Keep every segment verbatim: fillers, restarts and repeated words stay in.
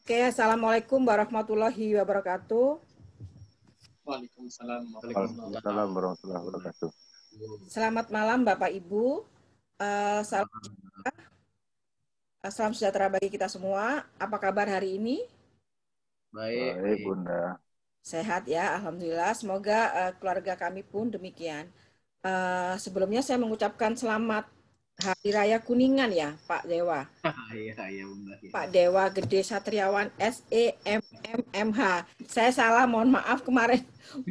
Oke, Assalamualaikum warahmatullahi wabarakatuh. Waalaikumsalam Waalaikumsalam warahmatullahi wabarakatuh. Selamat malam Bapak Ibu. Uh, salam, salam sejahtera bagi kita semua. Apa kabar hari ini? Baik, Baik Bunda. Sehat ya, Alhamdulillah. Semoga uh, keluarga kami pun demikian. Uh, sebelumnya saya mengucapkan selamat Hari Raya Kuningan ya, Pak Dewa. Iya, iya, Bunda. Pak Dewa Gede Satriawan S E M M M H. Saya salah, mohon maaf kemarin.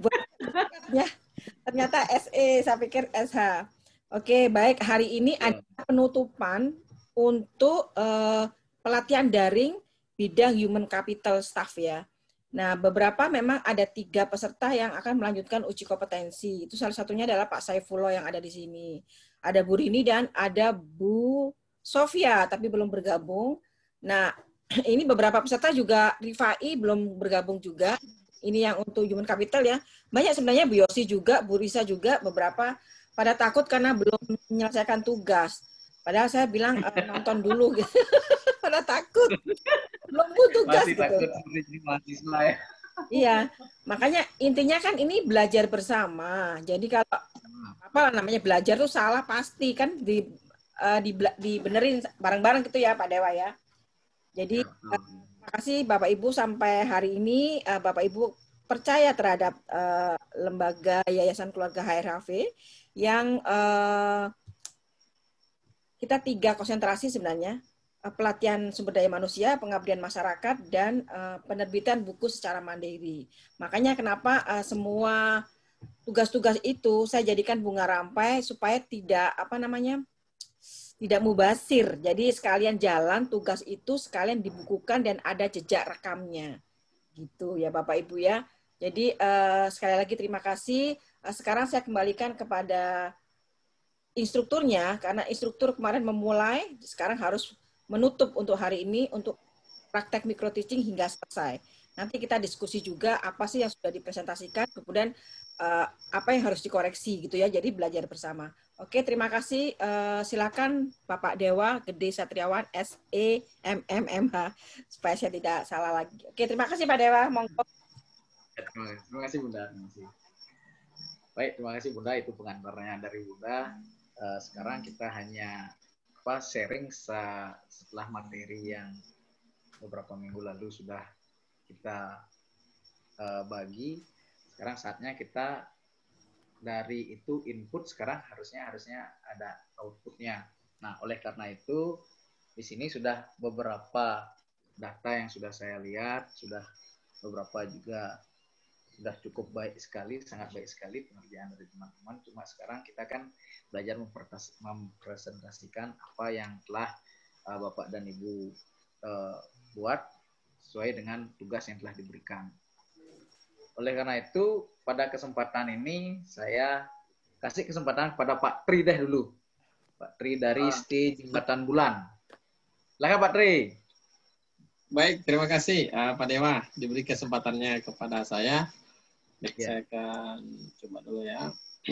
Ya, ternyata S E, saya pikir S H. Oke, baik. Hari ini ada penutupan untuk uh, pelatihan daring bidang human capital staff ya. Nah, beberapa memang ada tiga peserta yang akan melanjutkan uji kompetensi. Itu salah satunya adalah Pak Saifullah yang ada di sini. Ada Bu Rini dan ada Bu Sofia, tapi belum bergabung. Nah, ini beberapa peserta juga Rifai belum bergabung juga. Ini yang untuk human capital ya. Banyak sebenarnya Bu Yosi juga, Bu Risa juga, beberapa pada takut karena belum menyelesaikan tugas. Padahal saya bilang e, nonton dulu gitu. Pada takut. Belum bu tugas Masih gitu. takut seperti mahasiswa ya. Iya, makanya intinya kan ini belajar bersama. Jadi kalau apa namanya belajar tuh salah pasti kan di uh, di dibenerin bareng-bareng gitu ya Pak Dewa ya. Jadi uh, terima kasih Bapak Ibu sampai hari ini uh, Bapak Ibu percaya terhadap uh, lembaga Yayasan Keluarga H R H V yang uh, kita tiga konsentrasi sebenarnya. Pelatihan sumber daya manusia, pengabdian masyarakat, dan uh, penerbitan buku secara mandiri. Makanya kenapa uh, semua tugas-tugas itu saya jadikan bunga rampai supaya tidak apa namanya tidak mubazir. Jadi sekalian jalan tugas itu sekalian dibukukan dan ada jejak rekamnya. Gitu ya Bapak Ibu ya. Jadi uh, sekali lagi terima kasih. Uh, sekarang saya kembalikan kepada instrukturnya karena instruktur kemarin memulai, sekarang harus menutup untuk hari ini untuk praktek micro teaching hingga selesai. Nanti kita diskusi juga apa sih yang sudah dipresentasikan, kemudian uh, apa yang harus dikoreksi gitu ya. Jadi belajar bersama. Oke, terima kasih. Uh, silakan Bapak Dewa Gede Satriawan S E M M M H supaya saya tidak salah lagi. Oke, terima kasih Pak Dewa. Monggo. Terima kasih Bunda. Terima kasih. Baik, terima kasih Bunda. Itu pengantarnya dari Bunda. Uh, sekarang kita hanya apa sharing setelah materi yang beberapa minggu lalu sudah kita uh, bagi. Sekarang saatnya kita dari itu input, sekarang harusnya harusnya ada outputnya. Nah, oleh karena itu di sini sudah beberapa data yang sudah saya lihat, sudah beberapa juga sudah cukup baik sekali, sangat baik sekali pengerjaan dari teman-teman. Cuma sekarang kita kan belajar mempresentasikan apa yang telah uh, Bapak dan Ibu uh, buat sesuai dengan tugas yang telah diberikan. Oleh karena itu, pada kesempatan ini saya kasih kesempatan kepada Pak Tri deh dulu. Pak Tri dari S T Jembatan Bulan. Silakan Pak Tri. Baik, terima kasih uh, Pak Dewa diberi kesempatannya kepada saya. Baik, ya. Saya akan coba dulu ya.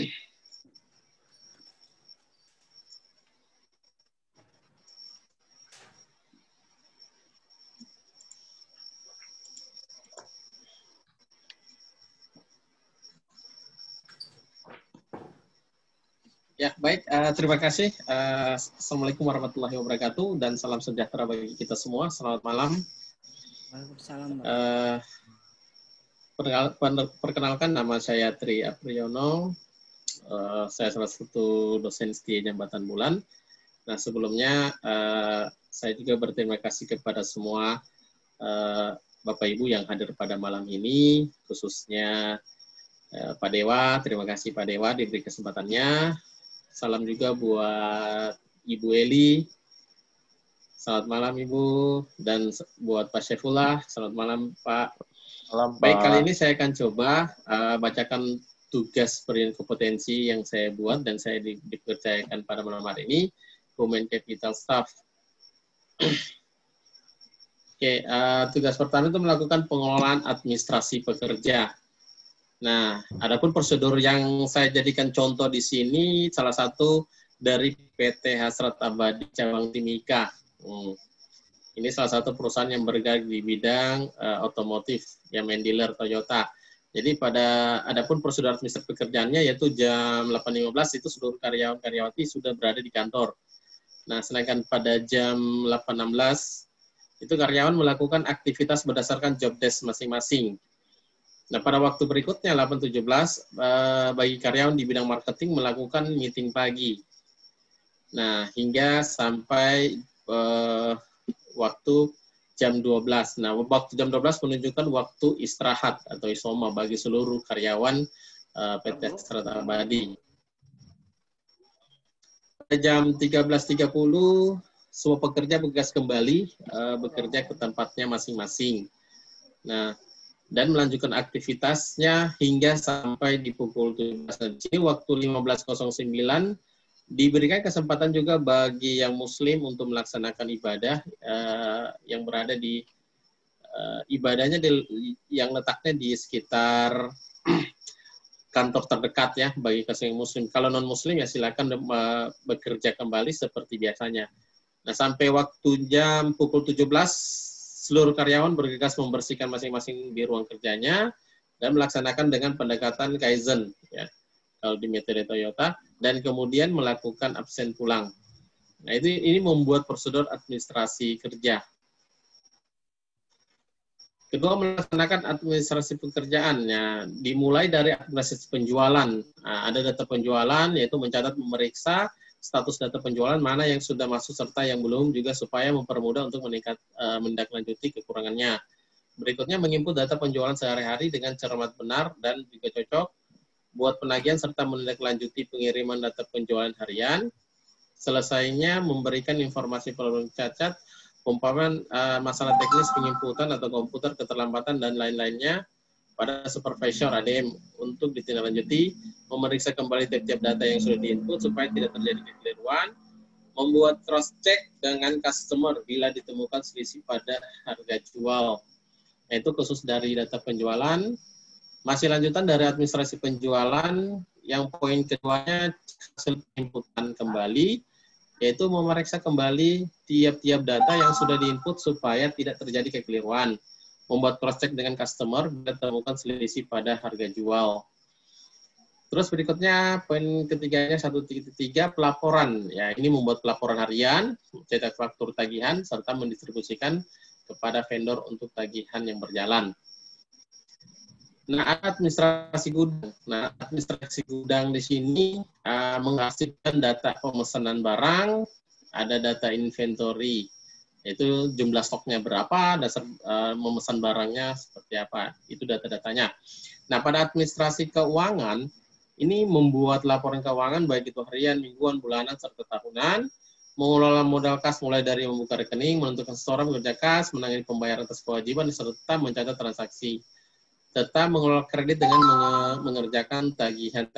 Ya, baik. Uh, terima kasih. Uh, Assalamualaikum warahmatullahi wabarakatuh dan salam sejahtera bagi kita semua. Selamat malam. Waalaikumsalam. Uh, Perkenalkan, nama saya Tri Apriyono. Uh, saya salah satu dosen S T Jembatan Bulan. Nah, sebelumnya uh, saya juga berterima kasih kepada semua uh, Bapak Ibu yang hadir pada malam ini, khususnya uh, Pak Dewa. Terima kasih Pak Dewa diberi kesempatannya. Salam juga buat Ibu Eli. Selamat malam Ibu. Dan buat Pak Saifullah. Selamat malam Pak. Malam, Baik, Pak. kali ini saya akan coba uh, bacakan tugas perbincangan kompetensi yang saya buat dan saya di, dipercayakan pada malam hari ini, Human Capital Staff. Oke, okay, uh, tugas pertama itu melakukan pengelolaan administrasi pekerja. Nah, adapun prosedur yang saya jadikan contoh di sini, salah satu dari P T Hasrat Abadi Cabang Timika. Hmm. Ini salah satu perusahaan yang bergerak di bidang uh, otomotif, yang main dealer Toyota. Jadi pada adapun prosedur administrasi pekerjaannya yaitu jam delapan lima belas itu seluruh karyawan-karyawati sudah berada di kantor. Nah, sedangkan pada jam delapan enam belas itu karyawan melakukan aktivitas berdasarkan job desk masing-masing. Nah, pada waktu berikutnya delapan tujuh belas uh, bagi karyawan di bidang marketing melakukan meeting pagi. Nah, hingga sampai uh, waktu jam dua belas. Nah, waktu jam dua belas menunjukkan waktu istirahat atau isoma bagi seluruh karyawan uh, P T Strata Abadi. Pada jam tiga belas tiga puluh, semua pekerja bergegas kembali uh, bekerja ke tempatnya masing-masing. Nah, dan melanjutkan aktivitasnya hingga sampai di pukul tujuh belas. Jadi waktu lima belas nol sembilan diberikan kesempatan juga bagi yang muslim untuk melaksanakan ibadah uh, yang berada di uh, ibadahnya di, yang letaknya di sekitar kantor terdekat ya bagi kaum muslim. Kalau non muslim ya silakan uh, bekerja kembali seperti biasanya. Nah, sampai waktu jam pukul tujuh belas seluruh karyawan bergegas membersihkan masing-masing di ruang kerjanya dan melaksanakan dengan pendekatan Kaizen ya. Kalau di metode Toyota, dan kemudian melakukan absen pulang. Nah, itu ini membuat prosedur administrasi kerja. Kedua, melaksanakan administrasi pekerjaannya, dimulai dari administrasi penjualan. Nah, ada data penjualan, yaitu mencatat, memeriksa status data penjualan, mana yang sudah masuk serta yang belum, juga supaya mempermudah untuk meningkat, uh, menindaklanjuti kekurangannya. Berikutnya, menginput data penjualan sehari-hari dengan cermat benar dan juga cocok, buat penagihan serta menindaklanjuti pengiriman data penjualan harian. Selesainya memberikan informasi peluru cacat, umpama uh, masalah teknis penginputan atau komputer keterlambatan dan lain-lainnya pada supervisor A D M untuk ditindaklanjuti, memeriksa kembali tiap-tiap data yang sudah diinput supaya tidak terjadi kekeliruan, membuat cross check dengan customer bila ditemukan selisih pada harga jual. Itu khusus dari data penjualan. Masih lanjutan dari administrasi penjualan, yang poin keduanya hasil inputan kembali, yaitu memeriksa kembali tiap-tiap data yang sudah diinput supaya tidak terjadi kekeliruan. Membuat cross-check dengan customer dan temukan selisih pada harga jual. Terus berikutnya, poin ketiganya satu titik tiga, pelaporan. Ya, ini membuat pelaporan harian, cetak faktur tagihan, serta mendistribusikan kepada vendor untuk tagihan yang berjalan. Nah, administrasi gudang. Nah, administrasi gudang di sini uh, menghasilkan data pemesanan barang, ada data inventory, yaitu jumlah stoknya berapa, dasar uh, memesan barangnya seperti apa, itu data-datanya. Nah, pada administrasi keuangan, ini membuat laporan keuangan baik itu harian, mingguan, bulanan, serta tahunan, mengelola modal kas mulai dari membuka rekening, menentukan setoran, bekerja kas, menangani pembayaran atas kewajiban, serta mencatat transaksi. Tetap mengelola kredit dengan mengerjakan tagihan.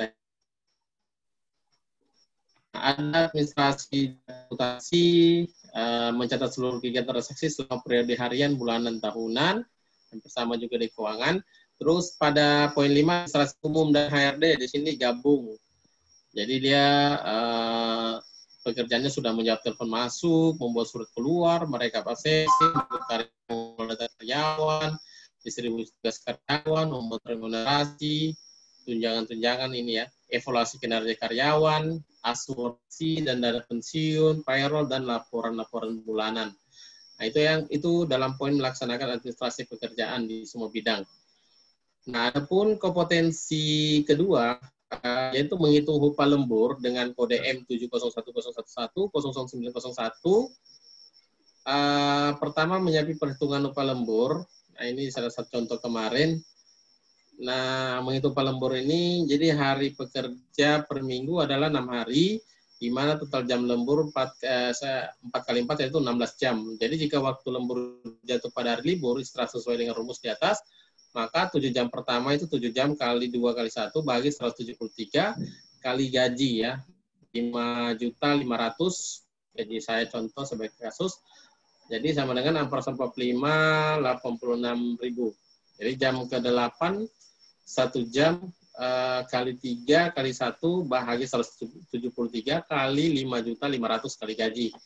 Ada administrasi reputasi, uh, mencatat seluruh kegiatan transaksi selama periode harian, bulanan, tahunan, dan bersama juga di keuangan. Terus pada poin lima, administrasi umum dan H R D di sini gabung. Jadi dia uh, pekerjaannya sudah menjawab telepon masuk, membuat surat keluar, merekap asesi, membuat karyawan, distribusi tugas karyawan, membuat remunerasi, tunjangan-tunjangan ini ya, evaluasi kinerja karyawan, asuransi dan dana pensiun, payroll dan laporan-laporan bulanan. Nah, itu yang itu dalam poin melaksanakan administrasi pekerjaan di semua bidang. Nah, adapun kompetensi kedua uh, yaitu menghitung upah lembur dengan kode M tujuh nol satu nol satu satu nol nol sembilan nol satu. Uh, pertama menyiapkan perhitungan upah lembur. Nah, ini salah satu contoh kemarin. Nah, menghitung upah lembur ini, jadi hari pekerja per minggu adalah enam hari, di mana total jam lembur empat, eh, empat kali empat yaitu enam belas jam. Jadi jika waktu lembur jatuh pada hari libur, istirahat sesuai dengan rumus di atas, maka tujuh jam pertama itu tujuh jam kali dua kali satu bagi seratus tujuh puluh tiga kali gaji ya, lima juta lima ratus. Jadi saya contoh sebagai kasus. Jadi sama dengan enam ratus empat puluh lima, delapan puluh enam ribu. Jadi jam ke delapan, satu jam uh, kali tiga kali satu bahagi seratus tujuh puluh tiga kali lima juta lima ratus kali gaji.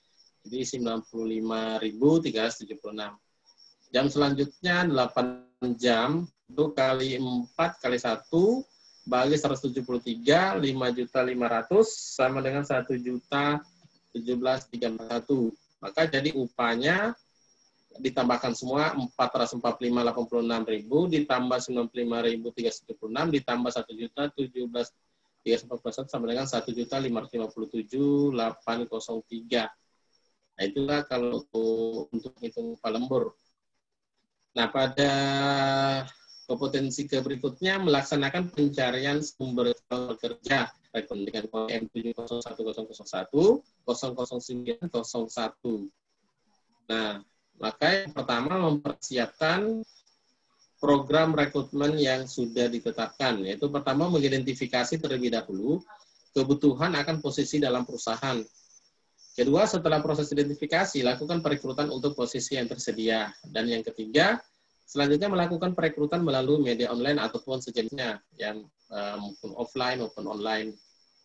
Jadi sembilan puluh lima ribu tiga ratus tujuh puluh enam. Jam selanjutnya delapan jam, itu kali empat kali satu, bagi seratus tujuh puluh tiga, lima juta lima ratus, sama dengan satu juta tujuh belas ribu tiga ratus empat puluh satu. Maka jadi upahnya ditambahkan semua empat ratus empat puluh lima ribu delapan puluh enam ribu, ditambah sembilan puluh lima ribu tiga ratus tujuh puluh enam, ditambah satu juta tujuh belas ribu tiga ratus empat puluh satu, sama dengan satu juta lima ratus lima puluh tujuh ribu delapan ratus tiga. Nah, itulah kalau untuk hitung upah lembur. Nah, pada kompetensi ke berikutnya melaksanakan pencarian sumber kerja dengan kode M tujuh nol satu nol nol satu nol nol sembilan nol satu. Nah, maka yang pertama mempersiapkan program rekrutmen yang sudah ditetapkan, yaitu pertama mengidentifikasi terlebih dahulu kebutuhan akan posisi dalam perusahaan. Kedua, setelah proses identifikasi, lakukan perekrutan untuk posisi yang tersedia. Dan yang ketiga, selanjutnya melakukan perekrutan melalui media online ataupun sejenisnya, yang uh, maupun offline maupun online.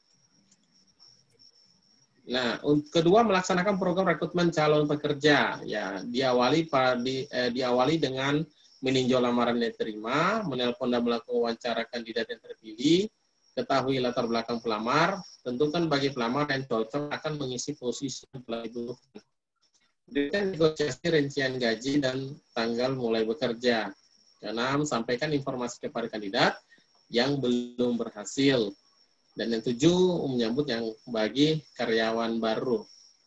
Nah, kedua, melaksanakan program rekrutmen calon pekerja. Ya, diawali di, eh, diawali dengan meninjau lamaran yang diterima, menelpon dan melakukan wawancara kandidat yang terpilih, ketahui latar belakang pelamar, tentukan bagi pelamar yang cocok akan mengisi posisi yang telah dibutuhkan. Berikan negosiasi rincian gaji dan tanggal mulai bekerja. Keenam, sampaikan informasi kepada kandidat yang belum berhasil. Dan yang tujuh, menyambut yang bagi karyawan baru.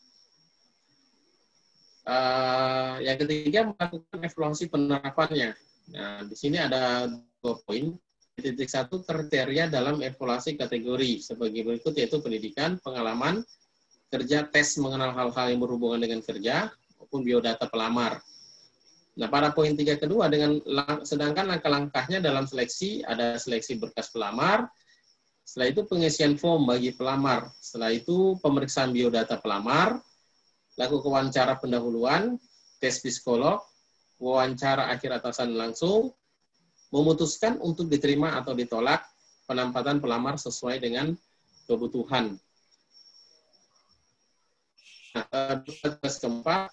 Uh, yang ketiga, melakukan evaluasi penerapannya. Nah, di sini ada dua poin. Titik satu, kriteria dalam evaluasi kategori sebagai berikut, yaitu pendidikan, pengalaman, kerja, tes mengenal hal-hal yang berhubungan dengan kerja, maupun biodata pelamar. Nah, pada poin tiga kedua, dengan sedangkan langkah-langkahnya dalam seleksi, ada seleksi berkas pelamar, setelah itu pengisian form bagi pelamar, setelah itu pemeriksaan biodata pelamar, lakukan wawancara pendahuluan, tes psikolog, wawancara akhir atasan langsung, memutuskan untuk diterima atau ditolak penempatan pelamar sesuai dengan kebutuhan. Nah, tugas keempat,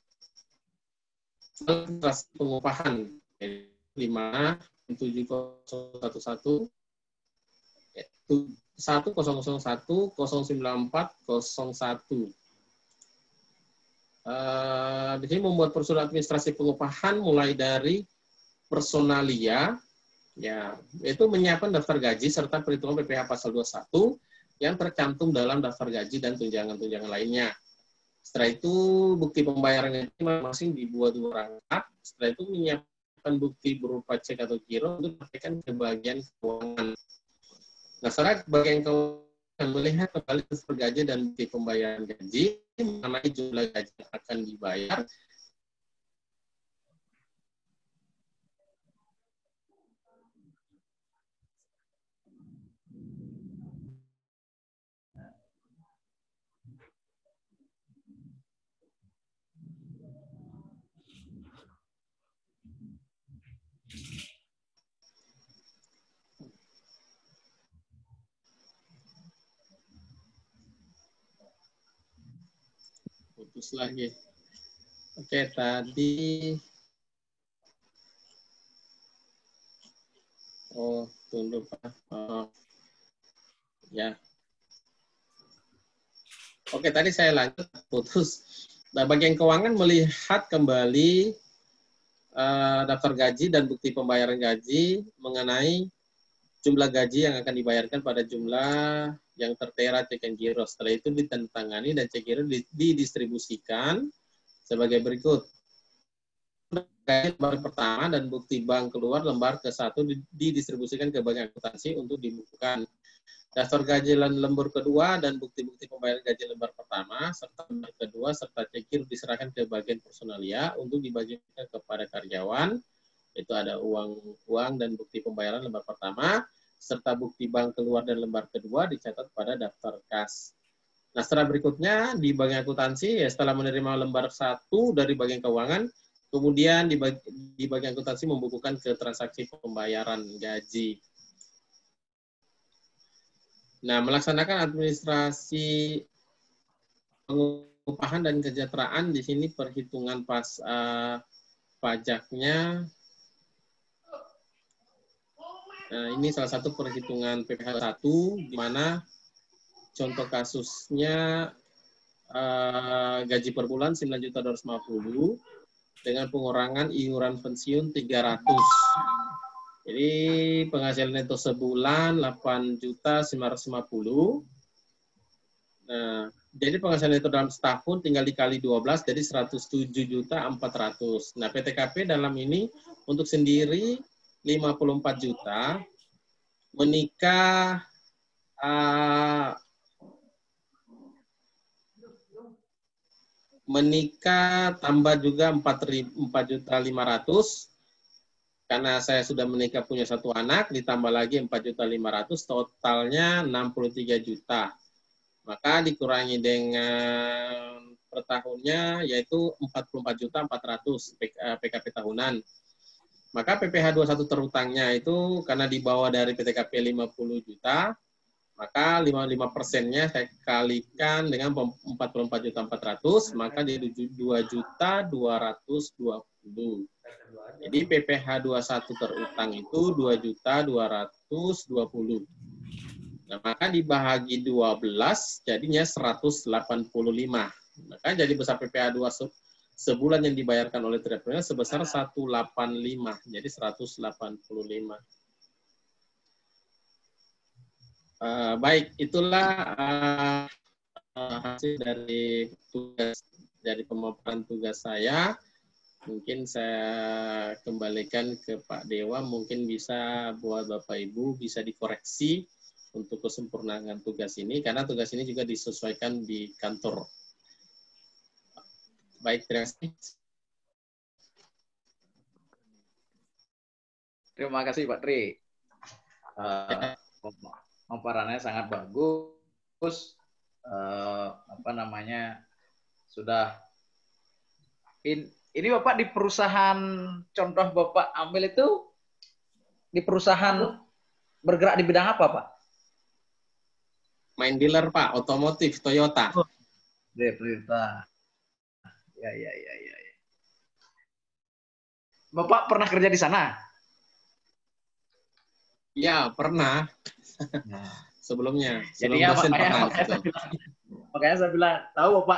pengupahan lima tujuh nol satu satu satu nol nol satu nol sembilan empat nol satu. Uh, di sini membuat prosedur administrasi pengupahan mulai dari personalia, ya, yaitu menyiapkan daftar gaji serta perhitungan P P H pasal dua puluh satu yang tercantum dalam daftar gaji dan tunjangan-tunjangan lainnya. Setelah itu bukti pembayaran gaji masing-masing dibuat dua rangkap. Setelah itu menyiapkan bukti berupa cek atau giro untuk disampaikan ke bagian keuangan. Nah, setelah bagian keuangan melihat kembali daftar gaji dan bukti pembayaran gaji mengenai jumlah gaji yang akan dibayar. Putus lagi. Oke, tadi oh tunggu Pak. Oh, ya. Oke, tadi saya lanjut putus. Nah, bagian keuangan melihat kembali uh, daftar gaji dan bukti pembayaran gaji mengenai jumlah gaji yang akan dibayarkan pada jumlah yang tertera cek and giro. Setelah itu ditandatangani dan cek giro didistribusikan sebagai berikut. Lembar pertama dan bukti bank keluar lembar ke satu didistribusikan ke bank akuntansi untuk dibukukan. Daftar gaji lembur kedua dan bukti-bukti pembayaran gaji lembar pertama serta lembar kedua serta cek giro diserahkan ke bagian personalia untuk dibagikan kepada karyawan. Itu ada uang uang dan bukti pembayaran lembar pertama serta bukti bank keluar dan lembar kedua dicatat pada daftar kas. Nah, setelah berikutnya di bagian akuntansi, ya setelah menerima lembar satu dari bagian keuangan, kemudian di, bagi, di bagian akuntansi membukukan ke transaksi pembayaran gaji. Nah, melaksanakan administrasi pengupahan dan kesejahteraan di sini perhitungan pas uh, pajaknya. Nah, ini salah satu perhitungan P P H satu di mana contoh kasusnya uh, gaji per bulan sembilan juta dua ratus lima puluh dengan pengurangan iuran pensiun tiga ratus. Jadi penghasilan neto sebulan delapan juta sembilan ratus lima puluh. Nah, jadi penghasilan neto dalam setahun tinggal dikali dua belas, jadi seratus tujuh juta empat ratus. Nah, P T K P dalam ini untuk sendiri lima puluh empat juta, menikah uh, menikah tambah juga empat juta lima ratus. Karena saya sudah menikah punya satu anak, ditambah lagi empat juta lima ratus, totalnya enam puluh tiga juta. Maka dikurangi dengan per tahunnya, yaitu empat puluh empat juta empat ratus P K P tahunan. Maka P P H dua puluh satu terutangnya itu, karena dibawa dari P T K P lima puluh juta, maka lima puluh lima persennya saya kalikan dengan empat puluh empat juta empat ratus, maka jadi dua juta dua ratus dua puluh. Jadi P P H dua puluh satu terutang itu dua juta dua ratus dua puluh. Nah, maka dibahagi dua belas jadinya seratus delapan puluh lima. Maka jadi besar P P H dua sebulan yang dibayarkan oleh entrepreneur sebesar seratus delapan puluh lima. Jadi seratus delapan puluh lima. Uh, baik, itulah uh, uh, hasil dari tugas dari pemaparan tugas saya. Mungkin saya kembalikan ke Pak Dewa, mungkin bisa buat Bapak Ibu bisa dikoreksi untuk kesempurnaan tugas ini, karena tugas ini juga disesuaikan di kantor. Baik, terima kasih. Terima kasih Pak Tri. Uh, Pemaparannya sangat bagus. Uh, apa namanya, sudah in, ini Bapak di perusahaan contoh Bapak ambil itu di perusahaan bergerak di bidang apa Pak? Main dealer Pak, otomotif Toyota. Oh, Toyota. Ya, ya, ya, ya. Bapak pernah kerja di sana? Ya, pernah. Nah, sebelumnya. Sebelum Jadi ya, dosen makanya, pernah. makanya, saya bilang, makanya saya bilang, tahu Bapak.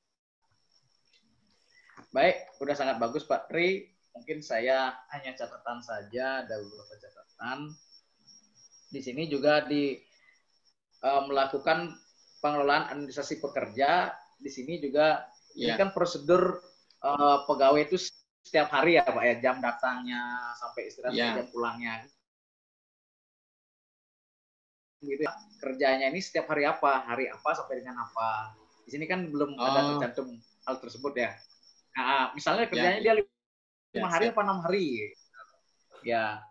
Baik, udah sangat bagus Pak Tri. Mungkin saya hanya catatan saja, ada beberapa catatan. Di sini juga di uh, melakukan pengelolaan administrasi pekerja. Di sini juga ya. Ini kan prosedur uh, pegawai itu setiap hari ya Pak ya, jam datangnya sampai istirahat ya. Jam pulangnya. Gitu ya. Kerjanya ini setiap hari apa, hari apa sampai dengan apa. Di sini kan belum oh. ada tercantum hal tersebut ya. Nah, misalnya kerjanya ya, dia lima ya, hari siap. Apa enam hari, ya.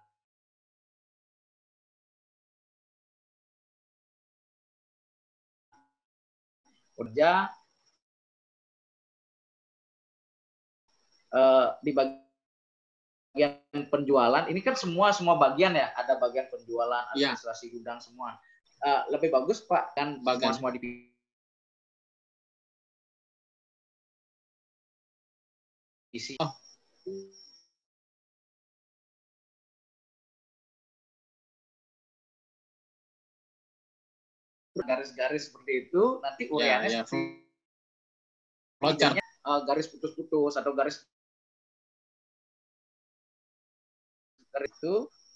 Kerja uh, di bagian penjualan. Ini kan semua semua bagian ya. Ada bagian penjualan, administrasi ya. Gudang semua. Uh, lebih bagus Pak kan bagian semua di isi. Oh. Garis-garis seperti itu, nanti uriannya ya, ya. Seperti uh, garis putus-putus atau garis garis itu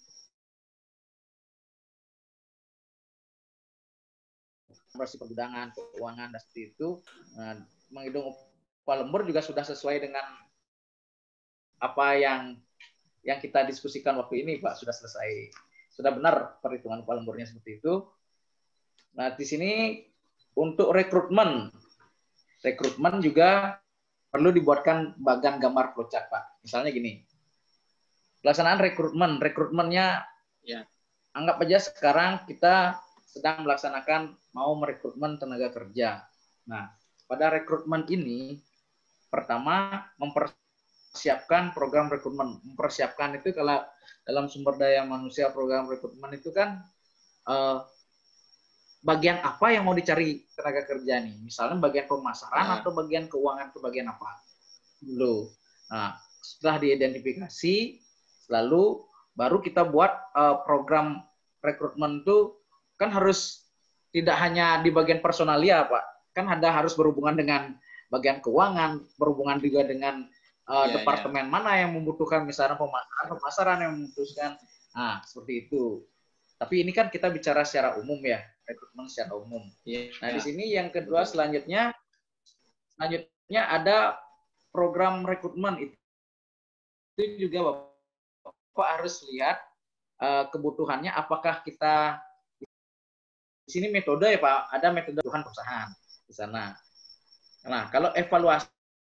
operasi pergudangan, keuangan dan seperti itu. Nah, menghitung upah lembur juga sudah sesuai dengan apa yang yang kita diskusikan waktu ini, Pak. Sudah selesai, sudah benar perhitungan upah lemburnya seperti itu. Nah, di sini untuk rekrutmen, rekrutmen juga perlu dibuatkan bagan gambar flowchart, Pak. Misalnya gini, pelaksanaan rekrutmen, rekrutmennya, ya. Anggap aja sekarang kita sedang melaksanakan mau merekrutmen tenaga kerja. Nah, pada rekrutmen ini, pertama memper siapkan program rekrutmen. Mempersiapkan itu kalau dalam sumber daya manusia program rekrutmen itu kan uh, bagian apa yang mau dicari tenaga kerja nih. Misalnya bagian pemasaran Ya. atau bagian keuangan atau bagian apa dulu. Nah, setelah diidentifikasi, lalu baru kita buat uh, program rekrutmen itu kan harus tidak hanya di bagian personalia, Pak. Kan ada harus berhubungan dengan bagian keuangan, berhubungan juga dengan uh, Ya, departemen ya. Mana yang membutuhkan, misalnya pemasaran, pemasaran yang memutuskan. Nah, seperti itu. Tapi ini kan kita bicara secara umum ya, rekrutmen secara umum. Ya. Nah, di sini yang kedua selanjutnya, selanjutnya ada program rekrutmen. Itu juga Bapak harus lihat uh, kebutuhannya, apakah kita di sini metode ya Pak, ada metode kebutuhan perusahaan di sana. Nah, kalau evaluasi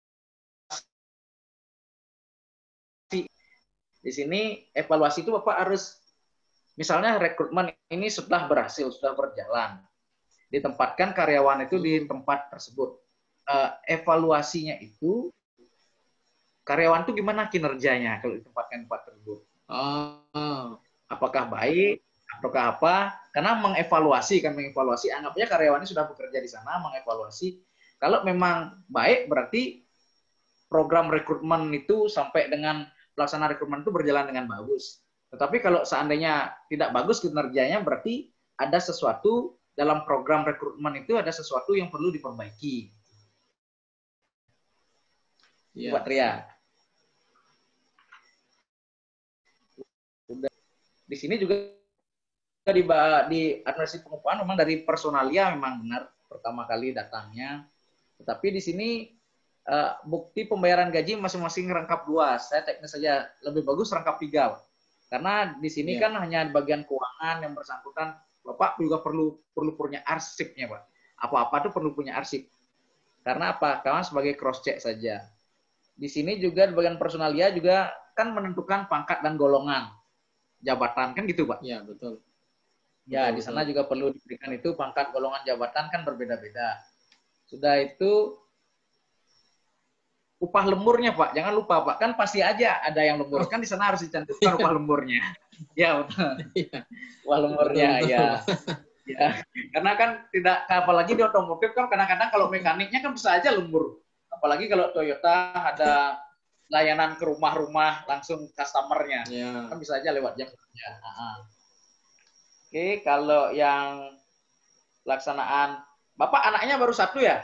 di sini, evaluasi itu Bapak harus, misalnya rekrutmen ini sudah berhasil, sudah berjalan, ditempatkan karyawan itu di tempat tersebut. Uh, evaluasinya itu, karyawan itu gimana kinerjanya kalau ditempatkan di tempat tersebut? Oh. Apakah baik, apakah apa? Karena mengevaluasi, kan mengevaluasi, anggapnya karyawannya sudah bekerja di sana, mengevaluasi. Kalau memang baik, berarti program rekrutmen itu sampai dengan pelaksanaan rekrutmen itu berjalan dengan bagus. Tetapi kalau seandainya tidak bagus kinerjanya, berarti ada sesuatu dalam program rekrutmen itu, ada sesuatu yang perlu diperbaiki. Ya. Pak Tria. Di sini juga di, di administrasi pengupahan memang dari personalia memang benar pertama kali datangnya. Tetapi di sini uh, bukti pembayaran gaji masing-masing rangkap dua. Saya teknis saja, lebih bagus rangkap tiga. Karena di sini yeah. kan hanya bagian keuangan yang bersangkutan, Bapak juga perlu perlu punya arsipnya, Pak. Apa-apa tuh perlu punya arsip. Karena apa? Karena sebagai cross check saja. Di sini juga di bagian personalia juga kan menentukan pangkat dan golongan jabatan, kan gitu, Pak? Iya, betul. Ya, betul, di sana betul. juga perlu diberikan itu pangkat golongan jabatan kan berbeda-beda. Sudah itu upah lemburnya, Pak. Jangan lupa, Pak. Kan pasti aja ada yang lembur. Kan di sana harus dicantumkan upah lemburnya. Ya, betul. Upah lemburnya, betul, ya. Ya. Karena kan tidak, apalagi di otomotif kan kadang-kadang kalau mekaniknya kan bisa aja lembur. Apalagi kalau Toyota ada layanan ke rumah-rumah langsung customer-nya. Ya. Kan bisa aja lewat jam kerja. Oke, kalau yang pelaksanaan, Bapak anaknya baru satu ya?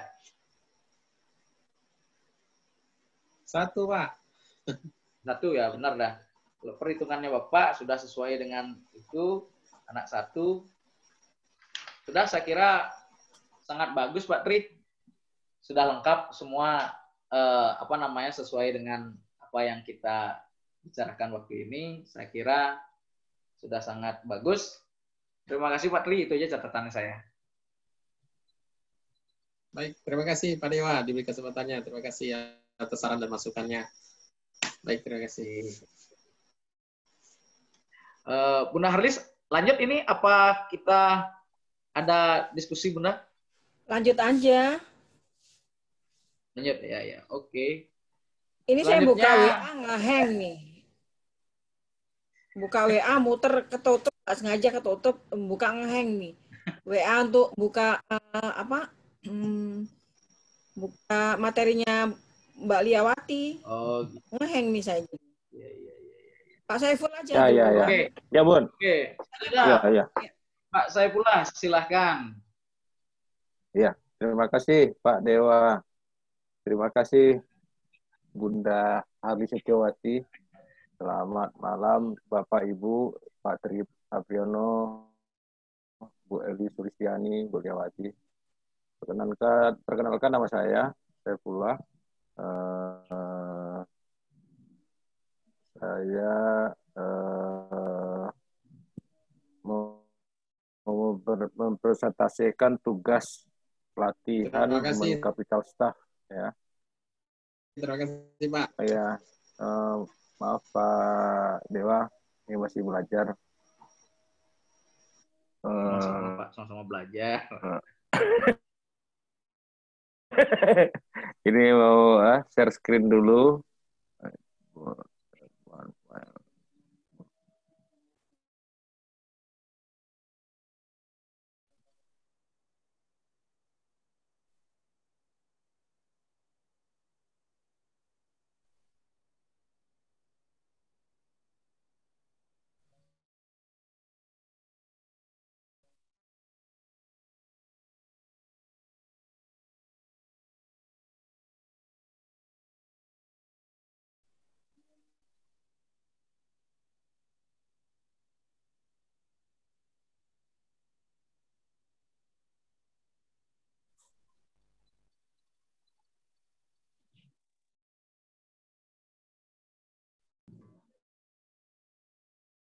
Satu, Pak. Satu ya, benar dah. Kalau perhitungannya Bapak sudah sesuai dengan itu, anak satu, sudah saya kira sangat bagus Pak Tri. Sudah lengkap semua, eh, apa namanya, sesuai dengan apa yang kita bicarakan waktu ini. Saya kira sudah sangat bagus. Terima kasih Pak Tri, itu aja catatan saya. Baik, terima kasih Pak Dewa diberi kesempatannya. Terima kasih ya atas saran dan masukannya. Baik, terima kasih. Uh, Bunda Harlis, lanjut ini apa kita ada diskusi Bunda? Lanjut aja. Lanjut ya ya, oke. Okay. Ini saya buka W A nge-hang nih. Buka W A muter ketutup, nggak sengaja ketutup, buka nge-hang nih. W A untuk buka uh, apa? Hmm, buka materinya Mbak Liawati. Oh, nge-hang nih saya. Ya, ya, ya, ya. Pak Saiful aja. Ya, ya, ya. Oke. Ya, Bun. Oke. Ya, ya. Pak Saifullah, silahkan. Ya, terima kasih Pak Dewa. Terima kasih Bunda Harlis Setiawati. Selamat malam Bapak Ibu, Pak Tri Apriono, Bu Eli Sulistiani, Bu Liawati. Perkenalkan, perkenalkan nama saya, Saifullah. Uh, saya uh, mau mempresentasikan tugas pelatihan human capital staff ya. Terima kasih Pak. Ya, uh, maaf Pak Dewa, ini masih belajar. Sama-sama Pak, sama-sama belajar. Ini mau uh, share screen dulu.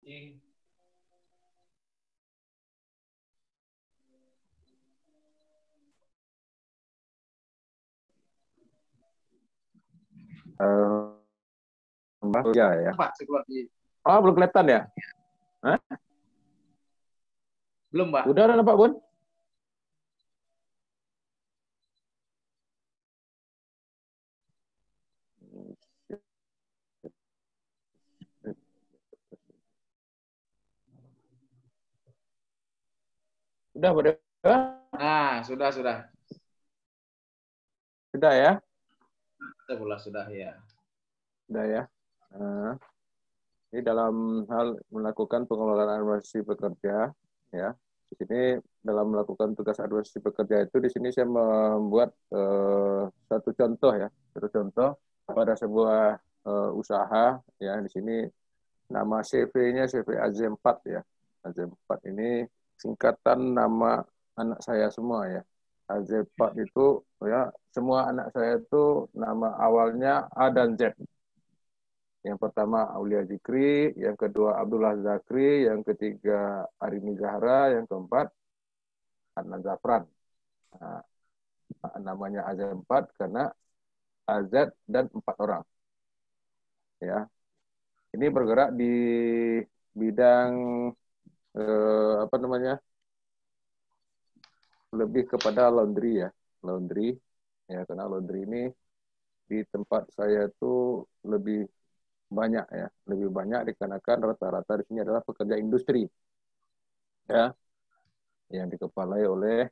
Uh, ya, ya. Pak, keluar di... Oh, belum kelihatan ya? Hah? Belum, Pak. Udah, udah nampak, Bun? Udah, udah. Nah, sudah, sudah. Sudah ya? Sudah, sudah ya. Sudah ya. Nah, ini dalam hal melakukan pengelolaan administrasi pekerja, ya. Di sini dalam melakukan tugas administrasi pekerja itu, di sini saya membuat eh, satu contoh ya, satu contoh pada sebuah eh, usaha, ya. Di sini nama C V-nya C V A Z empat ya. A Z empat ini singkatan nama anak saya semua ya. A Z empat itu ya, semua anak saya itu nama awalnya A dan Z. Yang pertama Aulia Zikri, yang kedua Abdullah Zakri, yang ketiga Arini Zahra, yang keempat Adnan Zafran. Nah, namanya A Z empat karena A Z dan empat orang. Ya. Ini bergerak di bidang eh, apa namanya? Lebih kepada laundry ya, laundry. Ya, karena laundry ini di tempat saya itu lebih banyak ya, lebih banyak dikarenakan rata-rata di sini adalah pekerja industri, ya, yang dikepalai oleh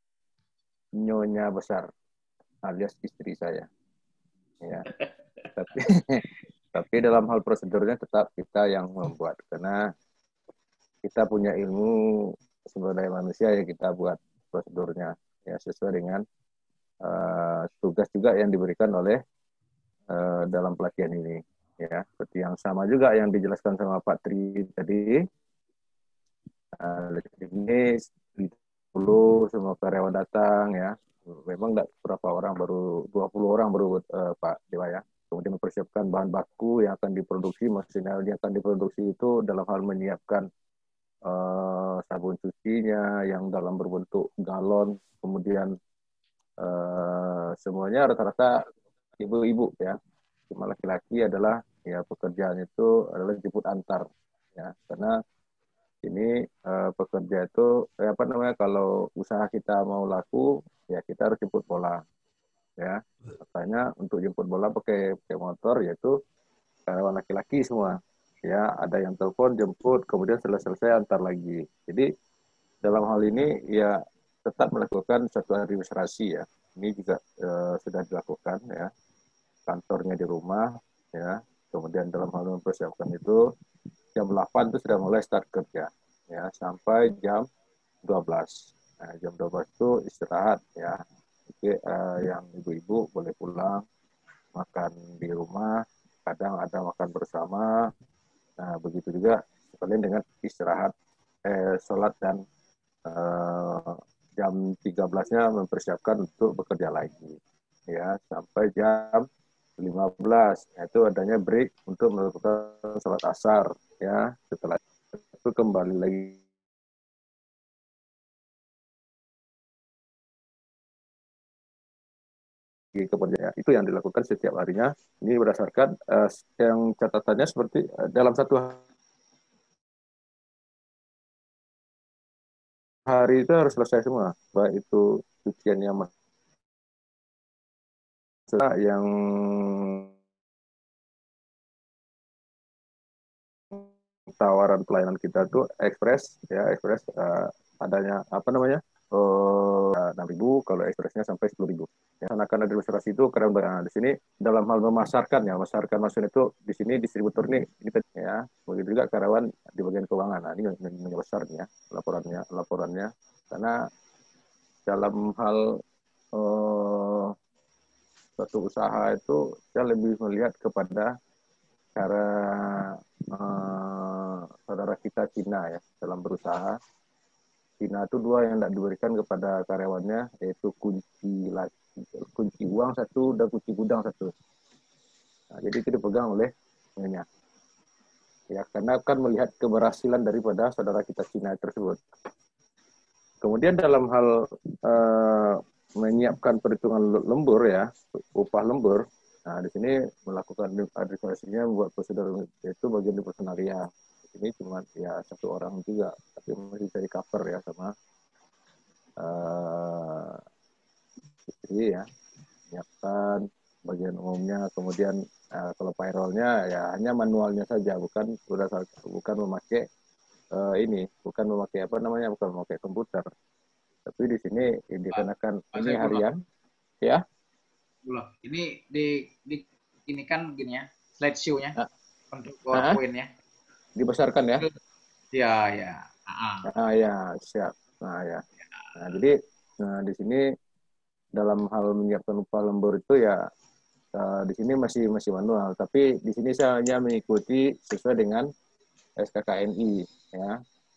nyonya besar alias istri saya, ya. Tapi tapi dalam hal prosedurnya tetap kita yang membuat karena kita punya ilmu sebagai manusia ya, kita buat prosedurnya ya sesuai dengan uh, tugas juga yang diberikan oleh uh, dalam pelatihan ini. Ya, seperti yang sama juga yang dijelaskan sama Pak Tri tadi. Uh, ini dulu semua karyawan datang ya. Memang tidak berapa orang, baru dua puluh orang baru uh, Pak Dewa ya. Kemudian mempersiapkan bahan baku yang akan diproduksi, mesin yang akan diproduksi itu dalam hal menyiapkan uh, sabun cucinya yang dalam berbentuk galon, kemudian uh, semuanya rata-rata ibu-ibu ya. Cuma laki-laki adalah ya pekerjaan itu adalah jemput antar ya, karena ini uh, pekerja itu eh, apa namanya, kalau usaha kita mau laku ya kita harus jemput bola ya, makanya untuk jemput bola pakai pakai motor yaitu karyawan laki-laki semua ya, ada yang telepon jemput kemudian selesai-selesai antar lagi. Jadi dalam hal ini ya tetap melakukan satu administrasi ya, ini juga uh, sudah dilakukan ya, kantornya di rumah ya, kemudian dalam hal mempersiapkan itu jam delapan itu sudah mulai start kerja ya sampai jam dua belas. Nah, jam dua belas itu istirahat ya. Oke, uh, yang ibu-ibu boleh pulang makan di rumah, kadang ada makan bersama. Nah, begitu juga sekalian dengan istirahat eh, sholat dan uh, jam tiga belas-nya mempersiapkan untuk bekerja lagi ya sampai jam lima belas. Nah, itu adanya break untuk melakukan sholat asar ya, setelah itu kembali lagi kepercayaan. Itu yang dilakukan setiap harinya. Ini berdasarkan uh, yang catatannya seperti uh, dalam satu hari itu harus selesai semua, baik itu cuciannya yang tawaran pelayanan kita tuh ekspres ya, ekspres uh, adanya apa namanya enam ribu, kalau ekspresnya sampai sepuluh ribu ya. Karena karena administrasi itu karena nah, di sini dalam hal memasarkan ya, memasarkan maksudnya itu di sini distributor nih ini ya, begitu juga karyawan di bagian keuangan. Nah, ini yang besar nih ya laporannya laporannya karena dalam hal uh, suatu usaha itu saya lebih melihat kepada cara uh, saudara kita Cina ya dalam berusaha. Cina itu dua yang tidak diberikan kepada karyawannya, yaitu kunci kunci uang satu dan kunci gudang satu. Nah, jadi itu dipegang oleh nyonya. Ya, karena kan melihat keberhasilan daripada saudara kita Cina tersebut. Kemudian dalam hal uh, menyiapkan perhitungan lembur ya, upah lembur. Nah, di sini melakukan administrasinya membuat prosedur itu bagian dari personalia. Ini cuma ya satu orang juga, tapi masih bisa di cover ya sama uh, istri ya, menyiapkan bagian umumnya, kemudian uh, kalau payrollnya ya hanya manualnya saja, bukan sudah bukan memakai uh, ini, bukan memakai apa namanya, bukan memakai komputer. Tapi di sini dikenakan ini harian, ya. Loh, ini di, di ini kan begini ya, slideshow-nya nah. untuk PowerPoint-nya. Dibesarkan ya? Ya, ya. Ah, ah ya, siap. Nah, ya. Nah, jadi nah di sini dalam hal menyiapkan upah lembur itu ya uh, di sini masih masih manual, tapi di sini saya hanya mengikuti sesuai dengan S K K N I ya.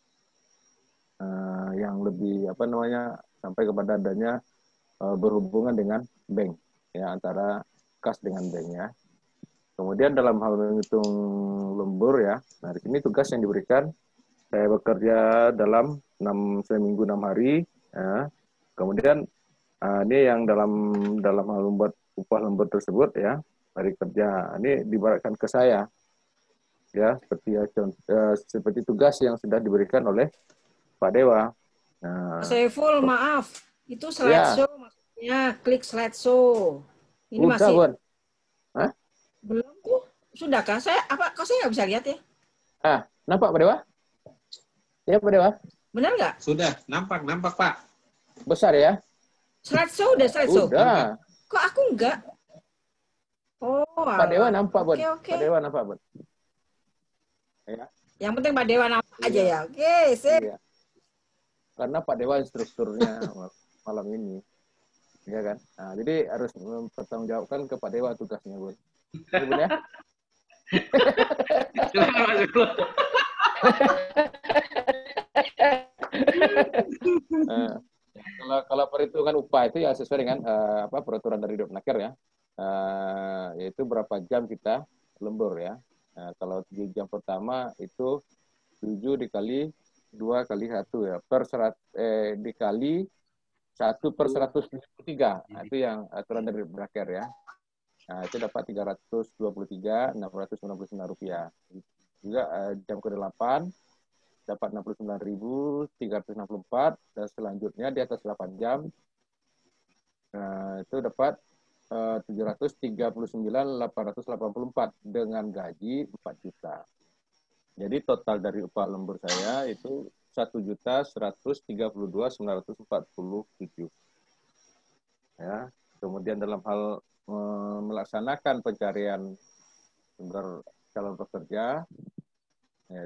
Uh, yang lebih apa namanya sampai kepada adanya uh, berhubungan dengan bank ya, antara kas dengan bank ya. Kemudian dalam hal menghitung lembur ya, nah di sini tugas yang diberikan saya bekerja dalam enam seminggu enam hari ya. Kemudian uh, ini yang dalam dalam hal membuat upah lembur tersebut ya, hari kerja ini dibaratkan ke saya ya, seperti uh, seperti tugas yang sudah diberikan oleh Pak Dewa. Nah, Saiful, maaf, itu slideshow ya. Maksudnya klik slideshow. Ini Udah, masih Bon. Hah? Belum tuh. Sudah kah? Saya apa? Kok saya nggak bisa lihat ya? Ah, nampak Pak Dewa? Ya Pak Dewa? Benar nggak? Sudah, nampak, nampak Pak. Besar ya? Slideshow udah slideshow. Udah. Kok aku enggak? Oh, Pak Dewa nampak, Bon. Oke, oke. Pak Dewa nampak, Bon. Ya. Yang penting Pak Dewa nampak Iya. aja ya. Oke, sip. Iya. Karena Pak Dewa strukturnya malam ini. Ya kan? Nah, jadi harus mempertanggungjawabkan ke Pak Dewa tugasnya, Bun. Ini, Bun ya? uh, kalau kalau perhitungan upah itu ya sesuai dengan uh, apa peraturan dari Dopnaker ya. Uh, yaitu berapa jam kita lembur ya. Nah, kalau tujuh jam pertama itu tujuh dikali dua kali satu ya, per serat eh, dikali satu per seratus tujuh puluh tiga. Nah, itu yang aturan dari Braker ya. Nah, itu dapat tiga ratus dua puluh tiga ribu enam ratus sembilan puluh sembilan rupiah. Juga eh, jam ke delapan dapat enam puluh sembilan ribu tiga ratus enam puluh empat, dan selanjutnya di atas delapan jam nah, itu dapat eh, tujuh ratus tiga puluh sembilan ribu delapan ratus delapan puluh empat dengan gaji empat juta. Jadi total dari upah lembur saya itu satu juta seratus tiga puluh dua ribu sembilan ratus empat puluh tujuh. Ya, kemudian dalam hal eh, melaksanakan pencarian sumber calon pekerja, ya,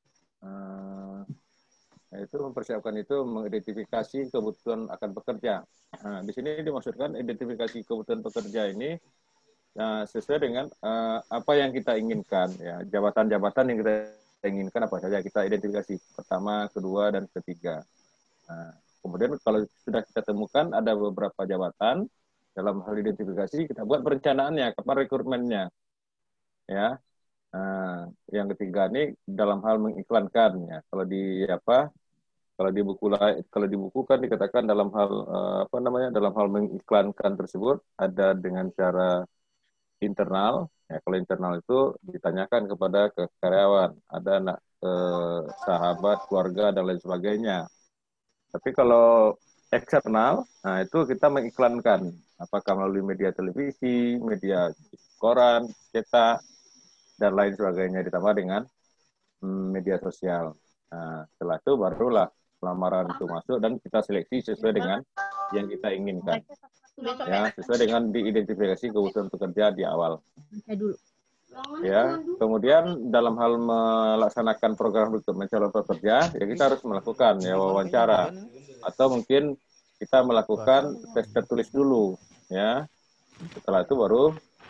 eh, itu mempersiapkan itu mengidentifikasi kebutuhan akan pekerja. Nah, di sini dimaksudkan identifikasi kebutuhan pekerja ini ya, sesuai dengan eh, apa yang kita inginkan, ya, jabatan-jabatan yang kita inginkan apa saja kita identifikasi pertama, kedua, dan ketiga. Nah, kemudian kalau sudah kita temukan ada beberapa jabatan, dalam hal identifikasi kita buat perencanaannya, kapan rekrutmennya, ya. Nah, yang ketiga ini dalam hal mengiklankan, ya. Kalau di apa? Kalau di buku kalau di buku kan dikatakan dalam hal apa namanya? Dalam hal mengiklankan tersebut ada dengan cara internal. Ya, kalau internal itu ditanyakan kepada ke karyawan, ada anak eh, sahabat, keluarga, dan lain sebagainya. Tapi kalau eksternal, nah itu kita mengiklankan, apakah melalui media televisi, media koran, cetak, dan lain sebagainya, ditambah dengan hmm, media sosial. Nah, setelah itu barulah lamaran itu masuk dan kita seleksi sesuai dengan yang kita inginkan. Ya, sesuai dengan diidentifikasi kebutuhan pekerja di awal. Ya, kemudian dalam hal melaksanakan program rekrutmen calon pekerja, ya kita harus melakukan ya wawancara, atau mungkin kita melakukan tes tertulis dulu, ya. Setelah itu baru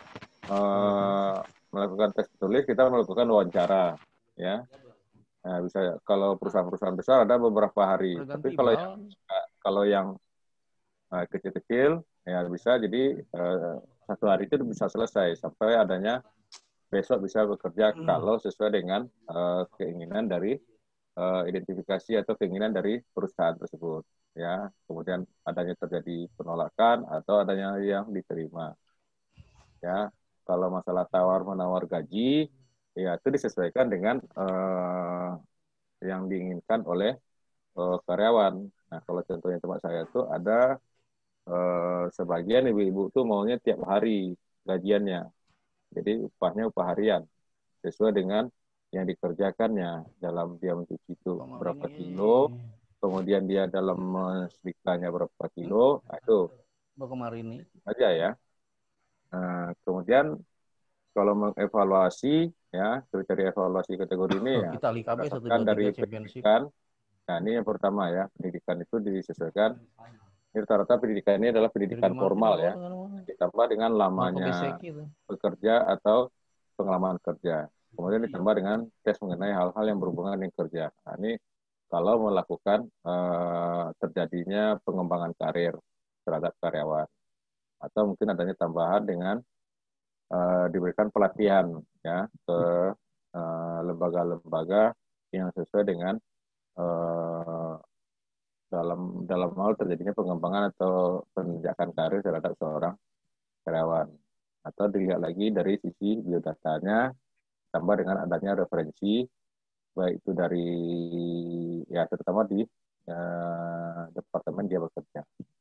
uh, melakukan tes tertulis, kita melakukan wawancara, ya. Nah, bisa kalau perusahaan-perusahaan besar ada beberapa hari, tapi kalau yang kalau yang uh, kecil-kecil ya bisa jadi uh, satu hari itu bisa selesai sampai adanya besok bisa bekerja Hmm. kalau sesuai dengan uh, keinginan dari uh, identifikasi atau keinginan dari perusahaan tersebut. Ya, kemudian adanya terjadi penolakan atau adanya yang diterima. Ya, kalau masalah tawar menawar gaji, ya itu disesuaikan dengan uh, yang diinginkan oleh uh, karyawan. Nah, kalau contohnya tempat saya tuh ada uh, sebagian ibu-ibu tuh maunya tiap hari gajiannya. Jadi upahnya upah harian sesuai dengan yang dikerjakannya dalam dia mencuci itu berapa kilo, kemudian dia dalam mensetrikanya berapa kilo, nah, itu kemarin ini aja ya. Nah, kemudian kalau mengevaluasi ya kriteria evaluasi kategori ini ya kita likabe satu berdasarkan dua dari tiga championship. pendidikan. Nah, ini yang pertama ya, pendidikan itu disesuaikan. Ini rata-rata pendidikan ini adalah pendidikan formal ya, ditambah dengan lamanya bekerja atau pengalaman kerja. Kemudian ditambah dengan tes mengenai hal-hal yang berhubungan dengan kerja. Nah, ini kalau melakukan eh, terjadinya pengembangan karir terhadap karyawan. Atau mungkin adanya tambahan dengan eh, diberikan pelatihan ya ke eh, lembaga-lembaga yang sesuai dengan eh, dalam dalam hal terjadinya pengembangan atau penjajakan karir terhadap seorang karyawan. Atau dilihat lagi dari sisi biodatanya, tambah dengan adanya referensi, baik itu dari, ya terutama di eh, departemen dia bekerja.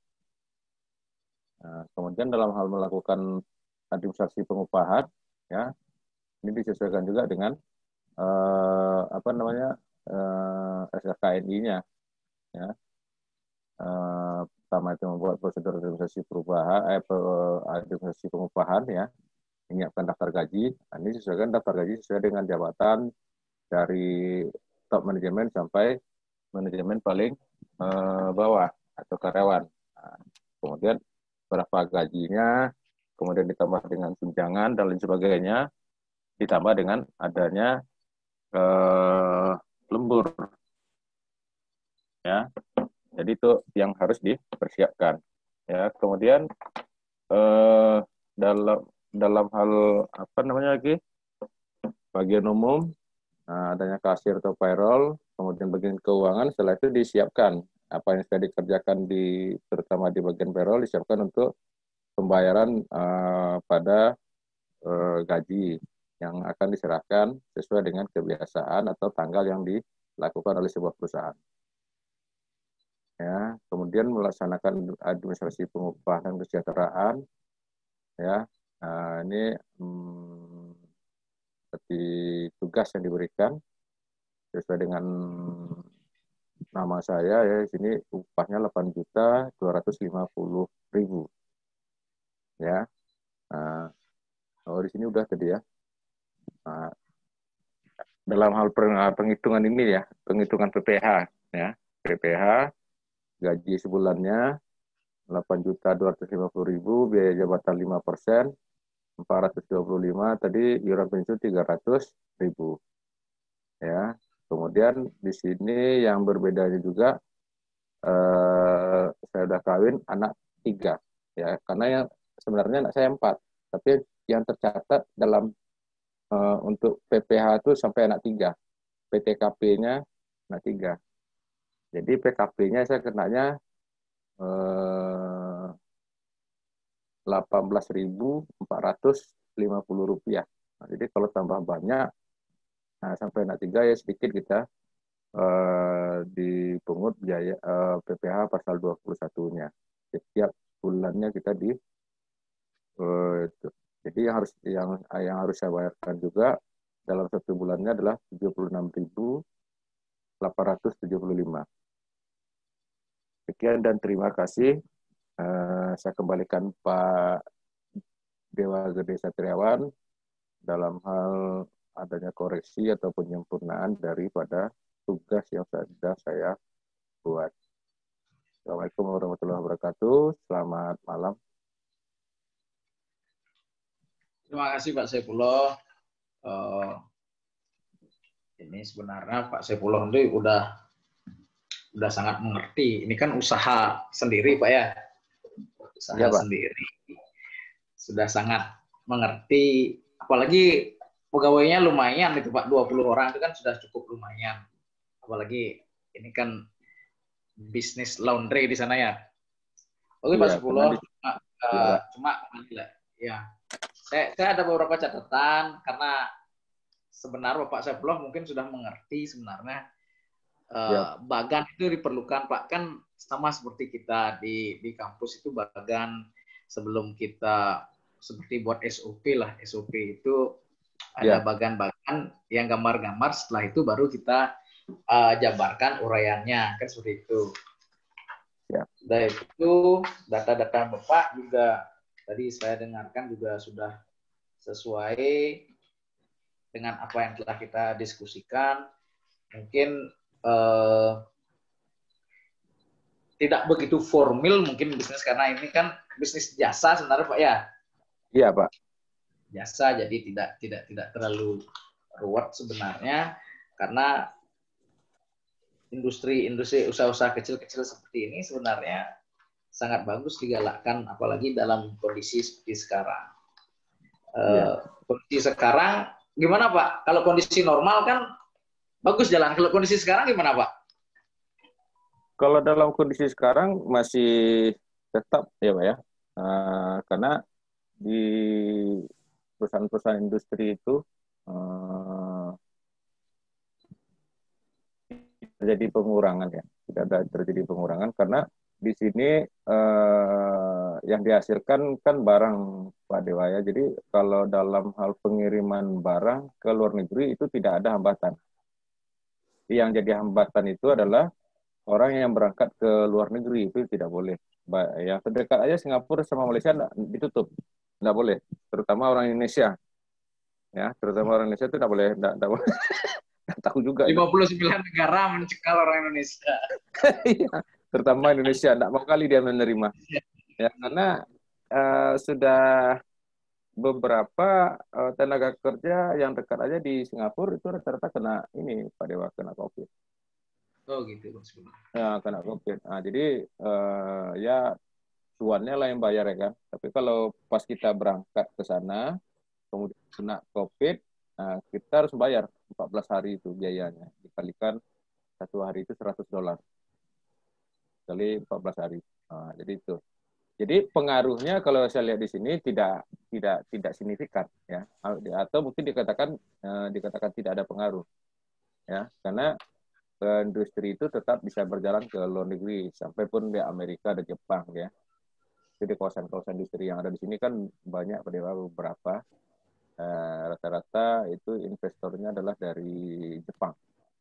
Nah, kemudian dalam hal melakukan administrasi pengupahan, ya ini disesuaikan juga dengan eh, apa namanya eh, S K K N I-nya, ya. Eh, pertama itu membuat prosedur administrasi perubahan, eh, administrasi pengupahan, ya, menyiapkan daftar gaji. Nah, ini sesuaikan daftar gaji sesuai dengan jabatan dari top manajemen sampai manajemen paling eh, bawah atau karyawan. Nah, kemudian berapa gajinya, kemudian ditambah dengan tunjangan dan lain sebagainya, ditambah dengan adanya eh, lembur, ya. Jadi itu yang harus dipersiapkan. Ya, kemudian eh, dalam dalam hal apa namanya lagi bagian umum, nah, adanya kasir atau payroll, kemudian bagian keuangan, setelah itu disiapkan apa yang sudah dikerjakan di terutama di bagian payroll disiapkan untuk pembayaran uh, pada uh, gaji yang akan diserahkan sesuai dengan kebiasaan atau tanggal yang dilakukan oleh sebuah perusahaan. Ya, kemudian melaksanakan administrasi pengupahan dan kesejahteraan, ya. Nah, ini hmm, seperti tugas yang diberikan sesuai dengan nama saya ya, di sini upahnya delapan juta dua ratus lima puluh ribu, ya. Nah, oh di sini udah tadi ya. Nah, dalam hal penghitungan ini ya, penghitungan P P H ya, P P H gaji sebulannya delapan juta dua ratus lima puluh ribu, biaya jabatan lima persen, empat ratus dua puluh lima, tadi iuran pensiun tiga ratus ribu. Ya. Kemudian di sini yang berbedanya juga eh, saya udah kawin anak tiga ya, karena yang sebenarnya anak saya empat, tapi yang tercatat dalam eh, untuk P P H itu sampai anak tiga, P T K P-nya anak tiga. Jadi P K P-nya saya kenanya eh, delapan belas ribu empat ratus lima puluh rupiah. Nah, jadi kalau tambah banyak, nah sampai anak tiga ya sedikit kita eh, dipungut biaya eh, P P H pasal dua puluh satu-nya. Setiap bulannya kita di eh, itu. Jadi yang harus yang yang harus saya bayarkan juga dalam satu bulannya adalah tujuh puluh enam ribu delapan ratus tujuh puluh lima. Sekian dan terima kasih. Uh, saya kembalikan Pak Dewa Gede Satriawan dalam hal adanya koreksi atau penyempurnaan daripada tugas yang sudah saya buat. Assalamualaikum warahmatullahi wabarakatuh. Selamat malam. Terima kasih Pak Saifullah. Uh, ini sebenarnya Pak Saifullah ini udah udah sangat mengerti. Ini kan usaha sendiri Pak ya. Usaha ya, Pak. Sendiri. Sudah sangat mengerti, apalagi pegawainya lumayan itu Pak, dua puluh orang itu kan sudah cukup lumayan. Apalagi ini kan bisnis laundry di sana ya. Oke Pak Iya, karena Supulo, di, cuma, iya, uh, Pak. cuma ya, saya, saya ada beberapa catatan karena sebenarnya Bapak Supulo mungkin sudah mengerti sebenarnya uh, Iya, bagan itu diperlukan Pak, kan sama seperti kita di di kampus itu bagan sebelum kita seperti buat S O P lah, S O P itu ada iya, bagan-bagan yang gambar-gambar, setelah itu baru kita uh, jabarkan uraiannya, kan seperti itu. iya. Dan itu data-data Bapak juga tadi saya dengarkan juga sudah sesuai dengan apa yang telah kita diskusikan. Mungkin eh, tidak begitu formal mungkin bisnis, karena ini kan bisnis jasa sebenarnya Pak ya. Iya, Pak. Jasa, jadi tidak tidak tidak terlalu ruwet sebenarnya, karena industri-industri usaha-usaha kecil-kecil seperti ini sebenarnya sangat bagus digalakkan, apalagi dalam kondisi seperti sekarang. Iya. Uh, kondisi sekarang gimana Pak? Kalau kondisi normal kan bagus jalan. Kalau kondisi sekarang gimana Pak? Kalau dalam kondisi sekarang masih tetap ya Pak ya, uh, karena di perusahaan-perusahaan industri itu uh, terjadi pengurangan ya, tidak ada terjadi pengurangan karena di sini uh, yang dihasilkan kan barang Pak Dewa ya. Jadi kalau dalam hal pengiriman barang ke luar negeri itu tidak ada hambatan. Yang jadi hambatan itu adalah orang yang berangkat ke luar negeri, itu tidak boleh. Yang terdekat aja Singapura sama Malaysia ditutup, tidak boleh. Terutama orang Indonesia, ya, terutama orang Indonesia itu tidak boleh, tidak, tidak boleh. Tahu juga. lima puluh sembilan itu. Negara mencekal orang Indonesia. Iya, terutama Indonesia, tidak mau kali dia menerima. Ya, karena uh, sudah beberapa uh, tenaga kerja yang dekat aja di Singapura itu rata-rata kena ini Pak Dewa, kena COVID. Oh gitu. Ya, kena COVID. Nah, jadi uh, ya tuannya lah yang bayar ya kan. Tapi kalau pas kita berangkat ke sana, kemudian kena COVID, nah, kita harus bayar empat belas hari itu biayanya. Dikalikan satu hari itu seratus dolar. Kali empat belas hari. Nah, jadi itu. Jadi pengaruhnya kalau saya lihat di sini tidak tidak tidak signifikan ya. Atau mungkin dikatakan uh, dikatakan tidak ada pengaruh. Ya, karena industri itu tetap bisa berjalan ke luar negeri, sampai pun di Amerika dan Jepang ya. Jadi kawasan-kawasan industri yang ada di sini kan banyak pada beberapa. Rata-rata uh, itu investornya adalah dari Jepang.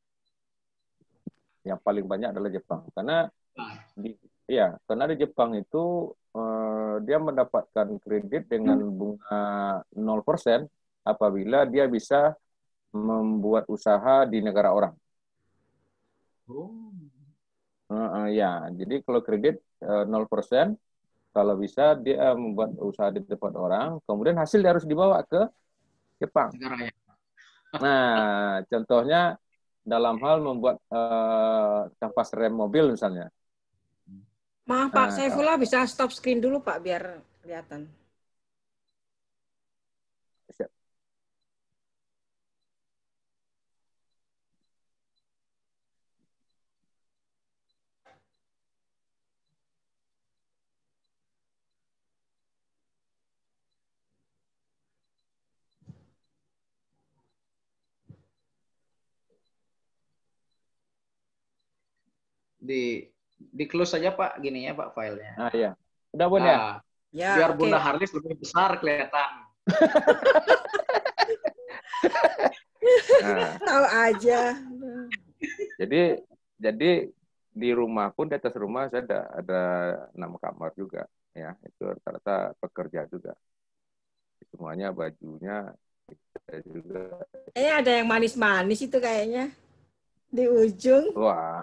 Yang paling banyak adalah Jepang, karena di, ya karena di Jepang itu uh, dia mendapatkan kredit dengan bunga nol persen apabila dia bisa membuat usaha di negara orang. Oh. Uh, uh, ya, jadi kalau kredit uh, nol persen, kalau bisa dia membuat usaha di tempat orang, kemudian hasil dia harus dibawa ke Jepang. Negaranya. Nah, contohnya dalam hal membuat uh, kampas rem mobil misalnya. Maaf Pak, nah, Saifullah bisa stop screen dulu Pak biar kelihatan. Siap. Di di close saja Pak, gini ya Pak filenya. Ah iya. Udah Bun ya? Ya, biar okay. Bunda Harlis lebih besar kelihatan. Nah. Tahu aja. Jadi jadi di rumah pun di atas rumah saya ada ada enam kamar juga ya. Itu rata-rata pekerja juga. Semuanya bajunya juga. Eh ada yang manis-manis itu kayaknya di ujung. Wah.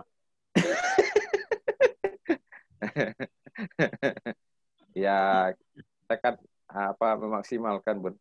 Ya, kita kan apa memaksimalkan, Bun.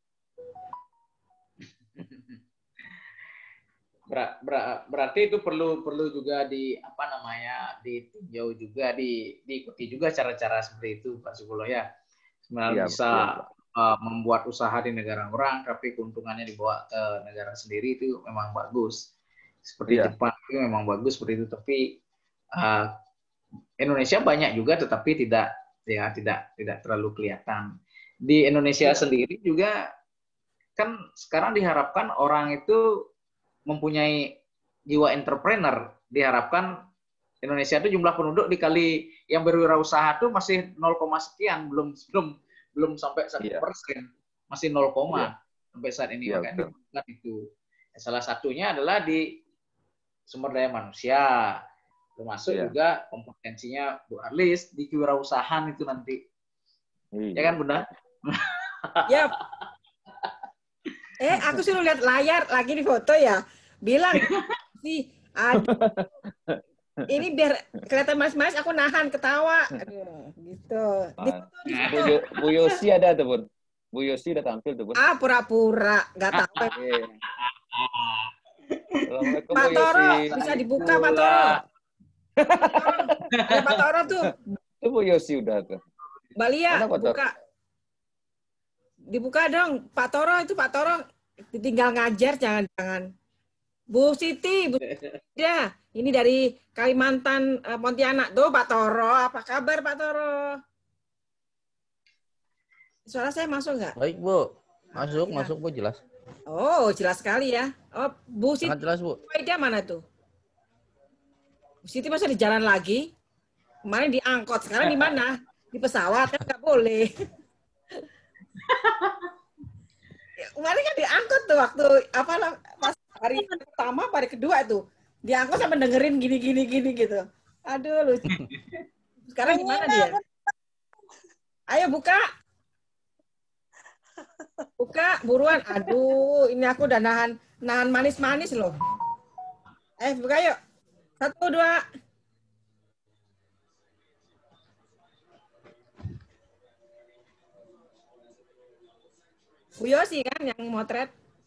Ber, ber, berarti itu perlu perlu juga di apa namanya ditinjau juga, di diikuti juga cara-cara seperti itu Pak Supulo ya. Sebenarnya ya, bisa ya. uh, membuat usaha di negara orang, tapi keuntungannya dibawa ke negara sendiri itu memang bagus. Seperti Iya. Jepang itu memang bagus seperti itu, tapi uh, Indonesia banyak juga, tetapi tidak ya tidak tidak terlalu kelihatan. Di Indonesia sendiri juga kan sekarang diharapkan orang itu mempunyai jiwa entrepreneur. Diharapkan Indonesia itu jumlah penduduk dikali yang berwirausaha itu masih nol, sekian, belum belum belum sampai satu persen, masih nol, Iya. sampai saat ini. Iya, Makanya betul. itu salah satunya adalah di sumber daya manusia, termasuk Iya. juga kompetensinya Bu Arlis di kewirausahaan itu nanti. Iya. Ya kan Bunda? Ya. Eh, aku suruh lihat layar lagi di foto ya. Bilang sih, aduh, ini biar kelihatan manis-manis, aku nahan ketawa. Aduh, gitu. Di foto, di Bu, foto. Yo- Bu Yosi ada tuh, Bun. Bu Yosi udah tampil tuh, Bun. Ah, pura-pura. Nggak tahu. Iya. Assalamualaikum, Pak Bu Toro, Yosi. bisa dibuka Pak Toro. Ada Pak Toro tuh. Itu Bu Yosi udah tuh. Mbak Lia, Mana Pak Toro? buka. Dibuka dong. Pak Toro itu Pak Toro. Tinggal ngajar, jangan-jangan. Bu Siti, Bu Siti. Ya, ini dari Kalimantan, eh, Pontianak. Tuh Pak Toro, apa kabar Pak Toro? Suara saya masuk nggak? Baik, Bu. Masuk, Ya. masuk, Bu, jelas. Oh, jelas sekali ya. Oh, Bu Siti, Sangat jelas, Bu. Faida mana tuh? Bu Siti masa di jalan lagi? Kemarin di angkot, sekarang di mana? Di pesawat, kan nggak boleh. Kemarin kan di angkot tuh waktu apa pas hari pertama, hari kedua tuh. Di angkot sampai dengerin gini-gini gini gitu. Aduh, lucu. Sekarang di mana dia? Ayo buka. Buka buruan. Aduh, ini aku udah nahan nahan manis-manis loh. Eh, buka yuk. Satu, dua. Bu Yosi kan yang motret.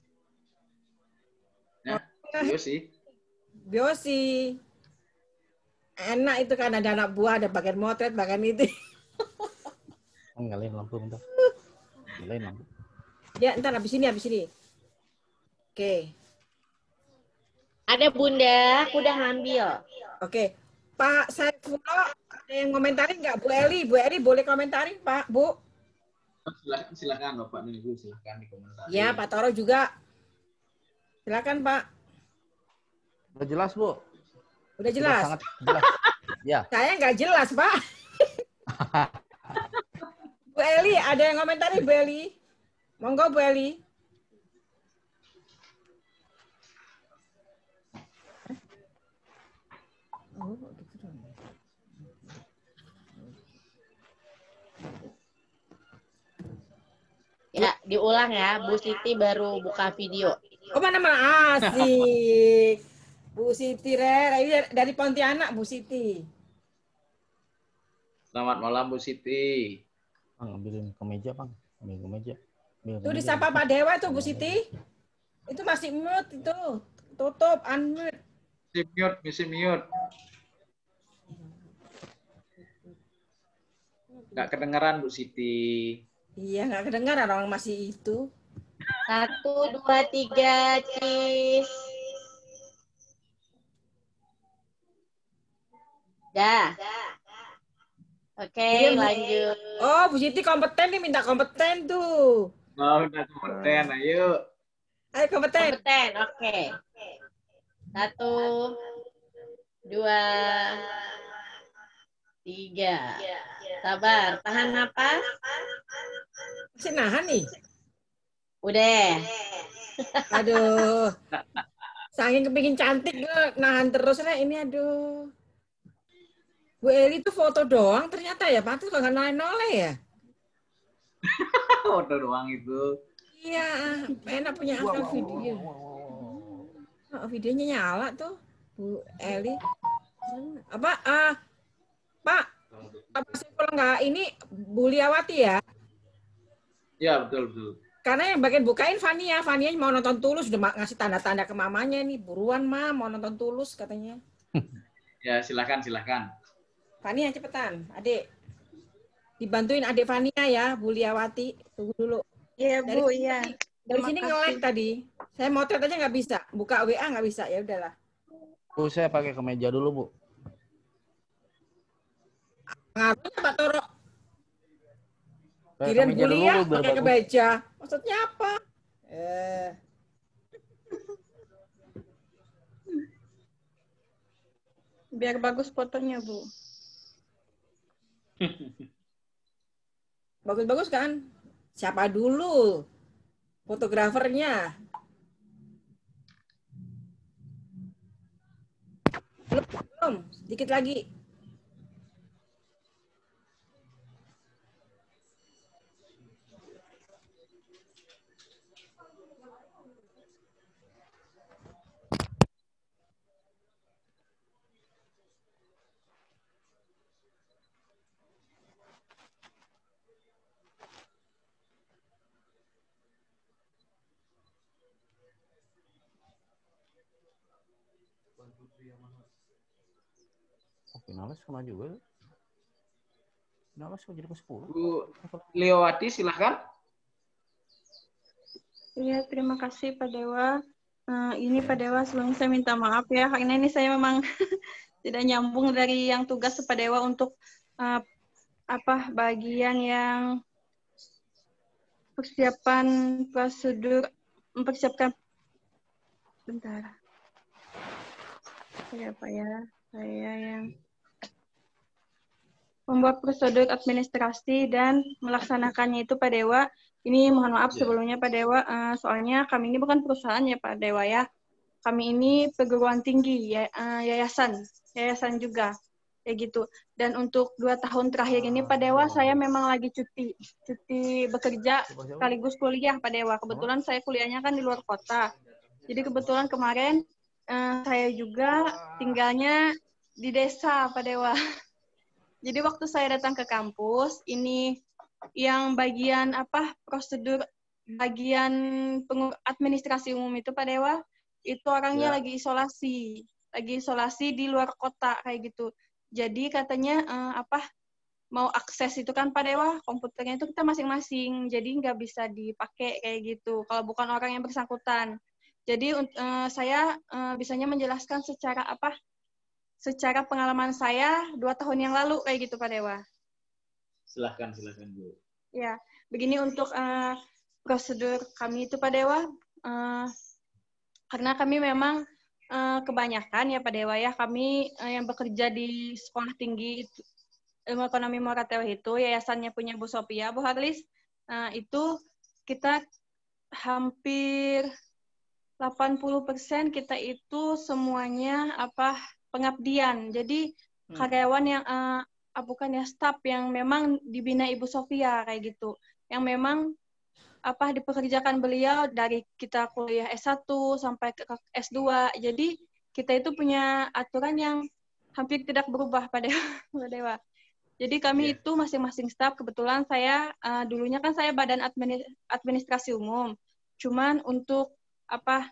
Ya, iya sih. Bu Yosi. Enak itu kan ada anak buah, ada bagian motret, bagian itu. Oh, nyalain lampu bentar. Nyalain lampu. Ya, ntar habis ini, habis ini. Oke. Ada Bunda, aku udah ngambil. Oke. Pak Saifullah, ada yang komentarin nggak? Bu Eli, Bu Eli boleh komentarin, Pak, Bu? Silakan, silakan Bapak dan Ibu, silakan dikomentari. Ya, Pak Toro juga. Silakan, Pak. Udah jelas, Bu. Udah Sudah jelas? sangat jelas. Ya. Saya nggak jelas, Pak. Bu Eli, ada yang komentarin, Bu Eli? Monggo, Bu Eli. Oh, gitu dong. Ya, diulang ya. Bu Siti baru buka video. Oh, mana mana asik. Bu Siti, Re. Ini dari Pontianak, Bu Siti. Selamat malam Bu Siti. Bang, ambilin kemeja, Bang. Ambil kemeja. Ambil Itu kemeja. disapa Pak Dewa tuh, Bu Siti. Itu masih mute itu. Tutup, unmute. Misi mute, misi mute. Nggak kedengeran Bu Siti. Iya, nggak kedengaran orang masih itu. Satu, dua, tiga, cheese. Dah. Oke, Iya, Bu. lanjut. Oh, Bu Siti kompeten nih, minta kompeten tuh. Oh, udah kompeten, ayo. Ayo kompeten. Kompeten, oke. Satu, dua, tiga. Sabar, tahan napas. Masih nahan nih. Udah. Aduh. Saking kepingin cantik, gue nahan terus. Nah, ini aduh. Bu Eli tuh foto doang ternyata ya, pantas kalau nggak noleh-noleh ya. Foto doang itu. Iya, enak punya akal video. Oh, videonya nyala tuh, Bu Eli. Apa? Ah, Pak, apa sih kalau nggak ini Bu Liawati ya? Ya, betul, betul. Karena yang bagian bukain Fania, Fania mau nonton Tulus, udah ma- ngasih tanda-tanda ke mamanya nih, buruan Ma, mau nonton Tulus katanya. Ya, silakan, silakan. Fania cepetan, adik. Dibantuin adik Fania ya, Bu Liawati. Tunggu dulu. Iya, Dari Bu, sini, iya. dari Terima sini kasih. nge-lag tadi. Saya motret aja nggak bisa. Buka W A nggak bisa. Ya udahlah. Bu, saya pakai kemeja dulu, Bu. Ngaruhnya Pak Toro. Pakai Kirain kemeja dulu, kuliah Bu, biar pakai bagus. kemeja. Maksudnya apa? Eh. Biar bagus fotonya, Bu. Bagus-bagus kan? Siapa dulu fotografernya? Belum, belum. Sedikit lagi. Oh, finalis kena juga. Finalis kok jadi ke sepuluh? Bu Liawati, silahkan. Iya, terima kasih Pak Dewa. Uh, ini Pak Dewa, sebelumnya saya minta maaf ya, karena ini saya memang tidak nyambung dari yang tugas Pak Dewa untuk uh, apa bagian yang persiapan prosedur, mempersiapkan, bentar. Saya apa ya? Saya yang membuat prosedur administrasi dan melaksanakannya itu Pak Dewa. Ini mohon maaf sebelumnya Pak Dewa, uh, soalnya kami ini bukan perusahaan ya Pak Dewa ya. Kami ini perguruan tinggi, ya, uh, yayasan, yayasan juga, kayak gitu. Dan untuk dua tahun terakhir ini Pak Dewa, saya memang lagi cuti, cuti bekerja sekaligus kuliah Pak Dewa. Kebetulan saya kuliahnya kan di luar kota. Jadi kebetulan kemarin uh, saya juga tinggalnya di desa Pak Dewa. Jadi waktu saya datang ke kampus, ini yang bagian apa prosedur bagian administrasi umum itu Pak Dewa, itu orangnya Ya. lagi isolasi, lagi isolasi di luar kota kayak gitu. Jadi katanya eh, apa mau akses itu kan Pak Dewa, komputernya itu kita masing-masing, jadi nggak bisa dipakai kayak gitu kalau bukan orang yang bersangkutan. Jadi eh, saya eh, bisanya menjelaskan secara apa? Secara pengalaman saya dua tahun yang lalu kayak gitu Pak Dewa. Silahkan, silahkan Bu. Ya, begini untuk uh, prosedur kami itu Pak Dewa, uh, karena kami memang uh, kebanyakan ya Pak Dewa ya, kami uh, yang bekerja di sekolah tinggi itu, ilmu ekonomi Morateo itu, yayasannya punya Bu Sophia, Bu Harlis, uh, itu kita hampir delapan puluh persen kita itu semuanya apa pengabdian. Jadi hmm. karyawan yang uh, bukan ya staf yang memang dibina Ibu Sophia kayak gitu. Yang memang apa dipekerjakan beliau dari kita kuliah S satu sampai ke S dua. Jadi kita itu punya aturan yang hampir tidak berubah pada Dewa. Jadi kami yeah. itu masing-masing staf, kebetulan saya uh, dulunya kan saya badan administrasi umum. Cuman untuk apa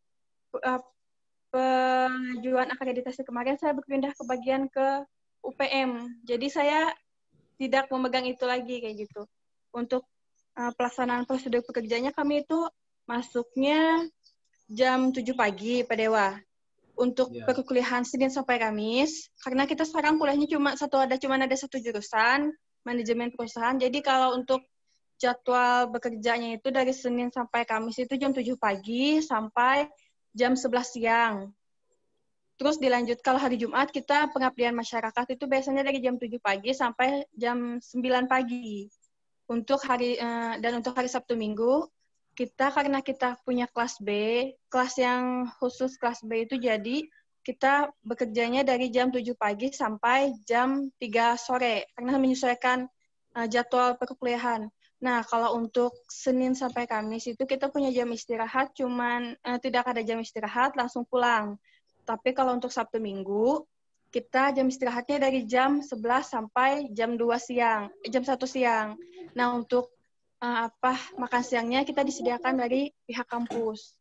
pengajuan akreditasi kemarin saya berpindah ke bagian ke U P M. Jadi saya tidak memegang itu lagi kayak gitu. Untuk uh, pelaksanaan prosedur pekerjaannya kami itu masuknya jam tujuh pagi Pak Dewa. Untuk yeah. perkuliahan Senin sampai Kamis, karena kita sekarang kuliahnya cuma satu ada cuma ada satu jurusan, manajemen perusahaan. Jadi kalau untuk jadwal bekerjanya itu dari Senin sampai Kamis itu jam tujuh pagi sampai jam sebelas siang. Terus dilanjut kalau hari Jumat kita pengabdian masyarakat itu biasanya dari jam tujuh pagi sampai jam sembilan pagi. Untuk hari eh, dan untuk hari Sabtu Minggu kita karena kita punya kelas B, kelas yang khusus kelas B itu jadi kita bekerjanya dari jam tujuh pagi sampai jam tiga sore karena menyesuaikan eh, jadwal perkuliahan. Nah, kalau untuk Senin sampai Kamis itu kita punya jam istirahat, cuman eh, tidak ada jam istirahat, langsung pulang. Tapi kalau untuk Sabtu Minggu, kita jam istirahatnya dari jam sebelas sampai jam dua siang, jam satu siang. Nah, untuk eh, apa makan siangnya kita disediakan dari pihak kampus.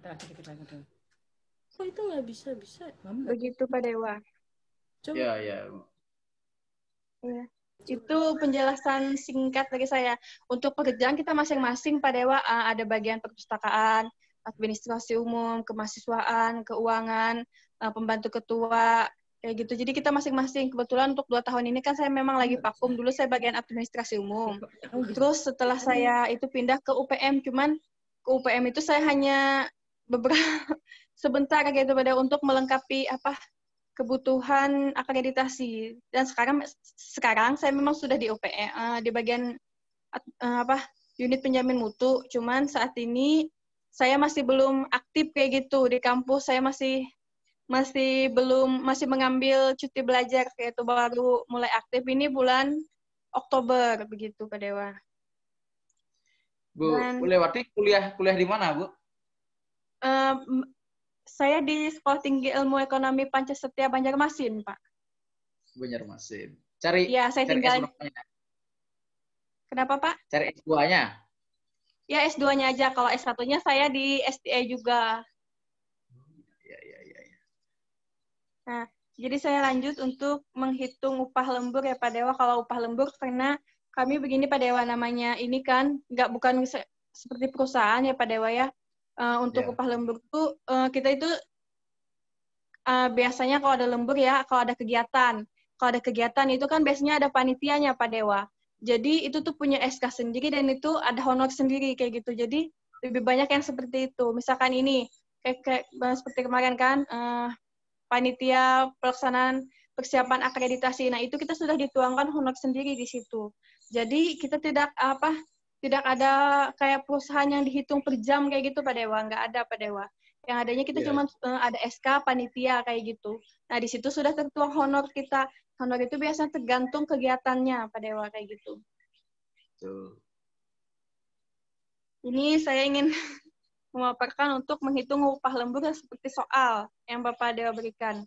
Kok itu nggak bisa bisa? Begitu Pak Dewa. Iya, iya. Iya. Itu penjelasan singkat dari saya. Untuk pekerjaan kita masing-masing Pak Dewa, ada bagian perpustakaan, administrasi umum, kemahasiswaan, keuangan, pembantu ketua, kayak gitu. Jadi kita masing-masing. Kebetulan untuk dua tahun ini kan saya memang lagi vakum. Dulu saya bagian administrasi umum. Terus setelah saya itu pindah ke U P M, cuman ke U P M itu saya hanya beberapa sebentar gitu pada untuk melengkapi apa kebutuhan akreditasi. Dan sekarang sekarang saya memang sudah di U P M, uh, di bagian uh, apa unit penjamin mutu. Cuman saat ini saya masih belum aktif kayak gitu di kampus. Saya masih masih belum masih mengambil cuti belajar kayak itu, baru mulai aktif ini bulan Oktober begitu Pak Dewa. Bu, Dan, Bu Lewati kuliah kuliah di mana, Bu? Uh, Saya di Sekolah Tinggi Ilmu Ekonomi Pancasetia Banjarmasin, Pak. Banjarmasin. Cari ya, saya cari tinggal. S dua-nya. Kenapa, Pak? Cari S dua-nya. Ya, S dua-nya aja. Kalau S satu-nya saya di S T A juga. Ya, ya, ya, ya. Nah, jadi saya lanjut untuk menghitung upah lembur ya, Pak Dewa. Kalau upah lembur, karena kami begini, Pak Dewa, namanya ini kan nggak bukan se seperti perusahaan ya, Pak Dewa ya. Uh, untuk yeah. upah lembur tuh uh, kita itu uh, biasanya kalau ada lembur ya, kalau ada kegiatan. Kalau ada kegiatan itu kan biasanya ada panitianya Pak Dewa. Jadi itu tuh punya S K sendiri dan itu ada honor sendiri kayak gitu. Jadi lebih banyak yang seperti itu. Misalkan ini kayak, kayak seperti kemarin kan uh, panitia pelaksanaan persiapan akreditasi. Nah, itu kita sudah dituangkan honor sendiri di situ. Jadi kita tidak apa tidak ada kayak perusahaan yang dihitung per jam kayak gitu Pak Dewa, nggak ada Pak Dewa. Yang adanya kita yeah. cuma uh, ada S K panitia kayak gitu. Nah, di situ sudah tertuang honor kita. Honor itu biasanya tergantung kegiatannya Pak Dewa kayak gitu. Betul. Ini saya ingin memaparkan untuk menghitung upah lembur seperti soal yang Bapak Dewa berikan.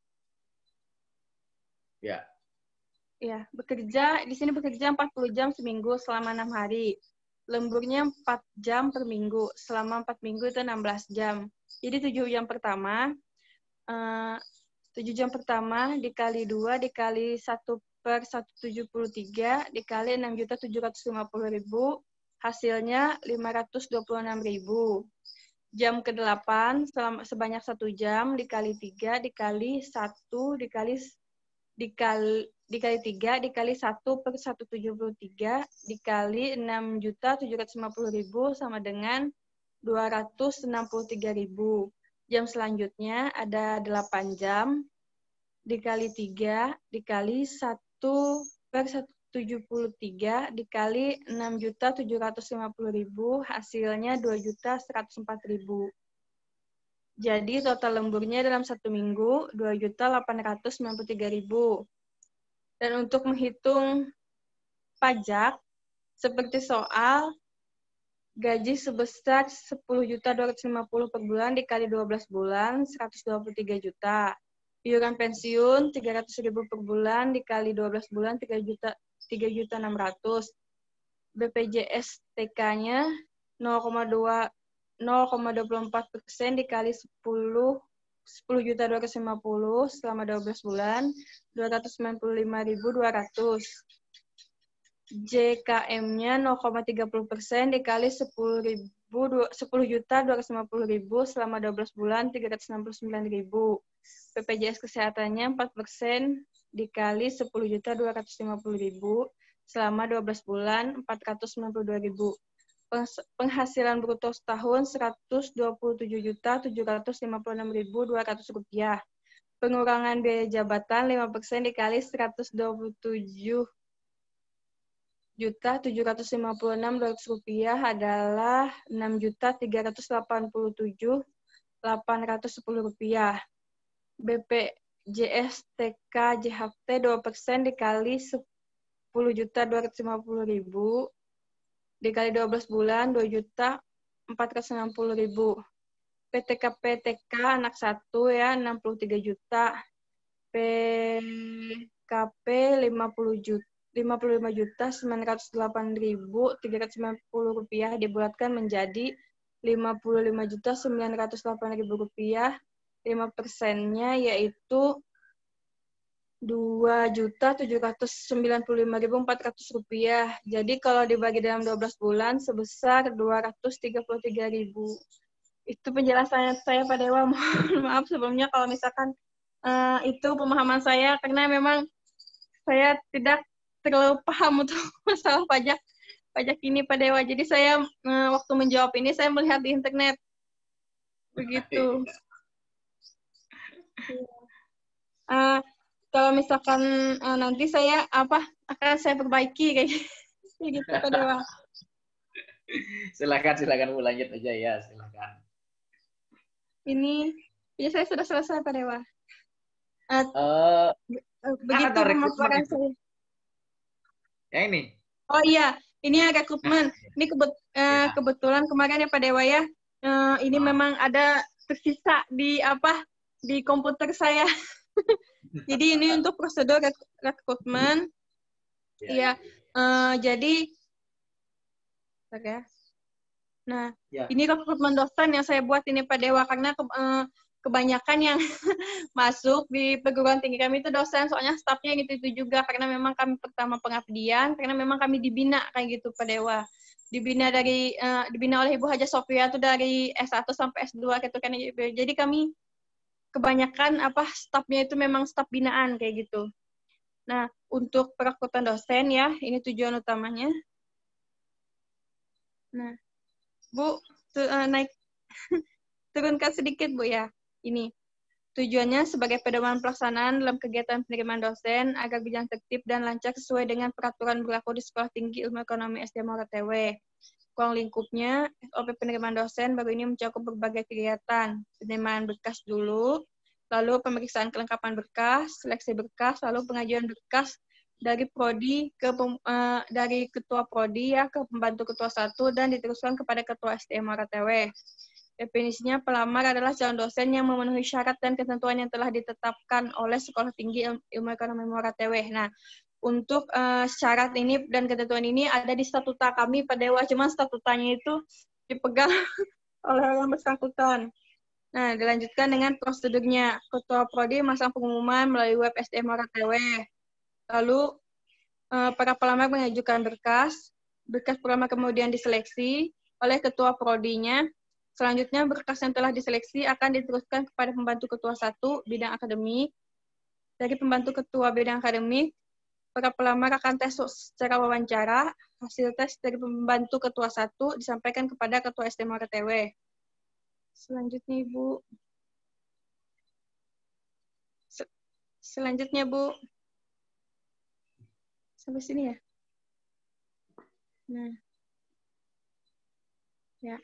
Ya. Yeah. Ya, bekerja, di sini bekerja empat puluh jam seminggu selama enam hari. Lemburnya empat jam per minggu. Selama empat minggu itu enam belas jam. Jadi tujuh jam pertama, uh, tujuh jam pertama dikali dua, dikali satu per seratus tujuh puluh tiga, dikali enam juta tujuh ratus lima puluh ribu, hasilnya lima ratus dua puluh enam ribu. Jam kedelapan, selama, sebanyak satu jam, dikali tiga, dikali satu, dikali dikali dikali tiga dikali satu per seratus tujuh puluh tiga dikali enam juta tujuh ratus lima puluh ribu sama dengan dua ratus enam puluh tiga ribu. Jam selanjutnya ada delapan jam dikali tiga dikali satu per seratus tujuh puluh tiga dikali enam juta tujuh ratus lima puluh ribu, hasilnya dua juta seratus empat ribu. Jadi total lemburnya dalam satu minggu dua juta delapan ratus sembilan puluh tiga ribu. Dan untuk menghitung pajak, seperti soal gaji sebesar sepuluh juta dua ratus lima puluh per bulan dikali dua belas bulan, seratus dua puluh tiga juta. Iuran pensiun tiga ratus ribu per bulan dikali dua belas bulan, tiga juta tiga juta enam ratus. B P J S T K-nya nol koma dua puluh empat persen dikali sepuluh sepuluh juta dua ratus lima puluh selama dua belas bulan, dua ratus sembilan puluh lima ribu dua ratus. J K M-nya nol koma tiga puluh persen dikali sepuluh juta dua ratus lima puluh ribu selama dua belas bulan, tiga ratus enam puluh sembilan ribu. B P J S kesehatannya empat persen dikali sepuluh juta dua ratus lima puluh ribu selama dua belas bulan, empat ratus sembilan puluh dua ribu. Penghasilan bruto setahun seratus dua puluh tujuh juta tujuh ratus lima puluh enam ribu dua ratus rupiah. Pengurangan biaya jabatan lima persen dikali seratus dua puluh tujuh juta tujuh ratus lima puluh enam ribu dua ratus rupiah adalah enam juta tiga ratus delapan puluh tujuh ribu delapan ratus sepuluh rupiah. B P J S T K J H T dua persen dikali sepuluh juta dua ratus lima puluh ribu dikali dua belas bulan, dua juta empat ratus enam puluh ribu. P T K P T K anak satu ya, enam puluh tiga juta. P K P lima puluh juta, lima puluh lima juta sembilan ratus delapan ribu tiga ratus sembilan puluh rupiah dibulatkan menjadi lima puluh lima juta sembilan ratus delapan ribu rupiah. lima persennya yaitu dua juta tujuh ratus sembilan puluh lima ribu empat ratus rupiah. Jadi kalau dibagi dalam dua belas bulan sebesar dua ratus tiga puluh tiga ribu. Itu penjelasannya saya Pak Dewa. Mohon maaf sebelumnya kalau misalkan uh, itu pemahaman saya, karena memang saya tidak terlalu paham untuk masalah pajak pajak ini Pak Dewa. Jadi saya uh, waktu menjawab ini saya melihat di internet. Begitu. Uh, kalau misalkan uh, nanti saya apa akan saya perbaiki kayak gitu Pak Dewa. Silakan silakan Bu, lanjut aja ya, silakan. Ini ya saya sudah selesai Pak Dewa. Uh, uh, begitu pemaparan saya. Yang ini? Oh iya, ini rekrutmen. Ini kebet, uh, kebetulan kemarin ya Pak Dewa ya. Uh, ini oh. memang ada tersisa di apa di komputer saya. Jadi ini untuk prosedur rek rekrutmen. Iya. Uh, jadi, ya. Nah, ya. Ini rekrutmen dosen yang saya buat ini Pak Dewa, karena ke, uh, kebanyakan yang masuk di perguruan tinggi kami itu dosen, soalnya stafnya gitu-gitu juga, karena memang kami pertama pengabdian, karena memang kami dibina kayak gitu Pak Dewa. Dibina dari uh, dibina oleh Ibu Haja Sofia itu dari S satu sampai S dua gitu kan. Jadi kami kebanyakan apa stafnya itu memang staf binaan kayak gitu. Nah, untuk perekrutan dosen ya, ini tujuan utamanya. Nah, Bu, tu, uh, naik turunkan sedikit Bu ya. Ini tujuannya sebagai pedoman pelaksanaan dalam kegiatan penerimaan dosen agar berjalan tertib dan lancar sesuai dengan peraturan berlaku di Sekolah Tinggi Ilmu Ekonomi S D M Muara Ewe. Ruang lingkupnya, S O P penerimaan dosen baru ini mencakup berbagai kegiatan. Penerimaan berkas dulu, lalu pemeriksaan kelengkapan berkas, seleksi berkas, lalu pengajuan berkas dari prodi ke uh, dari ketua prodi ya ke pembantu ketua satu dan diteruskan kepada ketua S D M Muara Ewe. Definisinya pelamar adalah calon dosen yang memenuhi syarat dan ketentuan yang telah ditetapkan oleh Sekolah Tinggi Ilmu Ekonomi Muara Ewe. Nah, untuk uh, syarat ini dan ketentuan ini ada di statuta kami Pak Dewa, cuma statutanya itu dipegang oleh orang bersangkutan. Nah, dilanjutkan dengan prosedurnya. Ketua prodi masang pengumuman melalui web S D M Muara Ewe. Lalu uh, para pelamar mengajukan berkas, berkas pelamar kemudian diseleksi oleh ketua prodinya. Selanjutnya berkas yang telah diseleksi akan diteruskan kepada pembantu ketua satu bidang akademik. Dari pembantu ketua bidang akademik, para pelamar akan tes secara wawancara. Hasil tes dari pembantu ketua satu disampaikan kepada ketua S D M Muara Ewe. Selanjutnya Ibu. Sel Selanjutnya Bu. Sampai sini ya. Nah. Ya.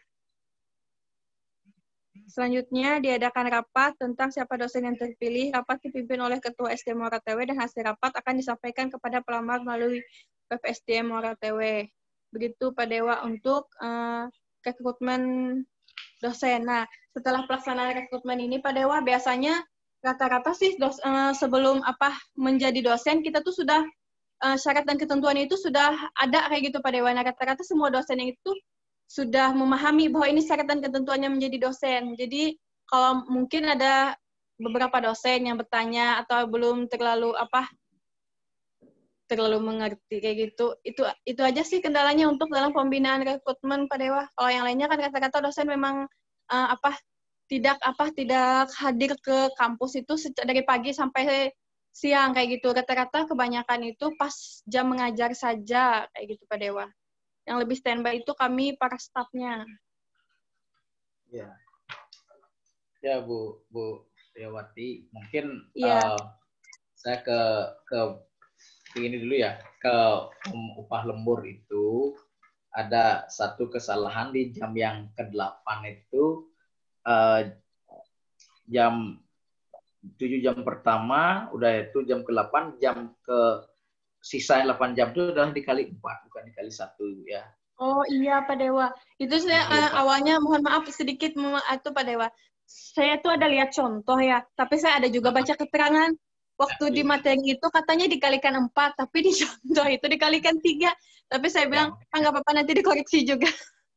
Selanjutnya diadakan rapat tentang siapa dosen yang terpilih. Rapat dipimpin oleh Ketua S D M Muara Ewe dan hasil rapat akan disampaikan kepada pelamar melalui web S D M Muara Ewe. Begitu Pak Dewa untuk uh, rekrutmen dosen. Nah, setelah pelaksanaan rekrutmen ini Pak Dewa biasanya rata-rata sih dos, uh, sebelum apa menjadi dosen kita tuh sudah uh, syarat dan ketentuan itu sudah ada kayak gitu Pak Dewa. Nah, rata-rata semua dosen yang itu sudah memahami bahwa ini syarat dan ketentuannya menjadi dosen. Jadi kalau mungkin ada beberapa dosen yang bertanya atau belum terlalu apa terlalu mengerti kayak gitu, itu itu aja sih kendalanya untuk dalam pembinaan rekrutmen Pak Dewa. Kalau yang lainnya kan kata-kata dosen memang uh, apa tidak apa tidak hadir ke kampus itu dari pagi sampai siang kayak gitu. Rata-rata kebanyakan itu pas jam mengajar saja kayak gitu Pak Dewa. Yang lebih standby itu kami para stafnya. Ya, ya Bu Bu Yawati, mungkin ya. uh, saya ke ke ini dulu ya, ke um, upah lembur itu ada satu kesalahan di jam yang kedelapan itu uh, jam tujuh jam pertama, udah itu jam kedelapan, jam ke sisa delapan jam itu adalah dikali empat, bukan dikali satu ya. Oh iya Pak Dewa. Itu saya uh, awalnya mohon maaf sedikit itu Pak Dewa. Saya tuh ada lihat contoh ya, tapi saya ada juga baca keterangan. Waktu di materi itu katanya dikalikan empat, tapi di contoh itu dikalikan tiga. Tapi saya bilang, ah nggak apa-apa nanti dikoreksi juga.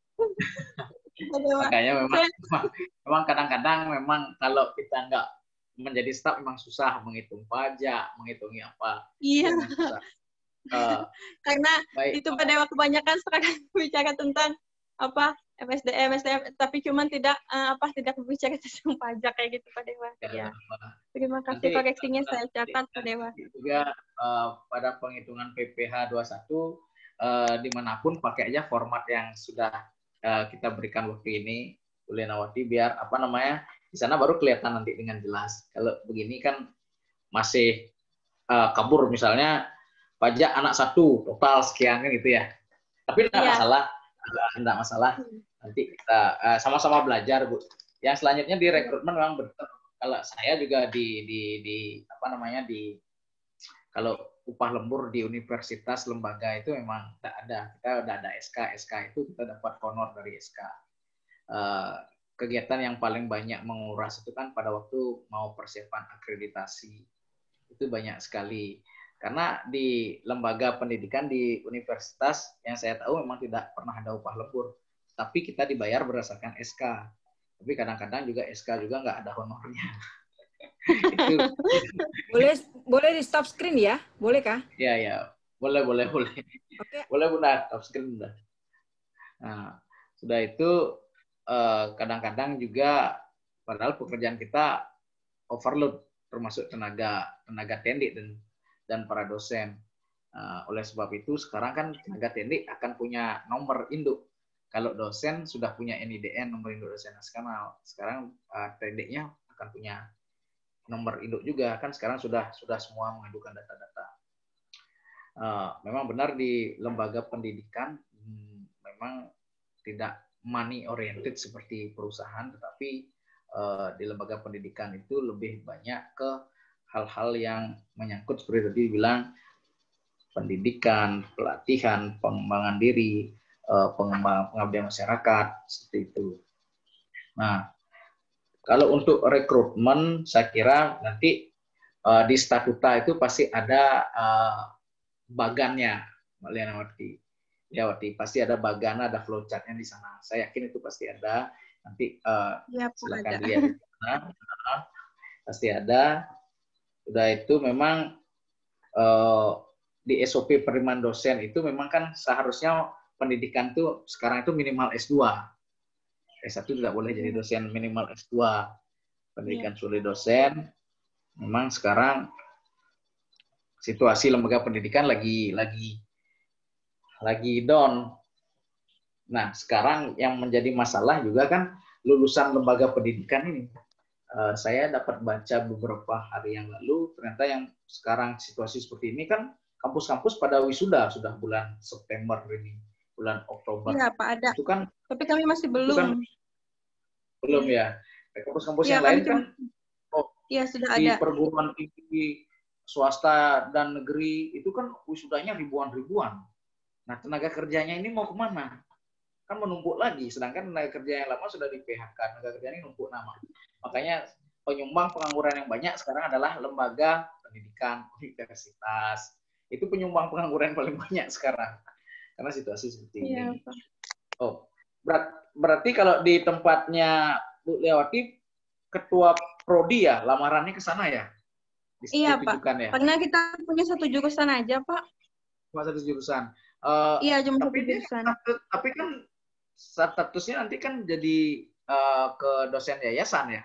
Makanya memang, saya... memang kadang-kadang memang kalau kita nggak menjadi staf memang susah, menghitung pajak, menghitungi apa. Iya. Memang susah. Uh, Karena baik. itu pada waktu kebanyakan sekarang bicara tentang apa M S D M, S D M, tapi cuman tidak uh, apa tidak berbicara tentang pajak kayak gitu Pak Dewa. Ya. Terima kasih Nanti, koreksinya saya catat Pak Dewa. Juga uh, pada penghitungan P P H dua puluh satu uh, dimanapun pakai aja format yang sudah uh, kita berikan waktu ini, Bu Lenawati, biar apa namanya di sana baru kelihatan nanti dengan jelas. Kalau begini kan masih uh, kabur, misalnya pajak anak satu total sekian kan gitu ya. Tapi tidak ya. masalah, tidak masalah. Nanti kita uh, sama-sama belajar, Bu. Yang selanjutnya di rekrutmen memang betul. Kalau saya juga di di di apa namanya di kalau upah lembur di universitas lembaga itu memang tidak ada. Kita udah ada S K, S K itu kita dapat honor dari S K. Uh, kegiatan yang paling banyak menguras itu kan pada waktu mau persiapan akreditasi. Itu banyak sekali. Karena di lembaga pendidikan di universitas yang saya tahu memang tidak pernah ada upah lembur. Tapi kita dibayar berdasarkan S K. Tapi kadang-kadang juga S K juga nggak ada honornya. Itu. Boleh boleh di stop screen ya? Boleh kah? Ya, ya. Boleh, boleh, boleh. Okay. Boleh, Bunda. Stop screen, Bunda. Nah, sudah itu kadang-kadang juga padahal pekerjaan kita overload, termasuk tenaga tenaga tendik dan dan para dosen. Uh, oleh sebab itu sekarang kan tenaga tendik akan punya nomor induk. Kalau dosen sudah punya N I D N, nomor induk dosen nasional. Sekarang uh, tendiknya akan punya nomor induk juga, kan sekarang sudah sudah semua mengajukan data-data. Uh, memang benar di lembaga pendidikan hmm, memang tidak money oriented seperti perusahaan, tetapi uh, di lembaga pendidikan itu lebih banyak ke hal-hal yang menyangkut seperti tadi bilang pendidikan, pelatihan, pengembangan diri, uh, pengembangan pengabdian masyarakat seperti itu. Nah, kalau untuk rekrutmen, saya kira nanti uh, di statuta itu pasti ada uh, bagannya, Mbak Lianawati. Ya, Wati, pasti ada bagan, ada flowchart-nya di sana. Saya yakin itu pasti ada. Nanti uh, ya, silakan lihat di sana. Nah, pasti ada. Udah itu memang uh, di S O P penerimaan dosen itu memang kan seharusnya pendidikan tuh sekarang itu minimal S dua. S satu tidak boleh jadi dosen, minimal S dua. Pendidikan ya. Sulit dosen. Memang sekarang situasi lembaga pendidikan lagi lagi lagi down. Nah, sekarang yang menjadi masalah juga kan lulusan lembaga pendidikan ini. Uh, saya dapat baca beberapa hari yang lalu, ternyata yang sekarang situasi seperti ini kan kampus-kampus pada wisuda sudah bulan September ini, bulan Oktober. Iya, Pak, ada. Itu kan, tapi kami masih belum. Kan, belum ya. Kampus-kampus ya, yang lain kan oh, ya, sudah di ada. perguruan tinggi swasta dan negeri itu kan wisudanya ribuan-ribuan. Nah, tenaga kerjanya ini mau kemana? Kan menumpuk lagi, sedangkan tenaga kerja yang lama sudah di P H K, tenaga kerja ini numpuk nama. Makanya penyumbang pengangguran yang banyak sekarang adalah lembaga pendidikan, universitas. Itu penyumbang pengangguran yang paling banyak sekarang. Karena situasi seperti iya, ini. Oh, berat, berarti kalau di tempatnya Bu Liawati, ketua prodi ya, lamarannya ke sana ya? Iya, Pak. Ya? Karena kita punya satu jurusan aja, Pak. Cuma satu jurusan. Uh, iya, cuma tapi satu jurusan. Dia, tapi kan statusnya nanti kan jadi uh, ke dosen yayasan ya?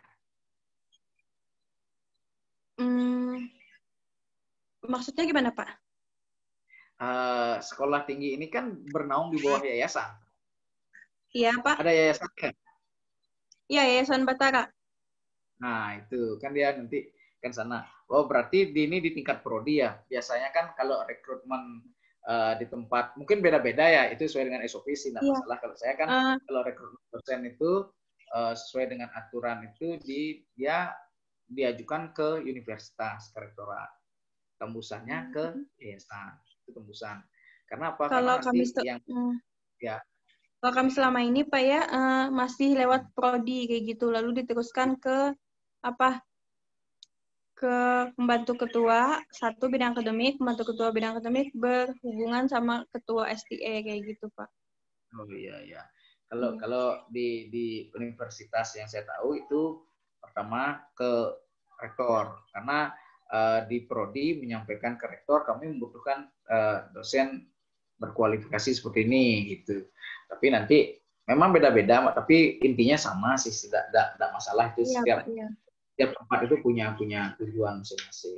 Hmm, maksudnya gimana, Pak? Uh, sekolah tinggi ini kan bernaung di bawah yayasan. Iya, Pak. Ada yayasannya? Iya, Yayasan Batara. Nah, itu kan dia nanti kan sana. Oh, berarti di ini di tingkat prodi ya. Biasanya kan kalau rekrutmen uh, di tempat mungkin beda-beda ya. Itu sesuai dengan S O P sih, tidak yeah. masalah. Kalau saya kan uh. kalau rekrutmen dosen itu uh, sesuai dengan aturan itu di dia diajukan ke universitas, ke rektorat. Tembusannya ke yayasan. Itu tembusan. Karena apa? Kalau Karena kami nanti yang uh. ya Kalau kami selama ini, Pak ya, uh, masih lewat prodi kayak gitu, lalu diteruskan ke apa? Ke pembantu ketua satu bidang akademik, pembantu ketua bidang akademik berhubungan sama ketua S T E kayak gitu, Pak. Oh iya iya. Kalau hmm. kalau di di universitas yang saya tahu itu pertama ke rektor. Karena uh, di prodi menyampaikan ke rektor kami membutuhkan uh, dosen berkualifikasi seperti ini gitu. Tapi nanti memang beda-beda, tapi intinya sama sih, tidak tidak, tidak masalah itu. Iya, setiap Pak, iya. setiap tempat itu punya punya tujuan masing-masing.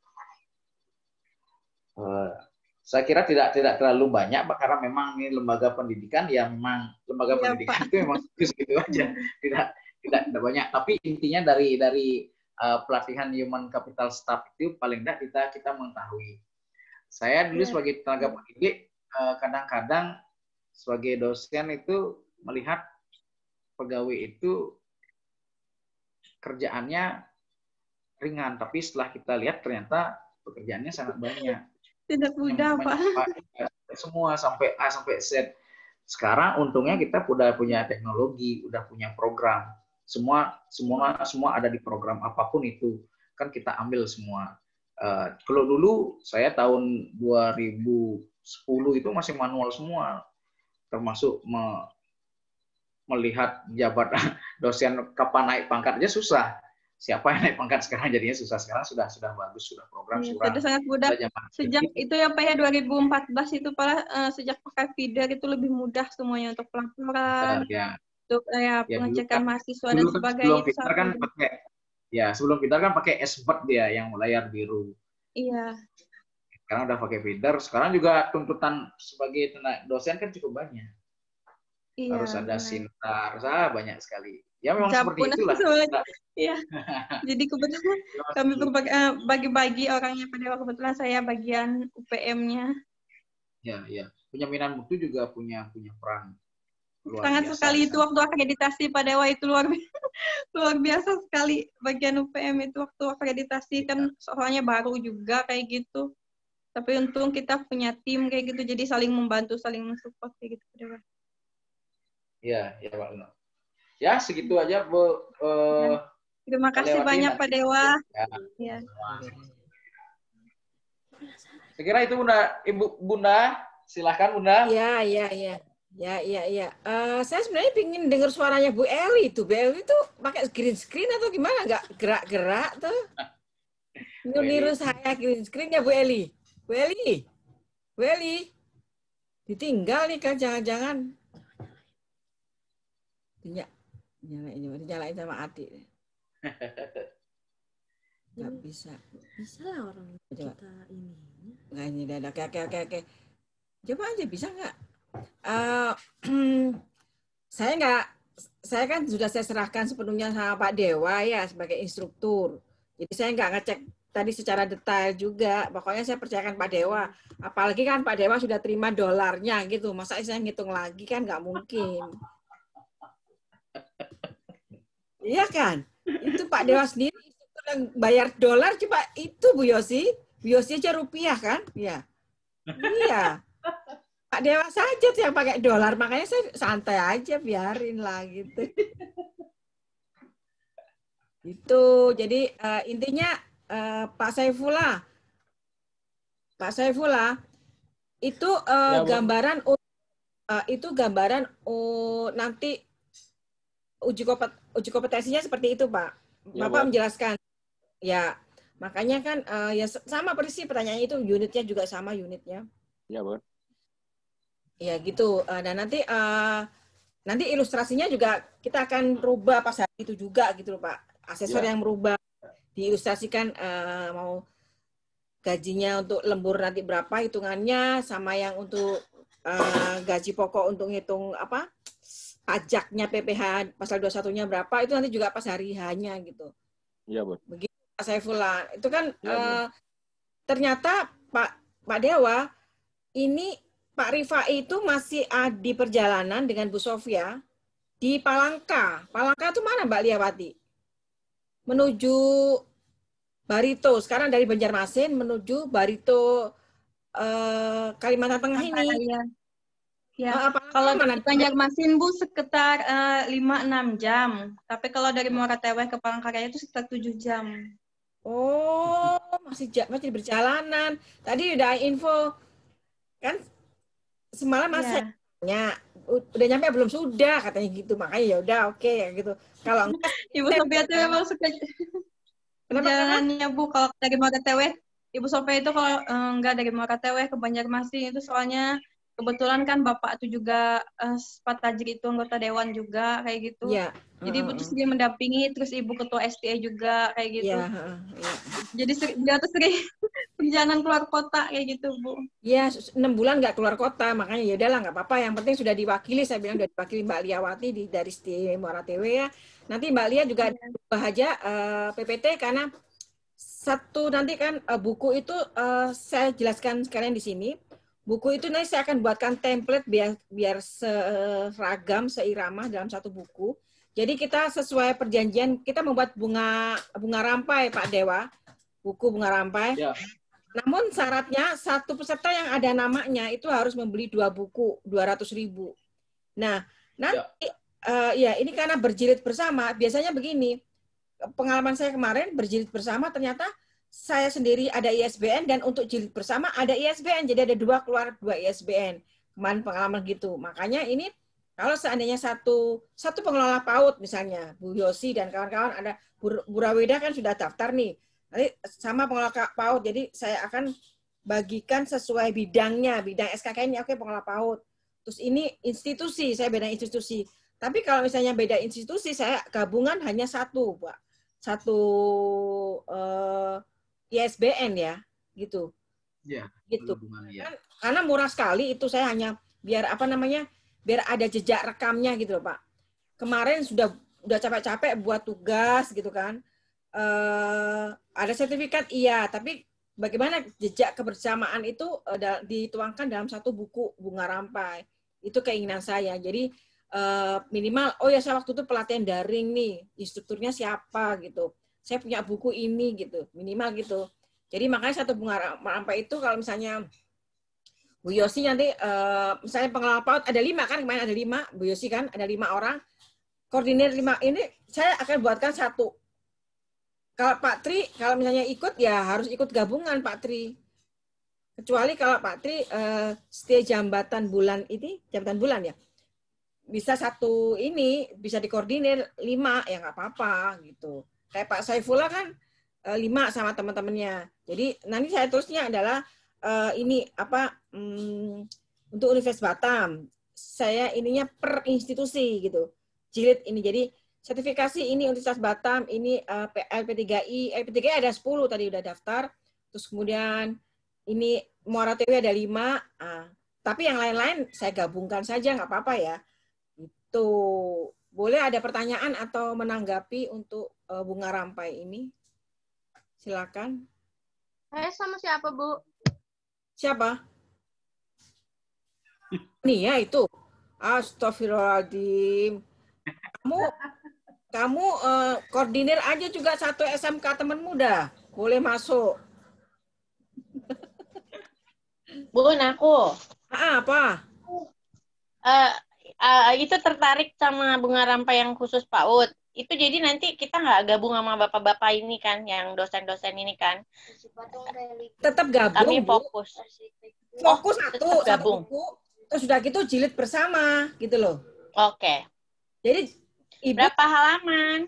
Uh, saya kira tidak tidak terlalu banyak, Pak, karena memang ini lembaga pendidikan, ya memang lembaga Iya, pendidikan Pak. itu memang gitu aja, tidak tidak tidak banyak. Tapi intinya dari dari uh, pelatihan human capital staff itu paling tidak kita kita mengetahui. Saya dulu Iya. sebagai tenaga pendidik uh, kadang-kadang sebagai dosen itu melihat pegawai itu kerjaannya ringan, tapi setelah kita lihat ternyata pekerjaannya sangat banyak. Tidak mudah, Pak. Semua sampai A sampai Z. Sekarang untungnya kita udah punya teknologi, udah punya program. Semua semua semua ada di program apapun itu. Kan kita ambil semua. Uh, kalau dulu saya tahun dua ribu sepuluh itu masih manual semua. Termasuk me, melihat jabat dosen kapan naik pangkat aja susah. Siapa yang naik pangkat sekarang jadinya susah. Sekarang sudah sudah bagus, sudah program, Iya, sudah sudah sangat mudah. Sejak itu ya Pak ya dua ribu empat belas itu Pak, uh, sejak pakai feeder itu lebih mudah semuanya untuk pelaporan, ya, untuk uh, ya, ya, pengecekan kan, mahasiswa dan sebagainya. Sebelum feeder kan pakai, ya sebelum feeder kan pakai S B E T dia yang layar biru. Iya. Sekarang udah pakai feeder. Sekarang juga tuntutan sebagai tenaga dosen kan cukup banyak. Iya, harus ada benar. Sintar, ah, banyak sekali. Ya memang Campur seperti itulah. Iya. Jadi kebetulan kami berbagi, uh, bagi-bagi orangnya pada kebetulan saya bagian U P M-nya. Ya, ya. Penyaminan mutu juga punya punya peran luar Sangat biasa. sekali itu waktu akreditasi Pak Dewa itu luar biasa, luar biasa sekali bagian U P M itu waktu akreditasi kan soalnya baru juga kayak gitu. Tapi untung kita punya tim kayak gitu jadi saling membantu, saling mensupport kayak gitu Pak Dewa. Iya, ya Pak Lino. Ya, segitu aja Bu. Uh, Terima kasih banyak Pak Dewa. Ya. Ya. Saya kira itu Bunda, Ibu Bunda, silakan Bunda. Iya, iya, iya. Ya, iya, iya. Uh, saya sebenarnya ingin dengar suaranya Bu Eli itu. Bu Eli itu pakai green screen atau gimana? Nggak gerak-gerak tuh. Niru saya green screen ya Bu Eli. Bu Eli. Bu Eli. Ditinggal nih kan, jangan-jangan. Nyalain, nyalain sama adik. Nggak bisa. Bisa lah orang Coba. kita ini. Nggak, ini dah, oke, oke, oke, oke. Coba aja, bisa nggak? Uh, saya nggak, saya kan sudah saya serahkan sepenuhnya sama Pak Dewa ya sebagai instruktur. Jadi saya nggak ngecek tadi secara detail juga. Pokoknya saya percayakan Pak Dewa. Apalagi kan Pak Dewa sudah terima dolarnya gitu. Masa saya ngitung lagi kan nggak mungkin. Iya kan? Itu Pak Dewa sendiri yang bayar dolar, coba itu Bu Yosi. Bu Yosi aja rupiah kan? Iya. Iya. Pak Dewa saja tuh yang pakai dolar, makanya saya santai aja, biarin lah gitu. Itu, jadi uh, intinya uh, Pak Saifullah, Pak Saifullah, itu uh, ya, gambaran, uh, itu gambaran uh, nanti uji kompet, uji kompetensinya seperti itu Pak. Ya, Bapak menjelaskan. Ya, makanya kan uh, ya sama persis pertanyaannya itu, unitnya juga sama unitnya. Ya, Bu. Ya gitu. Uh, dan nanti uh, nanti ilustrasinya juga kita akan rubah pas hari itu juga gitu loh Pak. Asesor ya. Yang merubah, diilustrasikan uh, mau gajinya untuk lembur nanti berapa hitungannya, sama yang untuk uh, gaji pokok untuk ngitung apa pajaknya P P H pasal dua puluh satunya berapa, itu nanti juga pas hari H-nya gitu. Iya, Bu. Begitu Pak Saifullah. Itu kan ya, uh, ternyata Pak Pak Dewa ini Pak Rifai itu masih uh, di perjalanan dengan Bu Sofia di Palangka. Palangka itu mana Mbak Liawati? Menuju Barito. Sekarang dari Banjarmasin menuju Barito uh, Kalimantan Tengah ini. Ya. Ya, uh, kalau dari Banjarmasin Bu sekitar uh, lima enam jam. Tapi kalau dari Muara Teweh ke Palangkaraya itu sekitar tujuh jam. Oh, masih masih berjalanan. Tadi udah info kan semalam masih ya. Udah nyampe belum, sudah katanya gitu, makanya ya udah oke okay, ya gitu. Kalau Ibu Sofia tuh memang suka Kenapa, Perjalanannya Bu, kalau dari Muara Tewe, Ibu Sofia itu kalau eh, enggak dari Muara Tewe ke Banjarmasin itu soalnya kebetulan kan Bapak itu juga eh, Pak Tajri itu anggota dewan juga kayak gitu. Iya. Jadi Ibu tuh sering mendampingi, terus Ibu ketua S T A juga kayak gitu. Iya, heeh, iya. Jadi sering, dia tuh sering perjalanan keluar kota kayak gitu Bu. Iya, enam bulan nggak keluar kota, makanya ya udahlah nggak apa-apa. Yang penting sudah diwakili, saya bilang sudah diwakili Mbak Liawati di dari S T A Muara Tewe ya. Nanti Mbak Lia juga bahagia uh, P P T karena satu nanti kan uh, buku itu uh, saya jelaskan sekalian di sini. Buku itu nanti saya akan buatkan template biar biar seragam, seirama dalam satu buku. Jadi kita sesuai perjanjian kita membuat bunga bunga rampai Pak Dewa, buku bunga rampai. Ya. Namun syaratnya satu peserta yang ada namanya itu harus membeli dua buku dua ratus ribu. Nah nanti ya. Uh, ya ini karena berjilid bersama. Biasanya begini, pengalaman saya kemarin berjilid bersama ternyata saya sendiri ada I S B N dan untuk jilid bersama ada I S B N. Jadi ada dua keluar dua I S B N. Kemarin pengalaman gitu. Makanya ini kalau seandainya satu satu pengelola PAUD misalnya Bu Yosi dan kawan-kawan ada Bu, Bu Rawida kan sudah daftar nih. Nanti sama pengelola PAUD. Jadi saya akan bagikan sesuai bidangnya. Bidang S K K ini oke pengelola PAUD. Terus ini institusi, saya beda institusi. Tapi kalau misalnya beda institusi, saya gabungan hanya satu, Pak. Satu uh, I S B N ya, gitu. Iya. Gitu. Ya. Kan, karena murah sekali itu saya hanya biar apa namanya, biar ada jejak rekamnya gitu loh, Pak. Kemarin sudah udah capek-capek buat tugas gitu kan. Uh, ada sertifikat iya, tapi bagaimana jejak kebersamaan itu uh, dituangkan dalam satu buku bunga rampai. Itu keinginan saya. Jadi uh, minimal, oh ya saya waktu itu pelatihan daring nih, instrukturnya siapa gitu. Saya punya buku ini gitu, minimal gitu. Jadi makanya satu bunga rampai itu kalau misalnya Bu Yosi nanti, uh, misalnya pengelola PAUD ada lima kan, kemarin ada lima, Bu Yosi kan ada lima orang, koordinir lima ini saya akan buatkan satu. Kalau Pak Tri, kalau misalnya ikut ya harus ikut gabungan Pak Tri. Kecuali kalau Pak Tri uh, stay jambatan bulan ini, jambatan bulan ya, bisa satu ini, bisa dikoordinir lima, ya nggak apa-apa gitu. Kayak Pak Saifullah kan uh, lima sama teman-temannya. Jadi nanti saya terusnya adalah uh, ini apa um, untuk Universitas Batam. Saya ininya per institusi gitu. Jilid ini jadi sertifikasi ini Universitas Batam, ini uh, L P tiga I, L P tiga I ada sepuluh tadi udah daftar. Terus kemudian ini Muara Tewe ada lima. Uh, tapi yang lain-lain saya gabungkan saja nggak apa-apa ya. Itu boleh ada pertanyaan atau menanggapi untuk uh, bunga rampai ini? Silakan. Saya sama siapa, Bu? Siapa? Nih ya itu. Astagfirullahaladzim. Kamu kamu uh, koordinir aja juga satu S M K teman muda. Boleh masuk. Bun, aku. Ah, apa? Uh, uh, itu tertarik sama bunga rampai yang khusus PAUD. Itu jadi nanti kita nggak gabung sama bapak-bapak ini kan, yang dosen-dosen ini kan. Tetap gabung. Kami fokus. Fokus oh, satu, satu gabung. Satu buku, terus sudah gitu jilid bersama, gitu loh. Oke. Okay. Jadi ibu berapa halaman?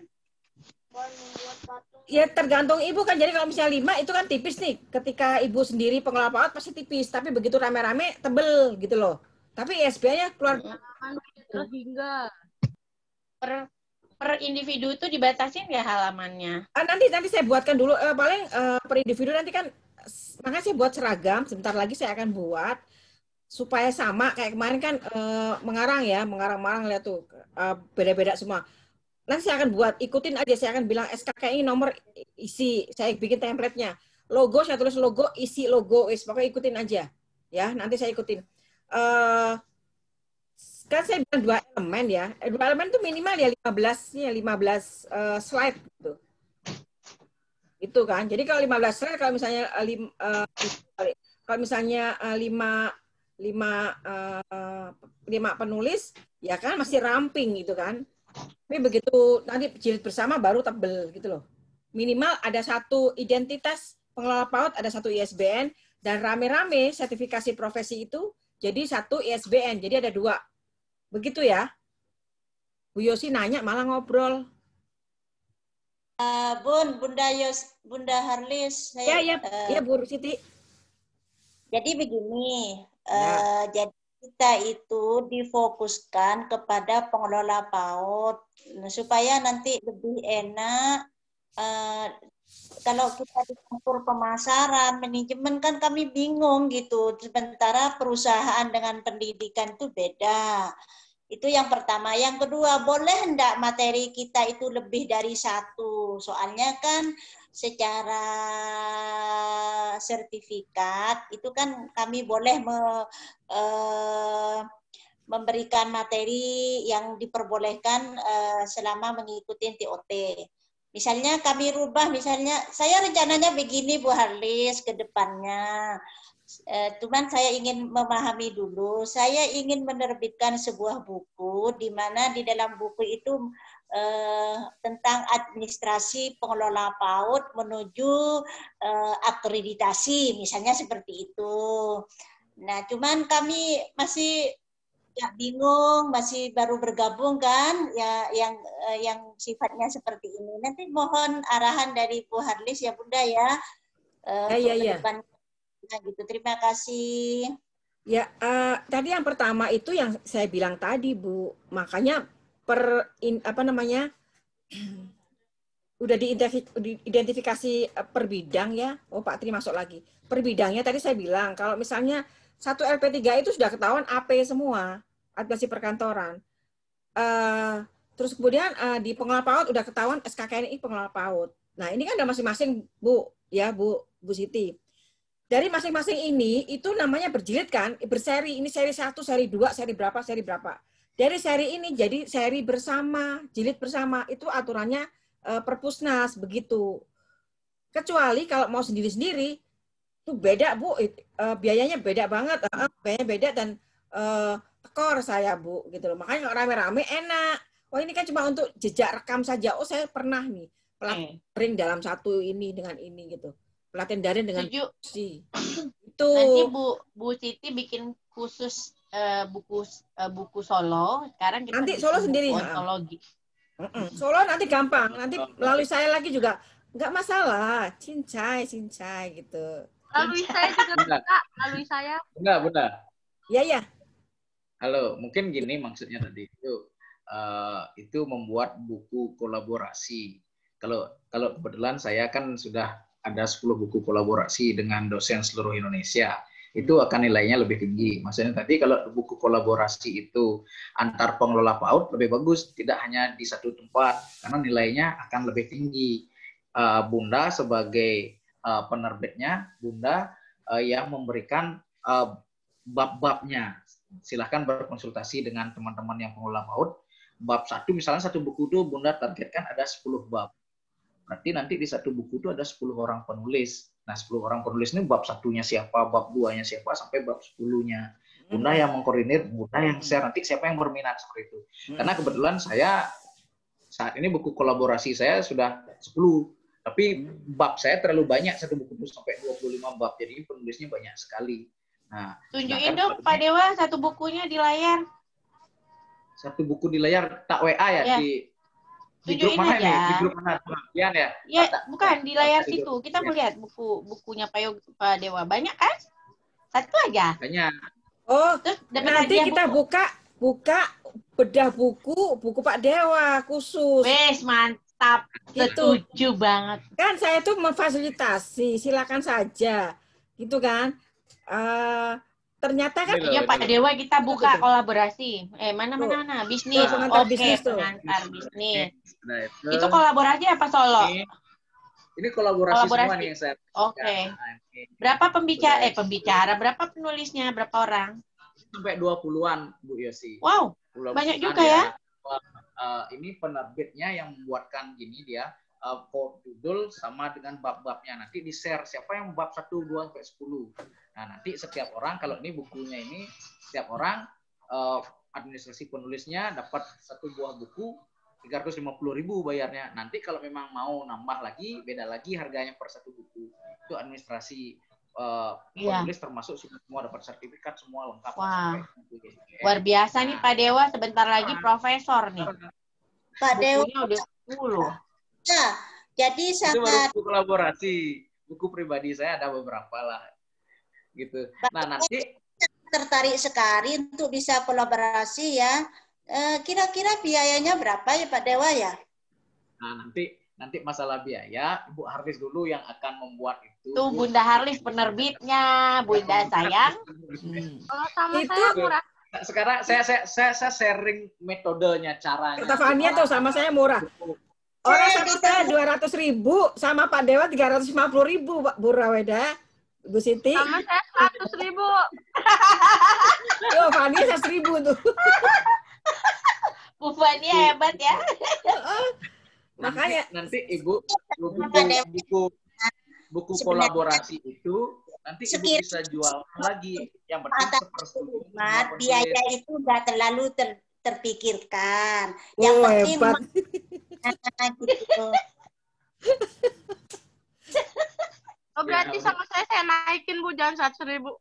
Ya tergantung ibu kan. Jadi kalau misalnya lima itu kan tipis nih. Ketika ibu sendiri pengelola PAUD pasti tipis, tapi begitu rame-rame tebel gitu loh. Tapi I S B-nya keluar terus hingga per per individu itu dibatasin ya halamannya. Ah, nanti nanti saya buatkan dulu eh, paling eh, per individu nanti kan makanya saya buat seragam. Sebentar lagi saya akan buat supaya sama kayak kemarin kan eh, mengarang ya, mengarang-marang lihat tuh eh, beda-beda semua. Nanti saya akan buat, ikutin aja, saya akan bilang S K K ini nomor isi, saya bikin template-nya. Logo, saya tulis logo, isi logo, is pokoknya ikutin aja. Ya, nanti saya ikutin. Uh, kan saya bilang dua elemen ya. Dua elemen itu minimal ya lima belas, ya lima belas uh, slide gitu. Itu kan. Jadi kalau lima belas slide, kalau misalnya uh, lim, uh, kalau misalnya uh, lima lima uh, lima penulis, ya kan masih ramping gitu kan. Tapi begitu nanti jilid bersama baru tebel gitu loh. Minimal ada satu identitas pengelola PAUD, ada satu I S B N, dan rame-rame sertifikasi profesi itu jadi satu I S B N. Jadi ada dua. Begitu ya. Bu Yosi nanya malah ngobrol. Uh, Bun, Bunda Yos, Bunda Harlis, Ya, saya, ya, uh, ya Bu Siti. jadi begini, Ya. uh, jadi kita itu difokuskan kepada pengelola PAUD nah, supaya nanti lebih enak. Uh, kalau kita dicampur pemasaran, manajemen kan kami bingung gitu. Sementara perusahaan dengan pendidikan itu beda. Itu yang pertama. Yang kedua, boleh enggak materi kita itu lebih dari satu? Soalnya kan secara sertifikat itu kan kami boleh me, eh, memberikan materi yang diperbolehkan eh, selama mengikuti T O T. Misalnya kami rubah, misalnya saya rencananya begini Bu Harlis ke depannya. Eh, cuman saya ingin memahami dulu, saya ingin menerbitkan sebuah buku di mana di dalam buku itu eh, tentang administrasi pengelola PAUD menuju eh, akreditasi, misalnya seperti itu. Nah, cuman kami masih ya bingung, masih baru bergabung kan, ya yang eh, yang sifatnya seperti ini. Nanti mohon arahan dari Bu Harlis ya Bunda ya, eh, Ya, untuk ya, ke ya. depan. Nah, gitu. Terima kasih. Ya, eh, tadi yang pertama itu yang saya bilang tadi, Bu. Makanya per in, apa namanya? udah diidentifikasi per bidang ya. Oh, Pak Tri masuk lagi. Per bidangnya tadi saya bilang kalau misalnya satu L P tiga itu sudah ketahuan A P semua, administrasi perkantoran. Uh, terus kemudian uh, di pengelola PAUD udah ketahuan S K K N I pengelola PAUD. Nah, ini kan udah masing-masing, Bu, ya, Bu, Bu Siti. Dari masing-masing ini itu namanya berjilid kan, berseri. Ini seri satu, seri dua, seri berapa, seri berapa. Dari seri ini jadi seri bersama, jilid bersama. Itu aturannya uh, Perpusnas begitu. Kecuali kalau mau sendiri-sendiri itu beda, Bu. Uh, biayanya beda banget, uh, biayanya beda dan uh, tekor saya, Bu, gitu loh. Makanya kalau rame-rame enak. Oh, ini kan cuma untuk jejak rekam saja. Oh, saya pernah nih pelatihan dalam satu ini dengan ini gitu. Pelatihan daring dengan si itu. Nanti Bu Bu Siti bikin khusus uh, buku uh, buku solo. Sekarang kita nanti Solo sendiri ontologi. Uh-uh. Solo nanti gampang. Nanti melalui saya lagi juga nggak masalah. Cincai, cincai gitu. Lalu saya juga bisa, lalu saya. Bunda, Bunda. Iya, ya. Halo, mungkin gini maksudnya tadi itu uh, itu membuat buku kolaborasi. Kalau kalau kebetulan saya kan sudah ada sepuluh buku kolaborasi dengan dosen seluruh Indonesia. Itu akan nilainya lebih tinggi. Maksudnya tadi kalau buku kolaborasi itu antar pengelola PAUD lebih bagus, tidak hanya di satu tempat karena nilainya akan lebih tinggi. Uh, Bunda sebagai Uh, penerbitnya, Bunda uh, yang memberikan uh, bab-babnya. Silahkan berkonsultasi dengan teman-teman yang pengelola PAUD. Bab satu, misalnya satu buku itu Bunda targetkan ada sepuluh bab. Berarti nanti di satu buku itu ada sepuluh orang penulis. Nah, sepuluh orang penulis ini bab satunya siapa, bab duanya siapa, sampai bab sepuluhnya. Bunda yang mengkoordinir, Bunda yang share. Nanti siapa yang berminat seperti itu. Karena kebetulan saya saat ini buku kolaborasi saya sudah sepuluh. Tapi bab saya terlalu banyak, satu buku itu sampai dua puluh lima bab, jadi penulisnya banyak sekali. Nah, tunjukin dong Pak Dewa satu bukunya di layar. Satu buku di layar, tak W A ya, ya. di di grup mana nih? Di grup mana? Pengabdian ya? Ya, tak, bukan di layar situ. Kita melihat buku bukunya Pak Pak Dewa banyak kan? Satu aja. Banyak. Oh, terus nanti kita buku. buka buka bedah buku buku Pak Dewa khusus. Wes, mantap. Gitu. Setuju banget. Kan saya tuh memfasilitasi, silakan saja. Gitu kan. Uh, ternyata kan ya Pak Dewa kita buka tuh, kolaborasi. Eh, mana tuh. mana mana bisnis. Tuh, Oke, bisnis pengantar bisnis. Nah, itu, itu kolaborasi apa solo? Ini, ini kolaborasi, kolaborasi semua nih yang saya. Oke. Okay. Berapa pembicara eh pembicara, berapa penulisnya, berapa orang? Sampai dua puluhan, Bu Yosi. Wow. Banyak juga ya. ya. Uh, ini penerbitnya yang membuatkan gini dia uh, judul sama dengan bab-babnya, nanti di share siapa yang bab satu, dua, sampai sepuluh. Nah nanti setiap orang, kalau ini bukunya ini setiap orang uh, administrasi penulisnya dapat satu buah buku tiga ratus lima puluh ribu bayarnya. Nanti kalau memang mau nambah lagi, beda lagi harganya per satu buku. Itu administrasi uh, iya. penulis termasuk semua dapat sertifikat, semua lengkap. Wah. Luar biasa nah, nih Pak Dewa, sebentar lagi profesor nih. Pak Dewa udah sepuluh. Ya, Jadi Itu baru sangat buku kolaborasi. Buku pribadi saya ada beberapa lah. Gitu. Nah, nanti tertarik sekali untuk bisa kolaborasi ya. Eh, kira-kira biayanya berapa ya Pak Dewa ya? nah nanti nanti masalah biaya, Ibu Harlis dulu yang akan membuat itu. Tuh Bunda Harlis penerbitnya, Bunda sayang. Hmm. Kalau sama Itu- saya murah. Sekarang saya saya saya, saya sharing metodenya, caranya. Kata Fania tuh sama saya murah. Orang sama saya dua ratus ribu, sama Pak Dewa tiga ratus lima puluh ribu, Pak Bu Raweda, Bu Siti. Sama saya seratus ribu. Oh, Fania seratus ribu tuh. Bu Fania hebat ya. Makanya nanti, nanti Ibu buku Makanya- buku buku Sebenarnya- kolaborasi itu nanti Ibu Sekir- bisa jual lagi. Yang penting Kata sepersetujuan Mat, sama penulis. biaya itu udah terlalu ter- terpikirkan. Yang oh, penting hebat. mana gitu. Oh berarti Ya, sama saya saya naikin Bu, jangan seratus ribu.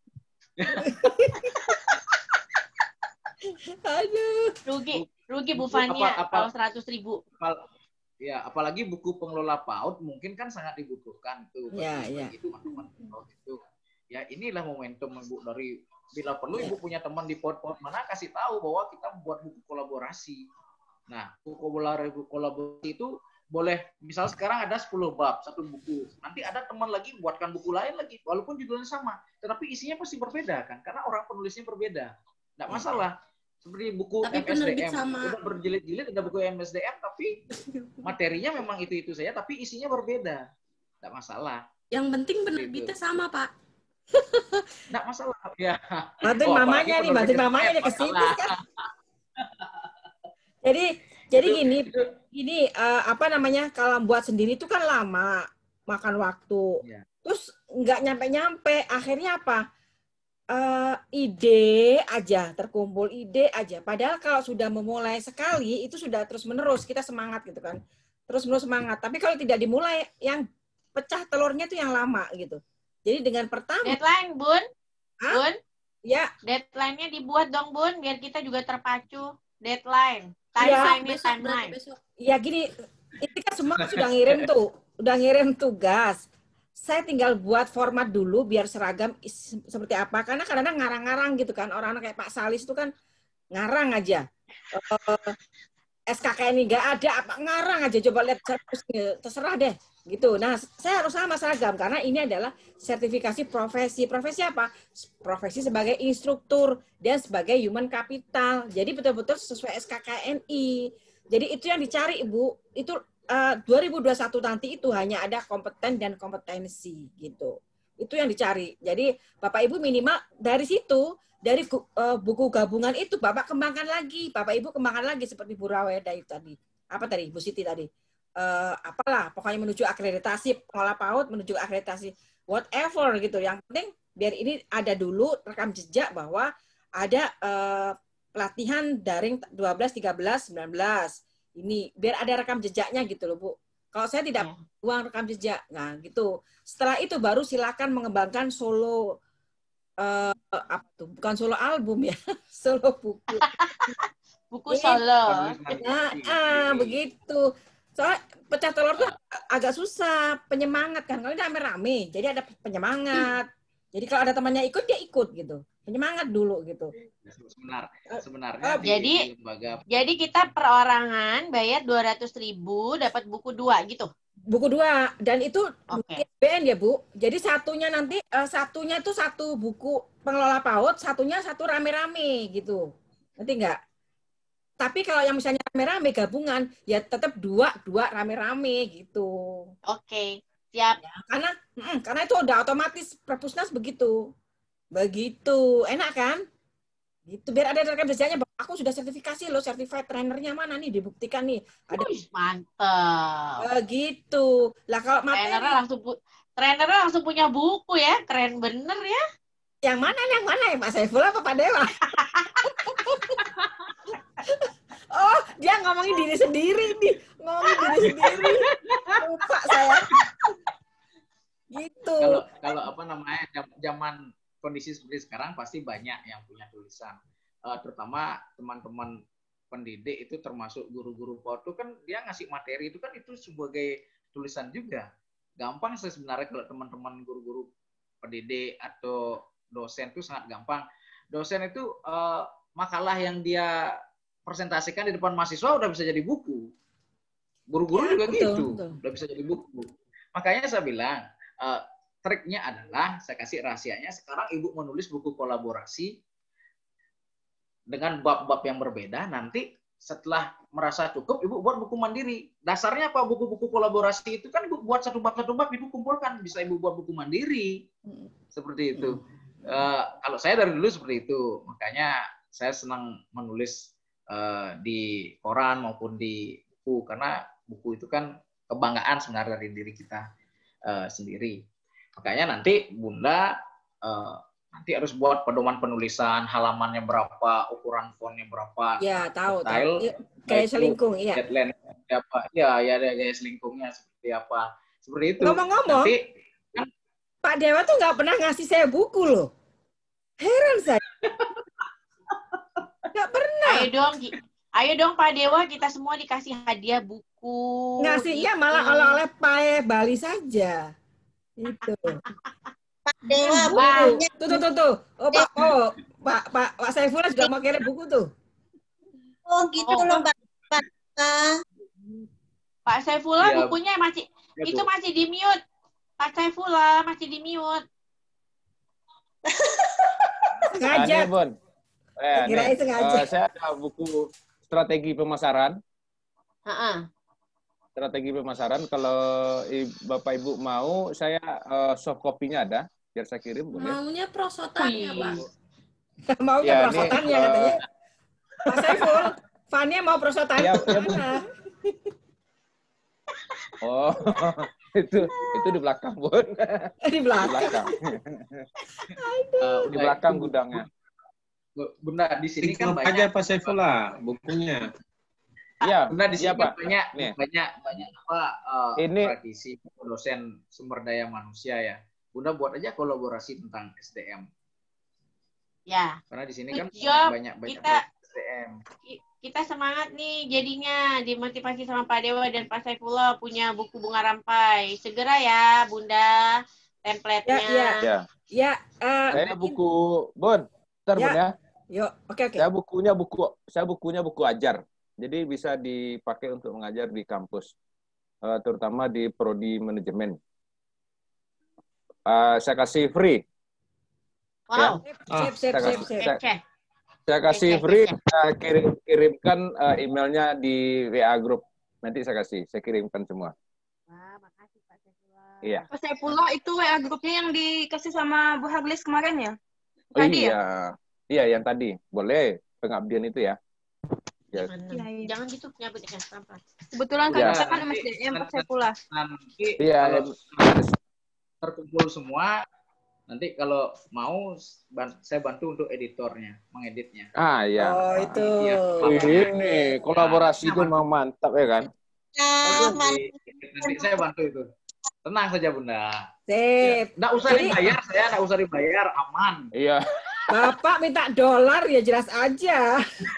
Aduh. Rugi, rugi Bu Buku Fania apa- apa- kalau seratus ribu. Apal- ya apalagi buku pengelola PAUD mungkin kan sangat dibutuhkan tuh bagi, Ya, ya. bagi teman-teman PAUD itu. Ya inilah momentum Ibu dari bila perlu Ya. Ibu punya teman di PAUD-PAUD mana kasih tahu bahwa kita membuat buku kolaborasi. Nah, buku kolaborasi, kolaborasi itu boleh misal sekarang ada sepuluh bab satu buku. Nanti ada teman lagi buatkan buku lain lagi walaupun judulnya sama, tetapi isinya pasti berbeda kan karena orang penulisnya berbeda. Enggak masalah. Seperti buku Tapi M S D penerbit M, sama- udah berjilid-jilid ada buku M S D M tapi materinya memang itu-itu saja tapi isinya berbeda. Enggak masalah. Yang penting penerbitnya sama, Pak. Enggak masalah. Ya. Bantuin Oh, mamanya apalagi nih, bantuin penerbitnya mamanya nih ke sini masalah. kan. Jadi jadi Itu- gini, itu- gini eh, apa namanya? Kalau buat sendiri itu kan lama, makan waktu. Ya. Terus nggak nyampe-nyampe, akhirnya apa? Eh, ide aja, terkumpul ide aja. Padahal kalau sudah memulai sekali, itu sudah terus-menerus, kita semangat gitu kan. Terus-menerus semangat. Tapi kalau tidak dimulai, yang pecah telurnya itu yang lama gitu. Jadi dengan pertama, Deadline Bun, Hah? Bun, ya deadline-nya dibuat dong Bun, biar kita juga terpacu. Deadline, Ya, timeline-nya Besok berarti timeline. besok. ya gini, itu kan semua sudah ngirim tuh, udah ngirim tugas. Saya tinggal buat format dulu biar seragam is- seperti apa. Karena kadang-kadang ngarang-ngarang gitu kan. Orang-orang kayak Pak Salis itu kan ngarang aja. Eh, S K K N I nggak ada, apa ngarang aja. Coba lihat terserah deh. Gitu. Nah, saya harus sama seragam karena ini adalah sertifikasi profesi. Profesi apa? Profesi sebagai instruktur dan sebagai human capital. Jadi betul-betul sesuai S K K N I. Jadi itu yang dicari, Ibu. Itu uh, dua ribu dua puluh satu nanti itu hanya ada kompeten dan kompetensi gitu. Itu yang dicari. Jadi Bapak Ibu minimal dari situ, dari uh, buku gabungan itu Bapak kembangkan lagi. Bapak Ibu kembangkan lagi seperti Bu Raweda itu tadi. Apa tadi? Bu Siti tadi. Uh, apalah, pokoknya menuju akreditasi, pengelola PAUD menuju akreditasi whatever gitu. Yang penting biar ini ada dulu rekam jejak bahwa ada uh, pelatihan daring dua belas, tiga belas, sembilan belas. Ini biar ada rekam jejaknya gitu loh, Bu. Kalau saya tidak Ya. uang rekam jejak. Nah, gitu. Setelah itu baru silakan mengembangkan solo uh, apa tuh? Bukan solo album ya, solo buku. Buku Ini- solo. Penulis mandiri. Nah, ah, begitu. Soalnya pecah telur tuh agak susah, penyemangat kan. Kalau ini rame-rame, jadi ada penyemangat. Jadi kalau ada temannya ikut, dia ikut gitu. Penyemangat dulu gitu. Sebenar, Oh, sebenarnya di, jadi- di lembaga Jadi kita perorangan bayar dua ratus ribu dapat buku dua gitu. Buku dua. Dan itu Oke. I S B N ya, Bu. Jadi satunya nanti, eh, satunya itu satu buku pengelola PAUD, satunya satu rame-rame gitu. Ngerti nggak? Tapi kalau yang misalnya rame-rame gabungan, ya tetap dua, dua rame-rame gitu. Oke. Siap. Karena mm, karena itu udah otomatis Perpusnas begitu. Begitu. Enak kan? Gitu biar ada rekam jejaknya bahwa aku sudah sertifikasi loh, certified trainernya mana nih dibuktikan nih. Ada Wih, mantap. begitu. Lah kalau Trainernya materi langsung pu- trainernya langsung punya buku ya. Keren bener ya. yang mana yang mana ya Pak Saiful apa Pak Dewa? Oh, dia ngomongin diri sendiri nih. Ngomongin diri sendiri. Lupa saya. Gitu. kalau kalau apa namanya jam- zaman kondisi seperti sekarang pasti banyak yang punya tulisan. Eh, terutama teman-teman pendidik itu termasuk guru-guru PAUD itu kan dia ngasih materi itu kan itu sebagai tulisan juga. Gampang sih sebenarnya kalau teman-teman guru-guru pendidik atau dosen itu sangat gampang. Dosen itu uh, makalah yang dia presentasikan di depan mahasiswa udah bisa jadi buku. Guru-guru ya, juga betul, gitu, betul. Udah bisa jadi buku. Makanya saya bilang, uh, triknya adalah, saya kasih rahasianya, sekarang ibu menulis buku kolaborasi dengan bab-bab yang berbeda, nanti setelah merasa cukup, ibu buat buku mandiri. Dasarnya apa? Buku-buku kolaborasi itu kan ibu buat satu bab satu bab, ibu kumpulkan, bisa ibu buat buku mandiri, seperti itu. Uh, kalau saya dari dulu seperti itu, makanya saya senang menulis uh, di koran maupun di buku, karena buku itu kan kebanggaan sebenarnya dari diri kita uh, sendiri. Makanya nanti Bunda uh, nanti harus buat pedoman penulisan, halamannya berapa, ukuran fontnya berapa. Ya, tahu, style, tahu. Kayak selingkung, iya. Deadline apa? Ya, ya ada gaya selingkungnya seperti apa. Seperti itu. Ngomong-ngomong, nanti, Pak Dewa tuh nggak pernah ngasih saya buku loh. Heran saya. Nggak pernah. Ayo dong, ayo dong Pak Dewa, kita semua dikasih hadiah buku. Ngasihnya malah oleh-oleh pae Bali saja. Itu. Pak Dewa, bukunya. Tuh, tuh, tuh, tuh. Oh, Pak, oh, Pak, Pak, Pak Saifullah juga mau kirim buku tuh. Oh, gitu oh, loh, Mbak. Pak, Pak Saifullah ya, bukunya masih, ya, itu masih di mute. Pak Saifullah masih di mute. Sengaja. Nah, Bon. Eh, Kirain sengaja. Uh, saya ada buku strategi pemasaran. Uh-uh. Strategi pemasaran, kalau Bapak Ibu mau, saya uh, soft copy-nya ada, biar saya kirim. Boleh? Maunya prosotannya, Pak. Maunya ya, prosotannya ini, katanya. Uh, Pak Saiful, Fania mau prosotannya. Ya, ya, Bu. Oh, itu itu di belakang, Bun. Di belakang. Di belakang, uh, di belakang gudangnya. Bunda, di sini kan banyak aja Pak Saifullah bukunya. Iya, Bunda, di sini ya, kan Pak. banyak Nih. banyak banyak apa uh, Ini praktisi dosen sumber daya manusia ya. Bunda buat aja kolaborasi tentang S D M. Ya. Karena di sini kan banyak banyak kita, S D M. Kita semangat nih jadinya, dimotivasi sama Pak Dewa dan Pak Saifullah punya buku bunga rampai. Segera ya, Bunda, template-nya. Ya, ya. Ya. Ya, uh, Saya buku, Bun. Bentar, ya. Bun ya. Yuk, oke oke. Saya bukunya buku, saya bukunya buku ajar. Jadi bisa dipakai untuk mengajar di kampus, uh, terutama di prodi manajemen. Uh, saya kasih free. Wow. Ya. Sip, sip, Saya sip, kasih- sip. saya- Cek. Saya kasih Cek, free, cek. saya kirim kirimkan uh, emailnya di W A group. Nanti saya kasih, saya kirimkan semua. Wah, makasih Pak Saifullah. Iya. Pak Saifullah itu W A grupnya yang dikasih sama Bu Haglis kemarin ya? Oh Tadi iya, iya yang tadi. Boleh pengabdian itu ya. Ya. Jangan, Iya, iya. jangan gitu nyabutnya, sampah. Kebetulan kan Ya. kita kan M S D M Pak Saifullah. Nanti Iya, kalau ya. terkumpul semua, nanti kalau mau ban- saya bantu untuk editornya, mengeditnya. Ah ya. Oh, itu. Iya. Ini kolaborasi itu memang mantap ya kan? Nah, Nanti, nanti saya bantu itu. Tenang saja Bunda. Sip. Nggak usah Jadi- dibayar, saya nggak usah dibayar, aman. Iya. Bapak minta dolar ya jelas aja.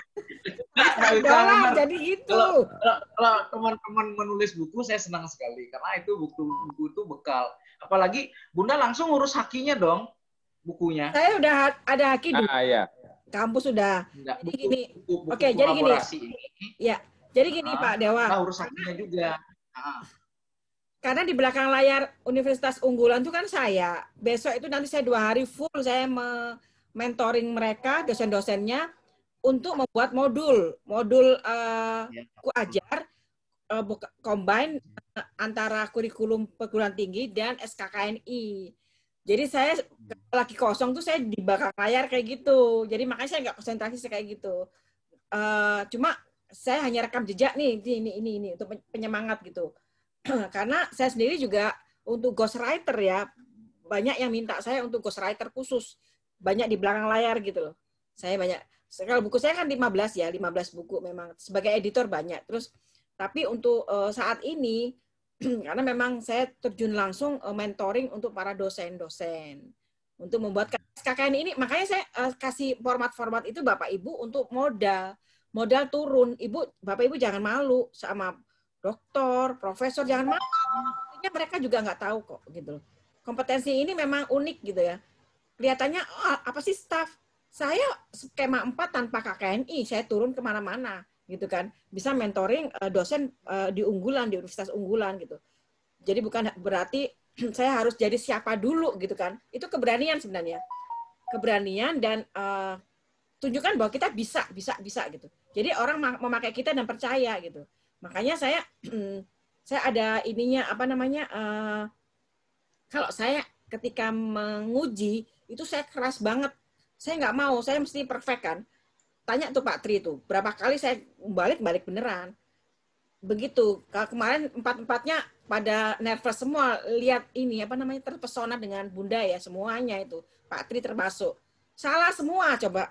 Nggak usah, Dolar benar. jadi itu. Kalau, kalau- kalau teman-teman menulis buku, saya senang sekali karena itu buku buku itu bekal. Apalagi Bunda langsung ngurus hakinya dong, bukunya. Saya udah ha- ada haki di Ah ya. kampus sudah. Nggak, Jadi buku, gini. buku, buku Oke, jadi gini. kolaborasi ini, Ya, jadi gini Ah, Pak Dewa. kita urus hakinya juga. Ah. Karena di belakang layar Universitas Unggulan itu kan saya. Besok itu nanti saya dua hari full saya me- mentoring mereka, dosen-dosennya, untuk membuat modul. Modul uh, Ya. ku ajar, uh, buka- combine uh, antara kurikulum perguruan tinggi dan S K K N I. Jadi saya kalau lagi kosong tuh saya di belakang layar kayak gitu. Jadi makanya saya nggak konsentrasi kayak gitu. Uh, cuma saya hanya rekam jejak nih, ini, ini, ini, ini untuk penyemangat gitu. Karena saya sendiri juga untuk ghostwriter ya, banyak yang minta saya untuk ghostwriter khusus, banyak di belakang layar gitu loh. Saya banyak, kalau buku saya kan lima belas ya, lima belas buku memang, sebagai editor banyak. Terus, tapi untuk uh, saat ini, karena memang saya terjun langsung uh, mentoring untuk para dosen-dosen, untuk membuat S K K N I ini, makanya saya uh, kasih format-format itu Bapak Ibu untuk modal, modal turun. Ibu, Bapak Ibu jangan malu sama doktor, profesor, jangan mau. Artinya mereka juga nggak tahu kok gitu. Kompetensi ini memang unik gitu ya. Kelihatannya oh, apa sih staff? Saya skema empat tanpa K K N I, saya turun kemana-mana gitu kan. Bisa mentoring uh, dosen uh, di unggulan, di universitas unggulan gitu. Jadi bukan berarti saya harus jadi siapa dulu gitu kan. Itu keberanian sebenarnya. Keberanian dan uh, tunjukkan bahwa kita bisa, bisa, bisa gitu. Jadi orang memakai kita dan percaya gitu. Makanya saya saya ada ininya apa namanya uh, kalau saya ketika menguji itu saya keras banget. Saya nggak mau, saya mesti perfect kan. Tanya tuh Pak Tri itu, berapa kali saya balik-balik beneran. Begitu. Kalau kemarin empat-empatnya pada nervous semua, lihat ini apa namanya terpesona dengan Bunda ya semuanya itu. Pak Tri termasuk. Salah semua coba.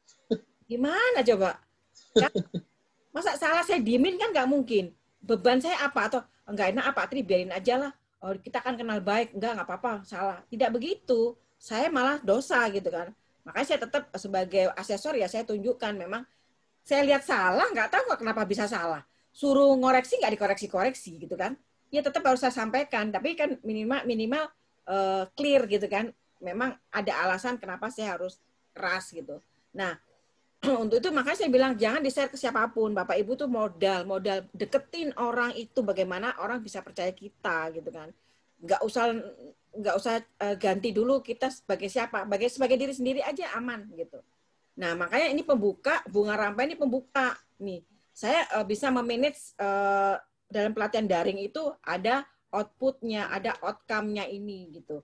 Gimana coba? Kan? Masa salah saya diemin kan nggak mungkin. Beban saya apa atau enggak enak apa Tri biarin aja lah. Oh, kita kan kenal baik, enggak nggak apa-apa, salah. Tidak begitu. Saya malah dosa gitu kan. Makanya saya tetap sebagai asesor ya saya tunjukkan memang saya lihat salah, nggak tahu kok kenapa bisa salah. Suruh ngoreksi nggak dikoreksi-koreksi gitu kan. Ya tetap harus saya sampaikan, tapi kan minimal minimal uh, clear gitu kan. Memang ada alasan kenapa saya harus keras gitu. Nah, untuk itu makanya saya bilang jangan di-share ke siapapun. Bapak Ibu tuh modal, modal deketin orang itu bagaimana orang bisa percaya kita gitu kan. Nggak usah nggak usah uh, ganti dulu kita sebagai siapa, sebagai sebagai diri sendiri aja aman gitu. Nah makanya ini pembuka Bunga Rampai ini pembuka nih. Saya uh, bisa memanage uh, dalam pelatihan daring itu ada outputnya, ada outcome-nya ini gitu.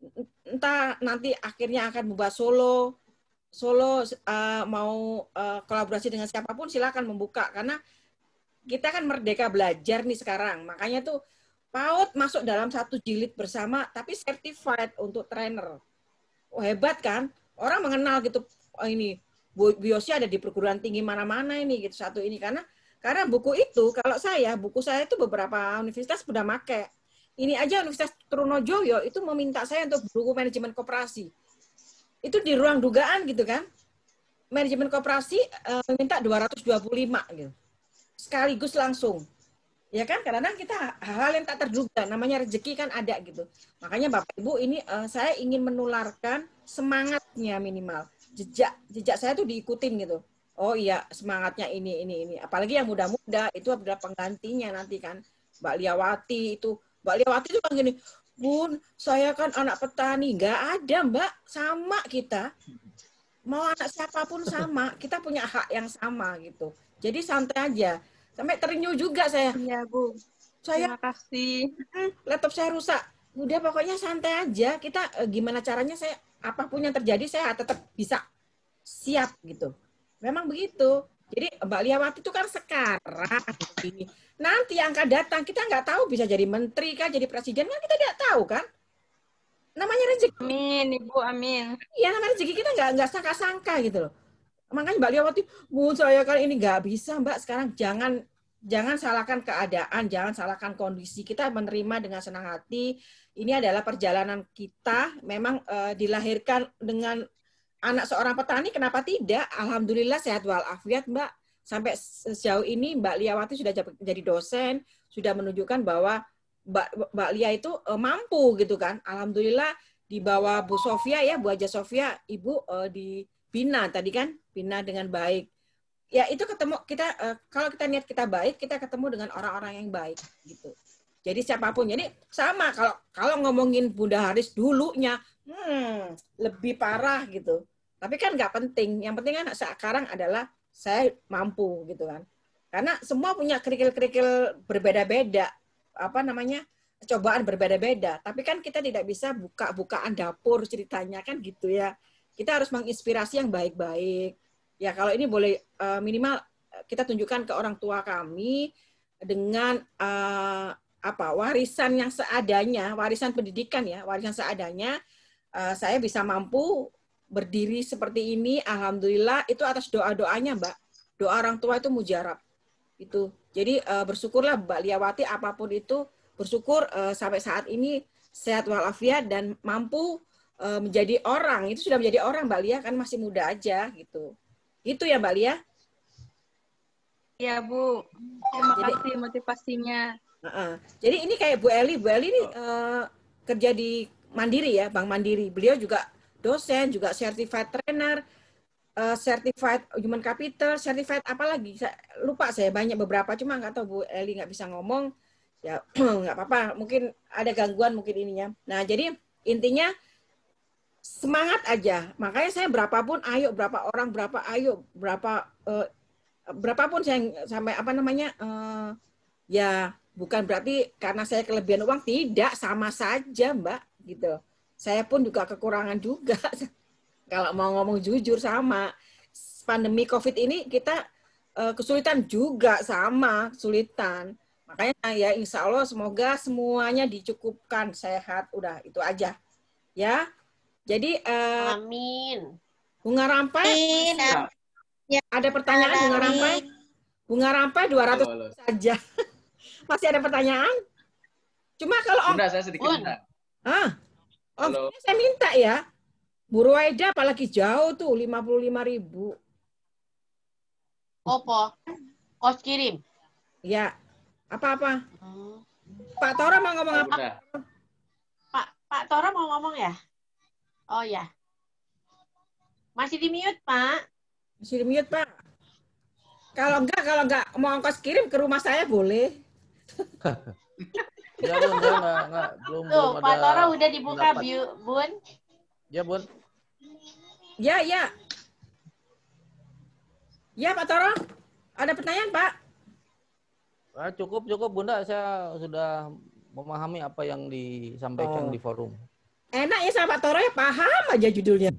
Entah nanti akhirnya akan membuat solo, solo uh, mau uh, kolaborasi dengan siapapun silakan membuka karena kita kan merdeka belajar nih sekarang. Makanya tuh PAUD masuk dalam satu jilid bersama, tapi certified untuk trainer. Oh, hebat kan? Orang mengenal gitu, oh, ini Biosi ada di perguruan tinggi mana-mana ini gitu satu ini karena karena buku itu kalau saya buku saya itu beberapa universitas sudah make. Ini aja Universitas Trunojoyo itu meminta saya untuk buku manajemen koperasi. Itu di ruang dugaan gitu kan? Manajemen koperasi uh, meminta dua ratus dua puluh lima gitu. Sekaligus langsung. Ya kan, kadang-kadang kita hal-hal yang tak terduga, namanya rezeki kan ada gitu. Makanya Bapak Ibu ini uh, saya ingin menularkan semangatnya minimal. Jejak jejak saya tuh diikutin gitu. Oh iya, semangatnya ini ini ini. Apalagi yang muda-muda itu adalah penggantinya nanti kan. Mbak Liawati itu, Mbak Liawati itu kan gini, Bun, saya kan anak petani, nggak ada Mbak, sama kita. Mau anak siapapun sama, kita punya hak yang sama gitu. Jadi santai aja. Sampai terenyuh juga saya. Iya, Bu. Saya, terima kasih. Laptop saya rusak. Udah pokoknya santai aja. Kita eh, gimana caranya saya, apapun yang terjadi saya tetap bisa siap gitu. Memang begitu. Jadi Mbak Liawati itu kan sekarang. Nanti yang akan datang, kita nggak tahu bisa jadi menteri kan, jadi presiden kan kita tidak tahu kan. Namanya rezeki. Amin, Ibu, amin. Iya, namanya rezeki kita nggak nggak sangka-sangka gitu loh. Makanya Mbak Liawati, Bu, saya kan ini nggak bisa Mbak sekarang. Jangan jangan salahkan keadaan, jangan salahkan kondisi. Kita menerima dengan senang hati. Ini adalah perjalanan kita. Memang uh, dilahirkan dengan anak seorang petani, kenapa tidak? Alhamdulillah sehat walafiat Mbak. Sampai sejauh ini Mbak Liawati sudah jadi dosen, sudah menunjukkan bahwa Mbak, Mbak Lia itu uh, mampu gitu kan. Alhamdulillah di bawah Bu Sofia ya, Bu Haja Sofia, Ibu uh, di bina tadi kan, bina dengan baik. Ya itu ketemu kita uh, kalau kita niat kita baik, kita ketemu dengan orang-orang yang baik gitu. Jadi siapapun. Jadi sama kalau kalau ngomongin Bunda Haris dulunya, hmm, lebih parah gitu. Tapi kan nggak penting. Yang penting kan sekarang adalah saya mampu gitu kan. Karena semua punya kerikil-kerikil berbeda-beda. Apa namanya? Cobaan berbeda-beda. Tapi kan kita tidak bisa buka-bukaan dapur ceritanya kan gitu ya. Kita harus menginspirasi yang baik-baik. Ya kalau ini boleh uh, minimal kita tunjukkan ke orang tua kami dengan uh, apa warisan yang seadanya, warisan pendidikan ya, warisan seadanya. Uh, saya bisa mampu berdiri seperti ini. Alhamdulillah itu atas doa-doanya Mbak. Doa orang tua itu mujarab. Itu. Jadi uh, bersyukurlah Mbak Liawati apapun itu, bersyukur uh, sampai saat ini sehat walafiat dan mampu menjadi orang. Itu sudah menjadi orang Mbak Lia kan masih muda aja gitu. Itu ya Mbak Lia? Iya, Bu. Terima Jadi, kasih motivasinya. uh-uh. Jadi ini kayak Bu Eli, Bu Eli ini uh, kerja di Mandiri ya, Bank Mandiri. Beliau juga dosen, juga certified trainer, uh, certified human capital, certified apa lagi? Saya, lupa saya banyak beberapa, cuma nggak tahu Bu Eli nggak bisa ngomong. Ya nggak apa-apa, mungkin ada gangguan mungkin ininya. Nah jadi intinya semangat aja. Makanya saya berapapun, ayo berapa orang, berapa ayo berapa uh, berapapun saya sampai apa namanya uh, ya bukan berarti karena saya kelebihan uang, tidak, sama saja Mbak gitu. Saya pun juga kekurangan juga. Kalau mau ngomong jujur sama pandemi COVID ini kita uh, kesulitan juga, sama kesulitan. Makanya ya insya Allah semoga semuanya dicukupkan sehat, udah itu aja ya. Jadi uh, amin. Bunga Rampai. Amin. Ya. Ada pertanyaan Amin. Bunga Rampai? Bunga Rampai dua ratus halo, halo. Saja. Masih ada pertanyaan? Cuma kalau Bunda, saya sedikit minta. Ah. Oh, saya minta ya. Bu Ruwaida apalagi jauh tuh lima puluh lima ribu. Opo? Kos kirim. Ya. Apa-apa? Hmm. Pak Tora mau ngomong apa? Pak Pak Tora mau ngomong ya? Oh ya. Masih di mute, Pak. Masih di mute, Pak. Kalau enggak, kalau enggak mau ongkos kirim ke rumah saya boleh. Ya, Bun, saya enggak, enggak, belum, Tuh, belum Pak ada Tora udah dibuka, Bu- Bun. Ya, Bun. Ya, ya. Ya, Pak Tora. Ada pertanyaan, Pak? Ah, cukup, cukup, Bunda. Saya sudah memahami apa yang disampaikan oh. di forum. Enak ya sama Pak Toro ya, paham aja judulnya.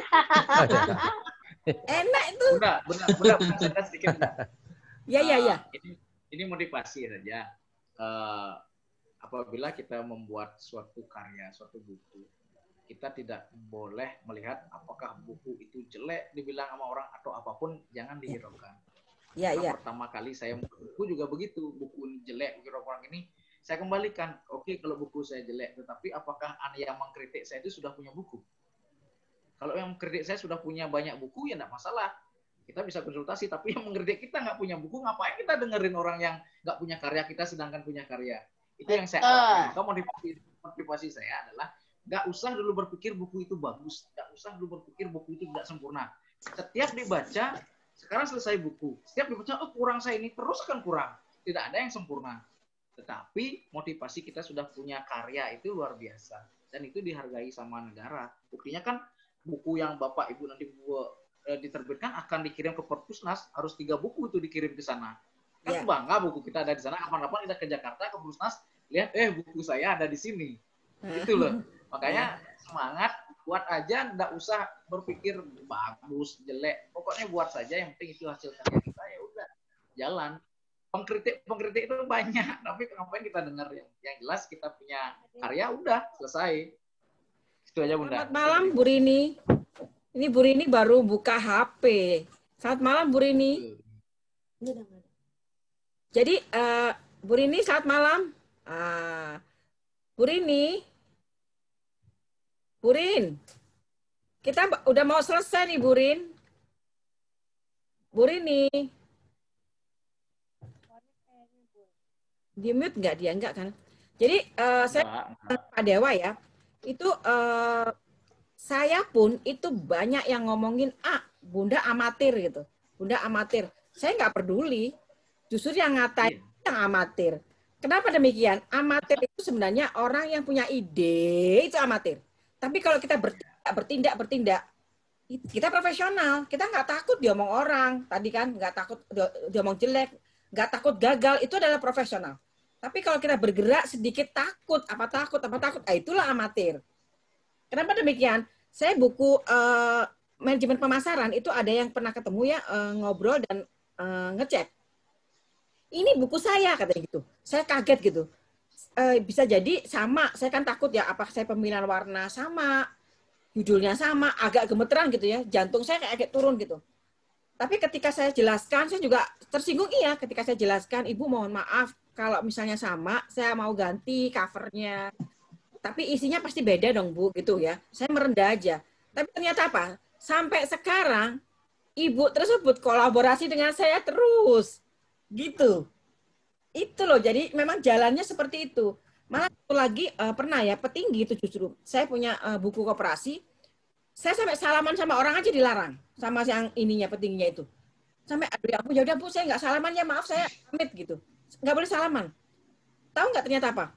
Enak itu. Bunda, bunda, bunda, bunda sedikit. Ya, ya, ya. Uh, ini, ini motivasi saja. Uh, apabila kita membuat suatu karya, suatu buku, kita tidak boleh melihat apakah buku itu jelek dibilang sama orang atau apapun, jangan dihiraukan. Ya, Karena ya. pertama kali saya buku juga begitu, buku ini jelek, buku orang ini saya kembalikan. Oke, kalau buku saya jelek, tetapi apakah Anda yang mengkritik saya itu sudah punya buku? Kalau yang mengkritik saya sudah punya banyak buku, ya enggak masalah. Kita bisa konsultasi, tapi yang mengkritik kita nggak punya buku, ngapain kita dengerin orang yang nggak punya karya kita sedangkan punya karya? Itu yang saya uh. Maka motivasi, motivasi saya adalah nggak usah dulu berpikir buku itu bagus, nggak usah dulu berpikir buku itu tidak sempurna. Setiap dibaca, sekarang selesai buku, setiap dibaca, oh kurang saya ini, terus akan kurang. Tidak ada yang sempurna. Tetapi motivasi kita sudah punya karya itu luar biasa. Dan itu dihargai sama negara. Buktinya kan buku yang Bapak Ibu nanti buat, e, diterbitkan akan dikirim ke Perpusnas, harus tiga buku itu dikirim ke sana. Kan yeah. bangga buku kita ada di sana, kapan-kapan kita ke Jakarta, ke Perpusnas, lihat, eh buku saya ada di sini. Itu loh. Makanya semangat, buat aja, nggak usah berpikir bagus, jelek. Pokoknya buat saja, yang penting itu hasil karya kita, ya udah, jalan. Pengkritik pengkritik itu banyak, tapi ngapain kita dengar yang yang jelas kita punya karya, udah selesai. Itu aja Bunda. Selamat malam Bu Rini. Ini Bu Rini baru buka H P. Selamat malam Bu Rini. Jadi uh, Bu Rini selamat malam. Uh, Bu Rini, Bu Rin, kita udah mau selesai nih Bu Rin. Bu Rini. Di mute nggak dia nggak kan? Jadi uh, saya Pak Dewa ya, itu uh, saya pun itu banyak yang ngomongin ah Bunda amatir gitu, Bunda amatir. Saya nggak peduli, justru yang ngatain yang amatir. Kenapa demikian? Amatir itu sebenarnya orang yang punya ide itu amatir. Tapi kalau kita bertindak bertindak bertindak, kita profesional, kita nggak takut diomong orang. Tadi kan nggak takut diomong jelek, nggak takut gagal, itu adalah profesional. Tapi kalau kita bergerak sedikit takut, apa takut, apa takut, ah, itulah amatir. Kenapa demikian? Saya buku uh, manajemen pemasaran itu ada yang pernah ketemu ya uh, ngobrol dan uh, ngecek. Ini buku saya katanya gitu. Saya kaget gitu. Uh, bisa jadi sama. Saya kan takut ya, apa saya pemilihan warna sama, judulnya sama, agak gemeteran gitu ya. Jantung saya kayak, kayak turun gitu. Tapi ketika saya jelaskan, saya juga tersinggung iya. Ketika saya jelaskan, Ibu mohon maaf. Kalau misalnya sama, saya mau ganti covernya. Tapi isinya pasti beda dong, Bu, gitu ya. Saya merendah aja. Tapi ternyata apa? Sampai sekarang, Ibu tersebut kolaborasi dengan saya terus. Gitu. Itu loh, jadi memang jalannya seperti itu. Malah satu lagi uh, pernah ya, petinggi itu justru. Saya punya uh, buku koperasi, saya sampai salaman sama orang aja dilarang. Sama yang ininya, petingginya itu. Sampai, aduh ya ampun, ya udah Bu, saya nggak salaman ya, maaf saya pamit gitu. Nggak boleh salaman. Tahu nggak ternyata apa?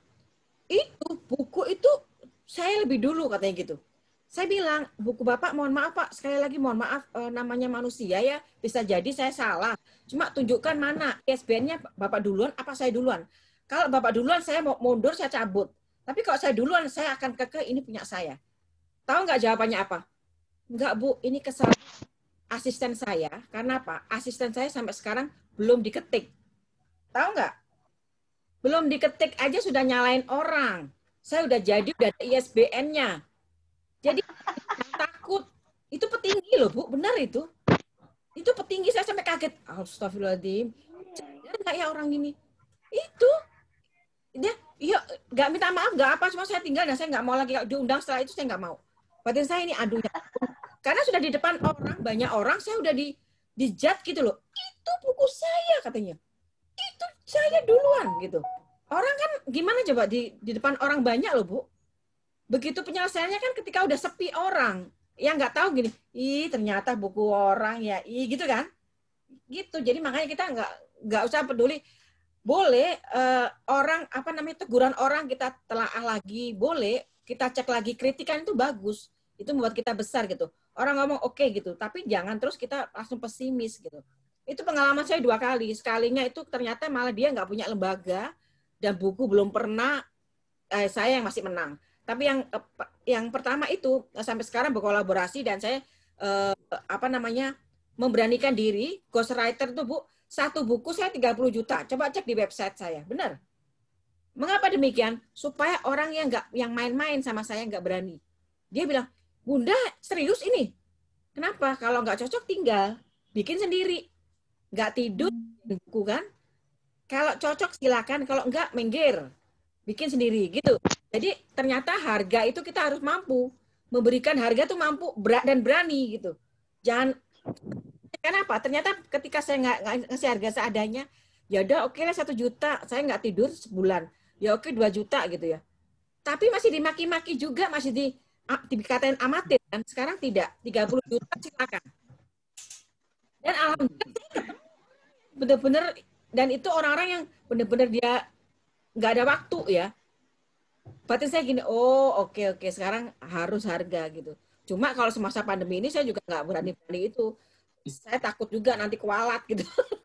Itu, buku itu saya lebih dulu katanya gitu. Saya bilang, buku Bapak mohon maaf Pak, sekali lagi mohon maaf, e, namanya manusia ya, bisa jadi saya salah. Cuma tunjukkan mana I S B N-nya Bapak duluan, apa saya duluan. Kalau Bapak duluan, saya mau mundur, saya cabut. Tapi kalau saya duluan, saya akan keke, ini punya saya. Tahu nggak jawabannya apa? Enggak Bu, ini kesalahan asisten saya. Karena apa? Asisten saya sampai sekarang belum diketik. Tahu nggak? Belum diketik aja sudah nyalain orang. Saya udah jadi, udah ada I S B N-nya. Jadi takut. Itu petinggi loh Bu, benar itu. Itu petinggi, saya sampai kaget. Astagfirullahaladzim. Jangan nggak ya orang ini? Itu. Dia, iya, nggak minta maaf, nggak apa. Cuma saya tinggal dan saya nggak mau lagi diundang setelah itu, saya nggak mau. Batin saya ini aduhnya. Karena sudah di depan orang, banyak orang, saya udah di dijat gitu loh. Itu buku saya katanya. Itu saya duluan gitu. Orang kan gimana coba di di depan orang banyak loh Bu. Begitu penyelesaiannya kan ketika udah sepi orang, yang nggak tahu gini, ih ternyata buku orang ya, ih gitu kan, gitu. Jadi makanya kita nggak nggak usah peduli. Boleh uh, orang apa namanya teguran orang kita telaah lagi, boleh kita cek lagi, kritikan itu bagus, itu membuat kita besar gitu. Orang ngomong oke okay, gitu, tapi jangan terus kita langsung pesimis gitu. Itu pengalaman saya dua kali, sekalinya itu ternyata malah dia nggak punya lembaga dan buku belum pernah, eh, saya yang masih menang. Tapi yang yang pertama itu sampai sekarang berkolaborasi dan saya eh, apa namanya memberanikan diri ghostwriter tuh Bu, satu buku saya tiga puluh juta. Coba cek di website saya, benar. Mengapa demikian? Supaya orang yang nggak yang main-main sama saya nggak berani. Dia bilang, Bunda serius ini. Kenapa? Kalau nggak cocok tinggal bikin sendiri. Nggak tidur buku kan? Kalau cocok silakan, kalau enggak minggir. Bikin sendiri gitu. Jadi ternyata harga itu kita harus mampu memberikan harga tuh mampu dan berani gitu. Jangan kenapa? Ternyata ketika saya nggak ngasih harga seadanya, ya udah oke lah satu juta, saya nggak tidur sebulan, ya oke dua juta gitu ya. Tapi masih dimaki-maki juga, masih di dikatain amatir dan sekarang tidak tiga puluh juta silakan. Dan alhamdulillah benar-benar dan itu orang-orang yang benar-benar dia nggak ada waktu ya. Berarti saya gini, oh oke okay, oke okay. Sekarang harus harga gitu. Cuma kalau semasa pandemi ini saya juga nggak berani-berani itu. Saya takut juga nanti kualat gitu.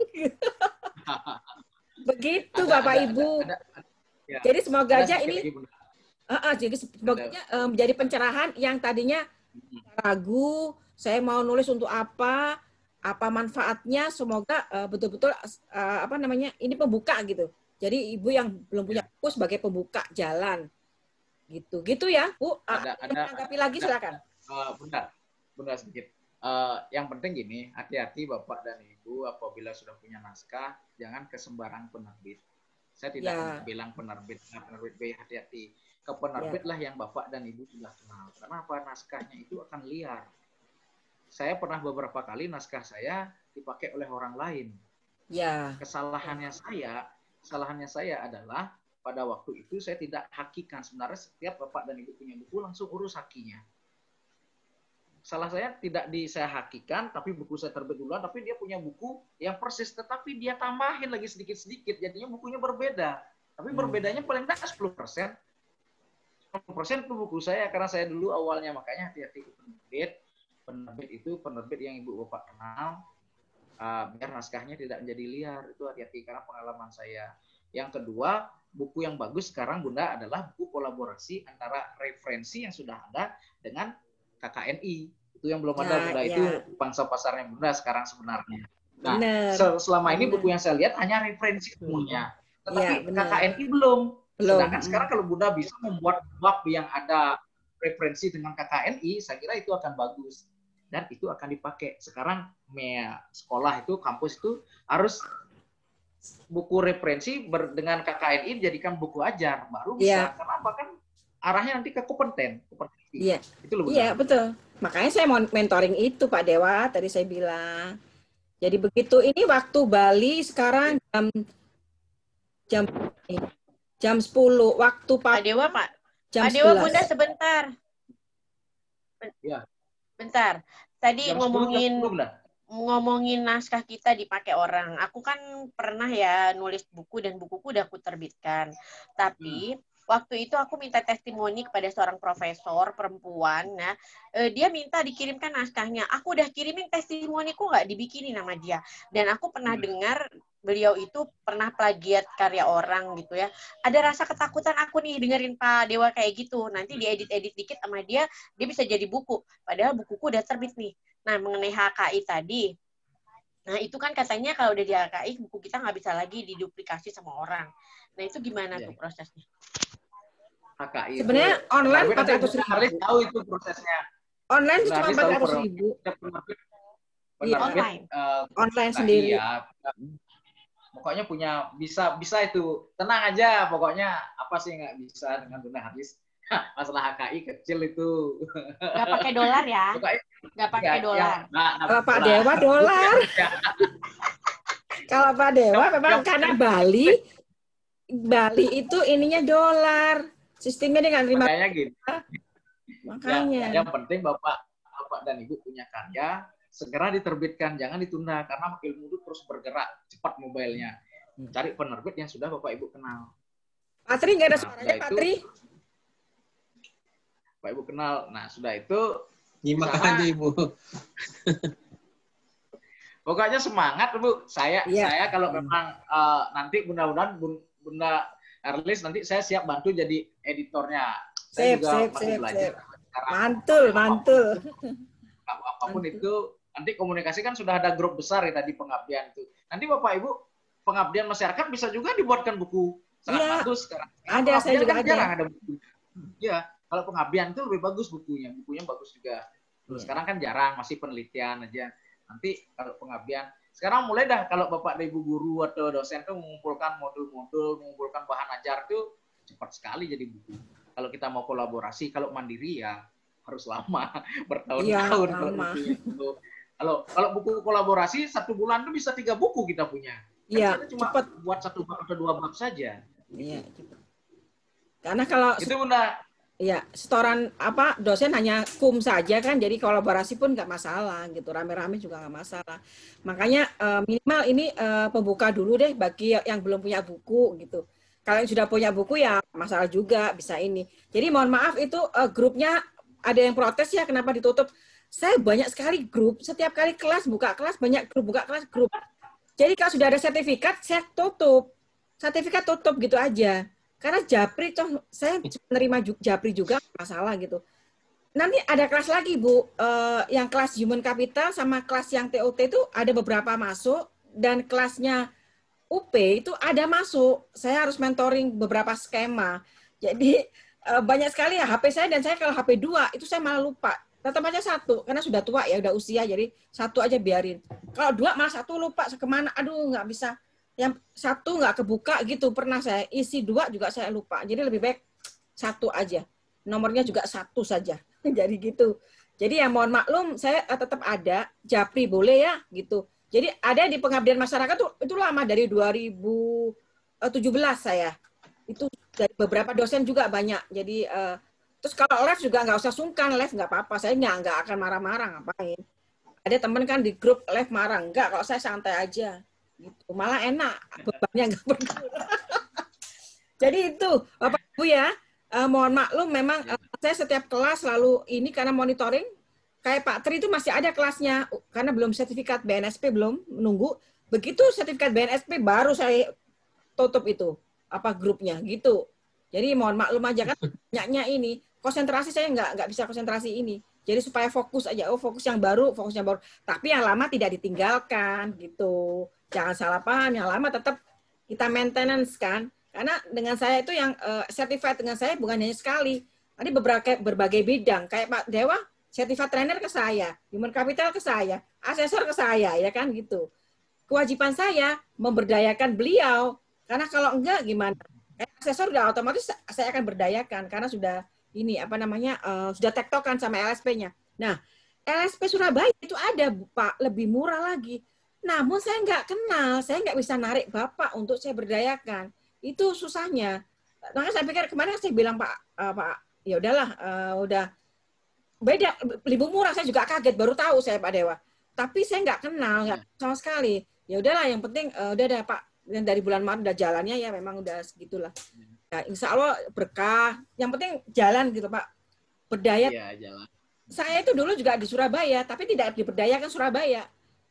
Begitu ada, Bapak ada, Ibu. Ada, ada, ya. Jadi semoga ada aja ini, uh, uh, jadi semoga uh, menjadi pencerahan yang tadinya ragu, saya mau nulis untuk apa, apa manfaatnya. Semoga uh, betul-betul uh, apa namanya ini pembuka gitu. Jadi ibu yang belum punya buku sebagai pembuka jalan, gitu, gitu ya, Bu. Ada, ada, menanggapi lagi ada, silakan. Uh, benar, benar sedikit. Uh, yang penting gini, hati-hati Bapak dan Ibu apabila sudah punya naskah, jangan ke sembarang penerbit. Saya tidak ya. bilang penerbit, penerbit B, hati-hati. Ke penerbit ya. lah yang Bapak dan Ibu sudah kenal. Karena apa? Naskahnya itu akan liar. Saya pernah beberapa kali naskah saya dipakai oleh orang lain. Ya. Kesalahannya saya. Kesalahannya saya adalah pada waktu itu saya tidak hakikan. Sebenarnya setiap Bapak dan Ibu punya buku langsung urus hakinya. Salah saya tidak di saya hakikan, tapi buku saya terbit duluan, tapi dia punya buku yang persis, tetapi dia tambahin lagi sedikit-sedikit, jadinya bukunya berbeda. Tapi hmm. berbedanya paling tidak sepuluh persen. sepuluh persen itu buku saya, karena saya dulu awalnya, makanya hati-hati penerbit. Penerbit itu penerbit yang Ibu Bapak kenal, Uh, biar naskahnya tidak menjadi liar. Itu hati-hati karena pengalaman saya. Yang kedua, buku yang bagus sekarang Bunda adalah buku kolaborasi antara referensi yang sudah ada dengan K K N I. Itu yang belum ada ya, Bunda, ya. Itu pangsa pasarnya Bunda sekarang sebenarnya. Nah, bener. selama ini bener. buku yang saya lihat hanya referensi semuanya. Tetapi ya, K K N I belum. belum. Sedangkan hmm. sekarang kalau Bunda bisa membuat bab yang ada referensi dengan K K N I, saya kira itu akan bagus. Dan itu akan dipakai. Sekarang ya, sekolah itu, kampus itu harus buku referensi ber, dengan K K N I dijadikan buku ajar. Baru bisa. Ya. Kenapa? Kan arahnya nanti ke kompeten. Iya, itu loh, iya betul. Makanya saya mau mentoring itu Pak Dewa, tadi saya bilang. Jadi begitu. Ini waktu Bali sekarang jam jam jam sepuluh. Waktu Papua Pak Dewa, Pak. jam Pak Dewa, sebelas. Bunda sebentar. Ya. Bentar. Tadi Jam sepuluh, jam ngomongin sepuluh, Bunda. ngomongin naskah kita dipakai orang. Aku kan pernah ya nulis buku dan bukuku udah aku terbitkan. Tapi hmm. waktu itu aku minta testimoni kepada seorang profesor perempuan. Nah, eh, dia minta dikirimkan naskahnya. Aku udah kirimin testimoniku nggak dibikinin sama dia. Dan aku pernah hmm. dengar beliau itu pernah plagiat karya orang gitu ya. Ada rasa ketakutan aku nih dengerin Pak Dewa kayak gitu. Nanti diedit-edit dikit sama dia, dia bisa jadi buku. Padahal bukuku udah terbit nih. Nah, mengenai H K I tadi, nah itu kan katanya kalau udah di H K I, buku kita nggak bisa lagi diduplikasi sama orang. Nah, itu gimana ya. tuh prosesnya? H K I sebenarnya itu, online empat ratus ribu. Harus tahu itu prosesnya. Online itu cuma empat ratus ribu. Iya, online. Uh, online sendiri. Ya, pokoknya punya bisa bisa itu tenang aja. Pokoknya apa sih nggak bisa dengan Bunda Haris? Masalah H K I kecil itu. Nggak pakai dolar ya? Nggak pakai dolar. Kalau Pak Dewa dolar. Kalau Pak Dewa memang karena Bali, Bali itu ininya dolar. Sistemnya dengan lima. Makanya gitu. Makanya. Yang, yang penting Bapak, Bapak dan Ibu punya karya, segera diterbitkan, jangan ditunda karena ilmu itu terus bergerak cepat mobilenya. Cari penerbit yang sudah Bapak Ibu kenal. Patri nggak ada suaranya, nah, Patri. Pak Ibu kenal. Nah, sudah itu nyimak aja Ibu. Pokoknya semangat Bu. Saya yeah. saya kalau memang uh, nanti mudah-mudahan Bunda Erlis nanti saya siap bantu jadi editornya. Saya sip, juga sip, masih sip, belajar. Sip. Mantul, mantul. Apapun, apapun itu nanti komunikasi kan sudah ada grup besar ya tadi pengabdian itu. Nanti Bapak Ibu pengabdian masyarakat bisa juga dibuatkan buku. Sangat yeah. bagus sekarang. Ada, saya juga kan ada. Jarang ada buku. Iya. Kalau pengabdian itu lebih bagus bukunya, bukunya bagus juga. Terus yeah. sekarang kan jarang, masih penelitian aja. Nanti kalau pengabdian, sekarang mulai dah kalau Bapak dan Ibu guru atau dosen tuh mengumpulkan modul-modul, mengumpulkan bahan ajar tuh cepat sekali jadi buku. Kalau kita mau kolaborasi, kalau mandiri ya harus lama, bertahun-tahun. Yeah, kalau buku kalau kalau buku kolaborasi satu bulan tuh bisa tiga buku kita punya. Iya. Kan cuma cepat buat satu bab atau dua bab saja. Iya. Cepat. Karena kalau itu Bunda. Iya, setoran apa dosen hanya kum saja kan, jadi kolaborasi pun nggak masalah gitu, rame-rame juga nggak masalah. Makanya eh, minimal ini eh, pembuka dulu deh bagi yang belum punya buku gitu. Kalau yang sudah punya buku ya masalah juga bisa ini. Jadi mohon maaf itu eh, grupnya ada yang protes ya kenapa ditutup. Saya banyak sekali grup, setiap kali kelas buka kelas banyak grup buka kelas grup. Jadi kalau sudah ada sertifikat saya tutup, sertifikat tutup gitu aja. Karena Japri, toh saya menerima Japri juga masalah gitu. Nanti ada kelas lagi Bu, uh, yang kelas Human Capital sama kelas yang T O T itu ada beberapa masuk dan kelasnya U P itu ada masuk. Saya harus mentoring beberapa skema. Jadi uh, banyak sekali ya H P saya dan saya kalau H P dua itu saya malah lupa. Tetap aja satu karena sudah tua ya udah usia jadi satu aja biarin. Kalau dua malah satu lupa kemana, aduh nggak bisa. Yang satu nggak kebuka gitu pernah saya isi dua juga saya lupa jadi lebih baik satu aja nomornya juga satu saja jadi gitu jadi ya mohon maklum saya tetap ada Japri boleh ya gitu jadi ada di pengabdian masyarakat tuh itu lama dari dua ribu tujuh belas saya itu dari beberapa dosen juga banyak jadi uh, terus kalau live juga nggak usah sungkan live nggak apa-apa saya nggak nggak akan marah-marah ngapain ada temen kan di grup live marah nggak kalau saya santai aja gitu. Malah enak bebannya nggak berkurang. Jadi itu Bapak Ibu ya eh, mohon maklum memang eh, saya setiap kelas selalu ini karena monitoring kayak Pak Tri itu masih ada kelasnya karena belum sertifikat B N S P belum menunggu begitu sertifikat B N S P baru saya tutup itu apa grupnya gitu. Jadi mohon maklum aja kan banyaknya ini konsentrasi saya nggak nggak bisa konsentrasi ini. Jadi supaya fokus aja, oh fokus yang baru, fokus yang baru. Tapi yang lama tidak ditinggalkan gitu. Jangan salah paham, yang lama tetap kita maintenance kan. Karena dengan saya itu yang uh, certified dengan saya bukan hanya sekali. Ada beberapa berbagai bidang. Kayak Pak Dewa, certified trainer ke saya, human capital ke saya, asesor ke saya, ya kan gitu. Kewajiban saya memberdayakan beliau. Karena kalau enggak gimana? Eh, asesor udah otomatis saya akan berdayakan karena sudah ini apa namanya uh, sudah tektokan sama L S P-nya. Nah, L S P Surabaya itu ada Pak lebih murah lagi. Namun saya nggak kenal, saya nggak bisa narik Bapak untuk saya berdayakan. Itu susahnya. Makanya saya pikir kemarin saya bilang Pak, uh, Pak, ya udahlah, uh, udah beda, lebih murah. Saya juga kaget, baru tahu saya Pak Dewa. Tapi saya nggak kenal, nggak sama sekali. Ya udahlah, yang penting uh, udah ada Pak. Dan dari bulan Maret udah jalannya ya, memang udah segitulah. Ya, insya Allah berkah. Yang penting jalan gitu Pak. Berdaya. Iya, jalan. Saya itu dulu juga di Surabaya, tapi tidak diberdayakan Surabaya.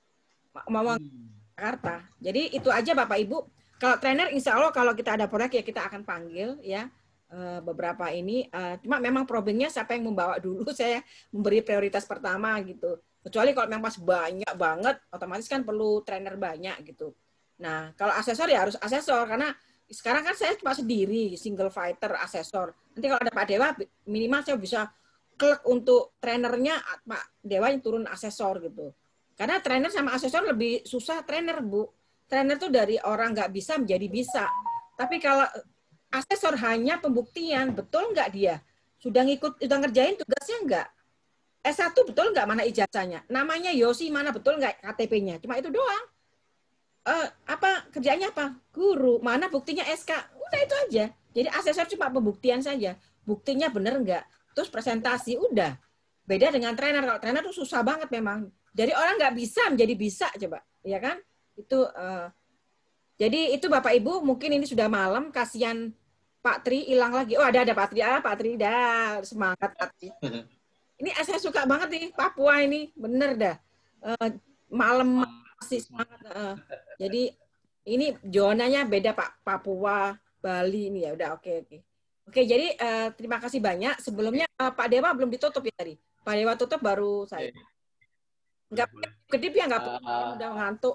Mau Jakarta. Jadi itu aja Bapak Ibu. Kalau trainer insya Allah kalau kita ada proyek ya kita akan panggil ya beberapa ini. Cuma memang problemnya siapa yang membawa dulu, saya memberi prioritas pertama gitu. Kecuali kalau memang pas banyak banget, otomatis kan perlu trainer banyak gitu. Nah kalau asesor ya harus asesor karena sekarang kan saya cuma sendiri, single fighter asesor. Nanti kalau ada Pak Dewa minimal saya bisa klik untuk trainernya Pak Dewa yang turun asesor gitu. Karena trainer sama asesor lebih susah trainer, Bu. Trainer tuh dari orang nggak bisa menjadi bisa. Tapi kalau asesor hanya pembuktian, betul nggak dia? Sudah ngikut, sudah ngerjain tugasnya nggak? S satu betul nggak mana ijazahnya? Namanya Yosi mana betul nggak K T P-nya? Cuma itu doang. Uh, apa kerjanya apa? Guru. Mana buktinya S K? Udah itu aja. Jadi asesor cuma pembuktian saja. Buktinya bener nggak? Terus presentasi, udah. Beda dengan trainer. Kalau trainer tuh susah banget memang. Dari orang nggak bisa menjadi bisa, coba, ya kan? Itu. Uh, jadi itu Bapak Ibu, mungkin ini sudah malam, kasihan Pak Tri hilang lagi. Oh ada ada Pak Tri, ah Pak Tri dah semangat Pak Tri. Ini saya suka banget nih Papua ini, bener dah. Uh, malam masih semangat. Uh, jadi ini zonanya beda Pak, Papua, Bali ini ya. Udah oke okay, oke. Okay. Oke jadi uh, terima kasih banyak. Sebelumnya uh, Pak Dewa belum ditutup ya tadi. Pak Dewa tutup baru saya. Enggak kedip ya nggak uh, udah ngantuk.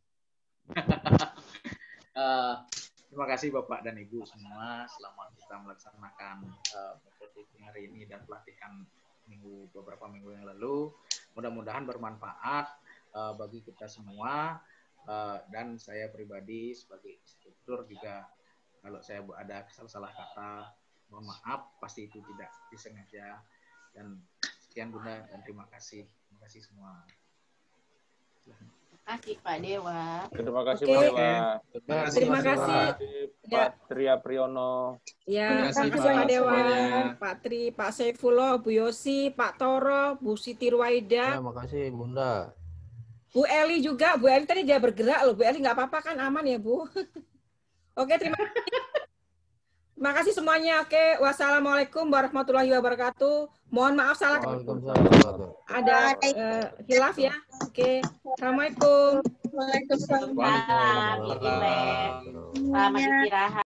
uh, terima kasih Bapak dan Ibu semua selamat kita melaksanakan uh, hari ini dan pelatihan minggu beberapa minggu yang lalu. Mudah-mudahan bermanfaat uh, bagi kita semua uh, dan saya pribadi sebagai instruktur juga kalau saya ada salah-salah kata mohon maaf, pasti itu tidak disengaja. Dan sekian Bunda dan terima kasih. Terima kasih semua. Terima kasih Pak Dewa. Terima kasih Oke. Pak Dewa. Terima kasih. Terima kasih. Pak Tri Apriyono. Ya, terima kasih Pak Dewa, Pak Tri, Pak Saifullah, Bu Yosi, Pak Toro, Bu Siti Ruwaida. Terima kasih Bunda. Bu Eli juga, Bu Eli tadi dia bergerak loh. Bu Eli nggak apa-apa kan, aman ya Bu? Oke, terima kasih. Terima kasih semuanya. Oke, wassalamualaikum warahmatullahi wabarakatuh. Mohon maaf salah ada uh, hilaf ya. Oke, assalamualaikum. Waalaikumsalam. Selamat istirahat.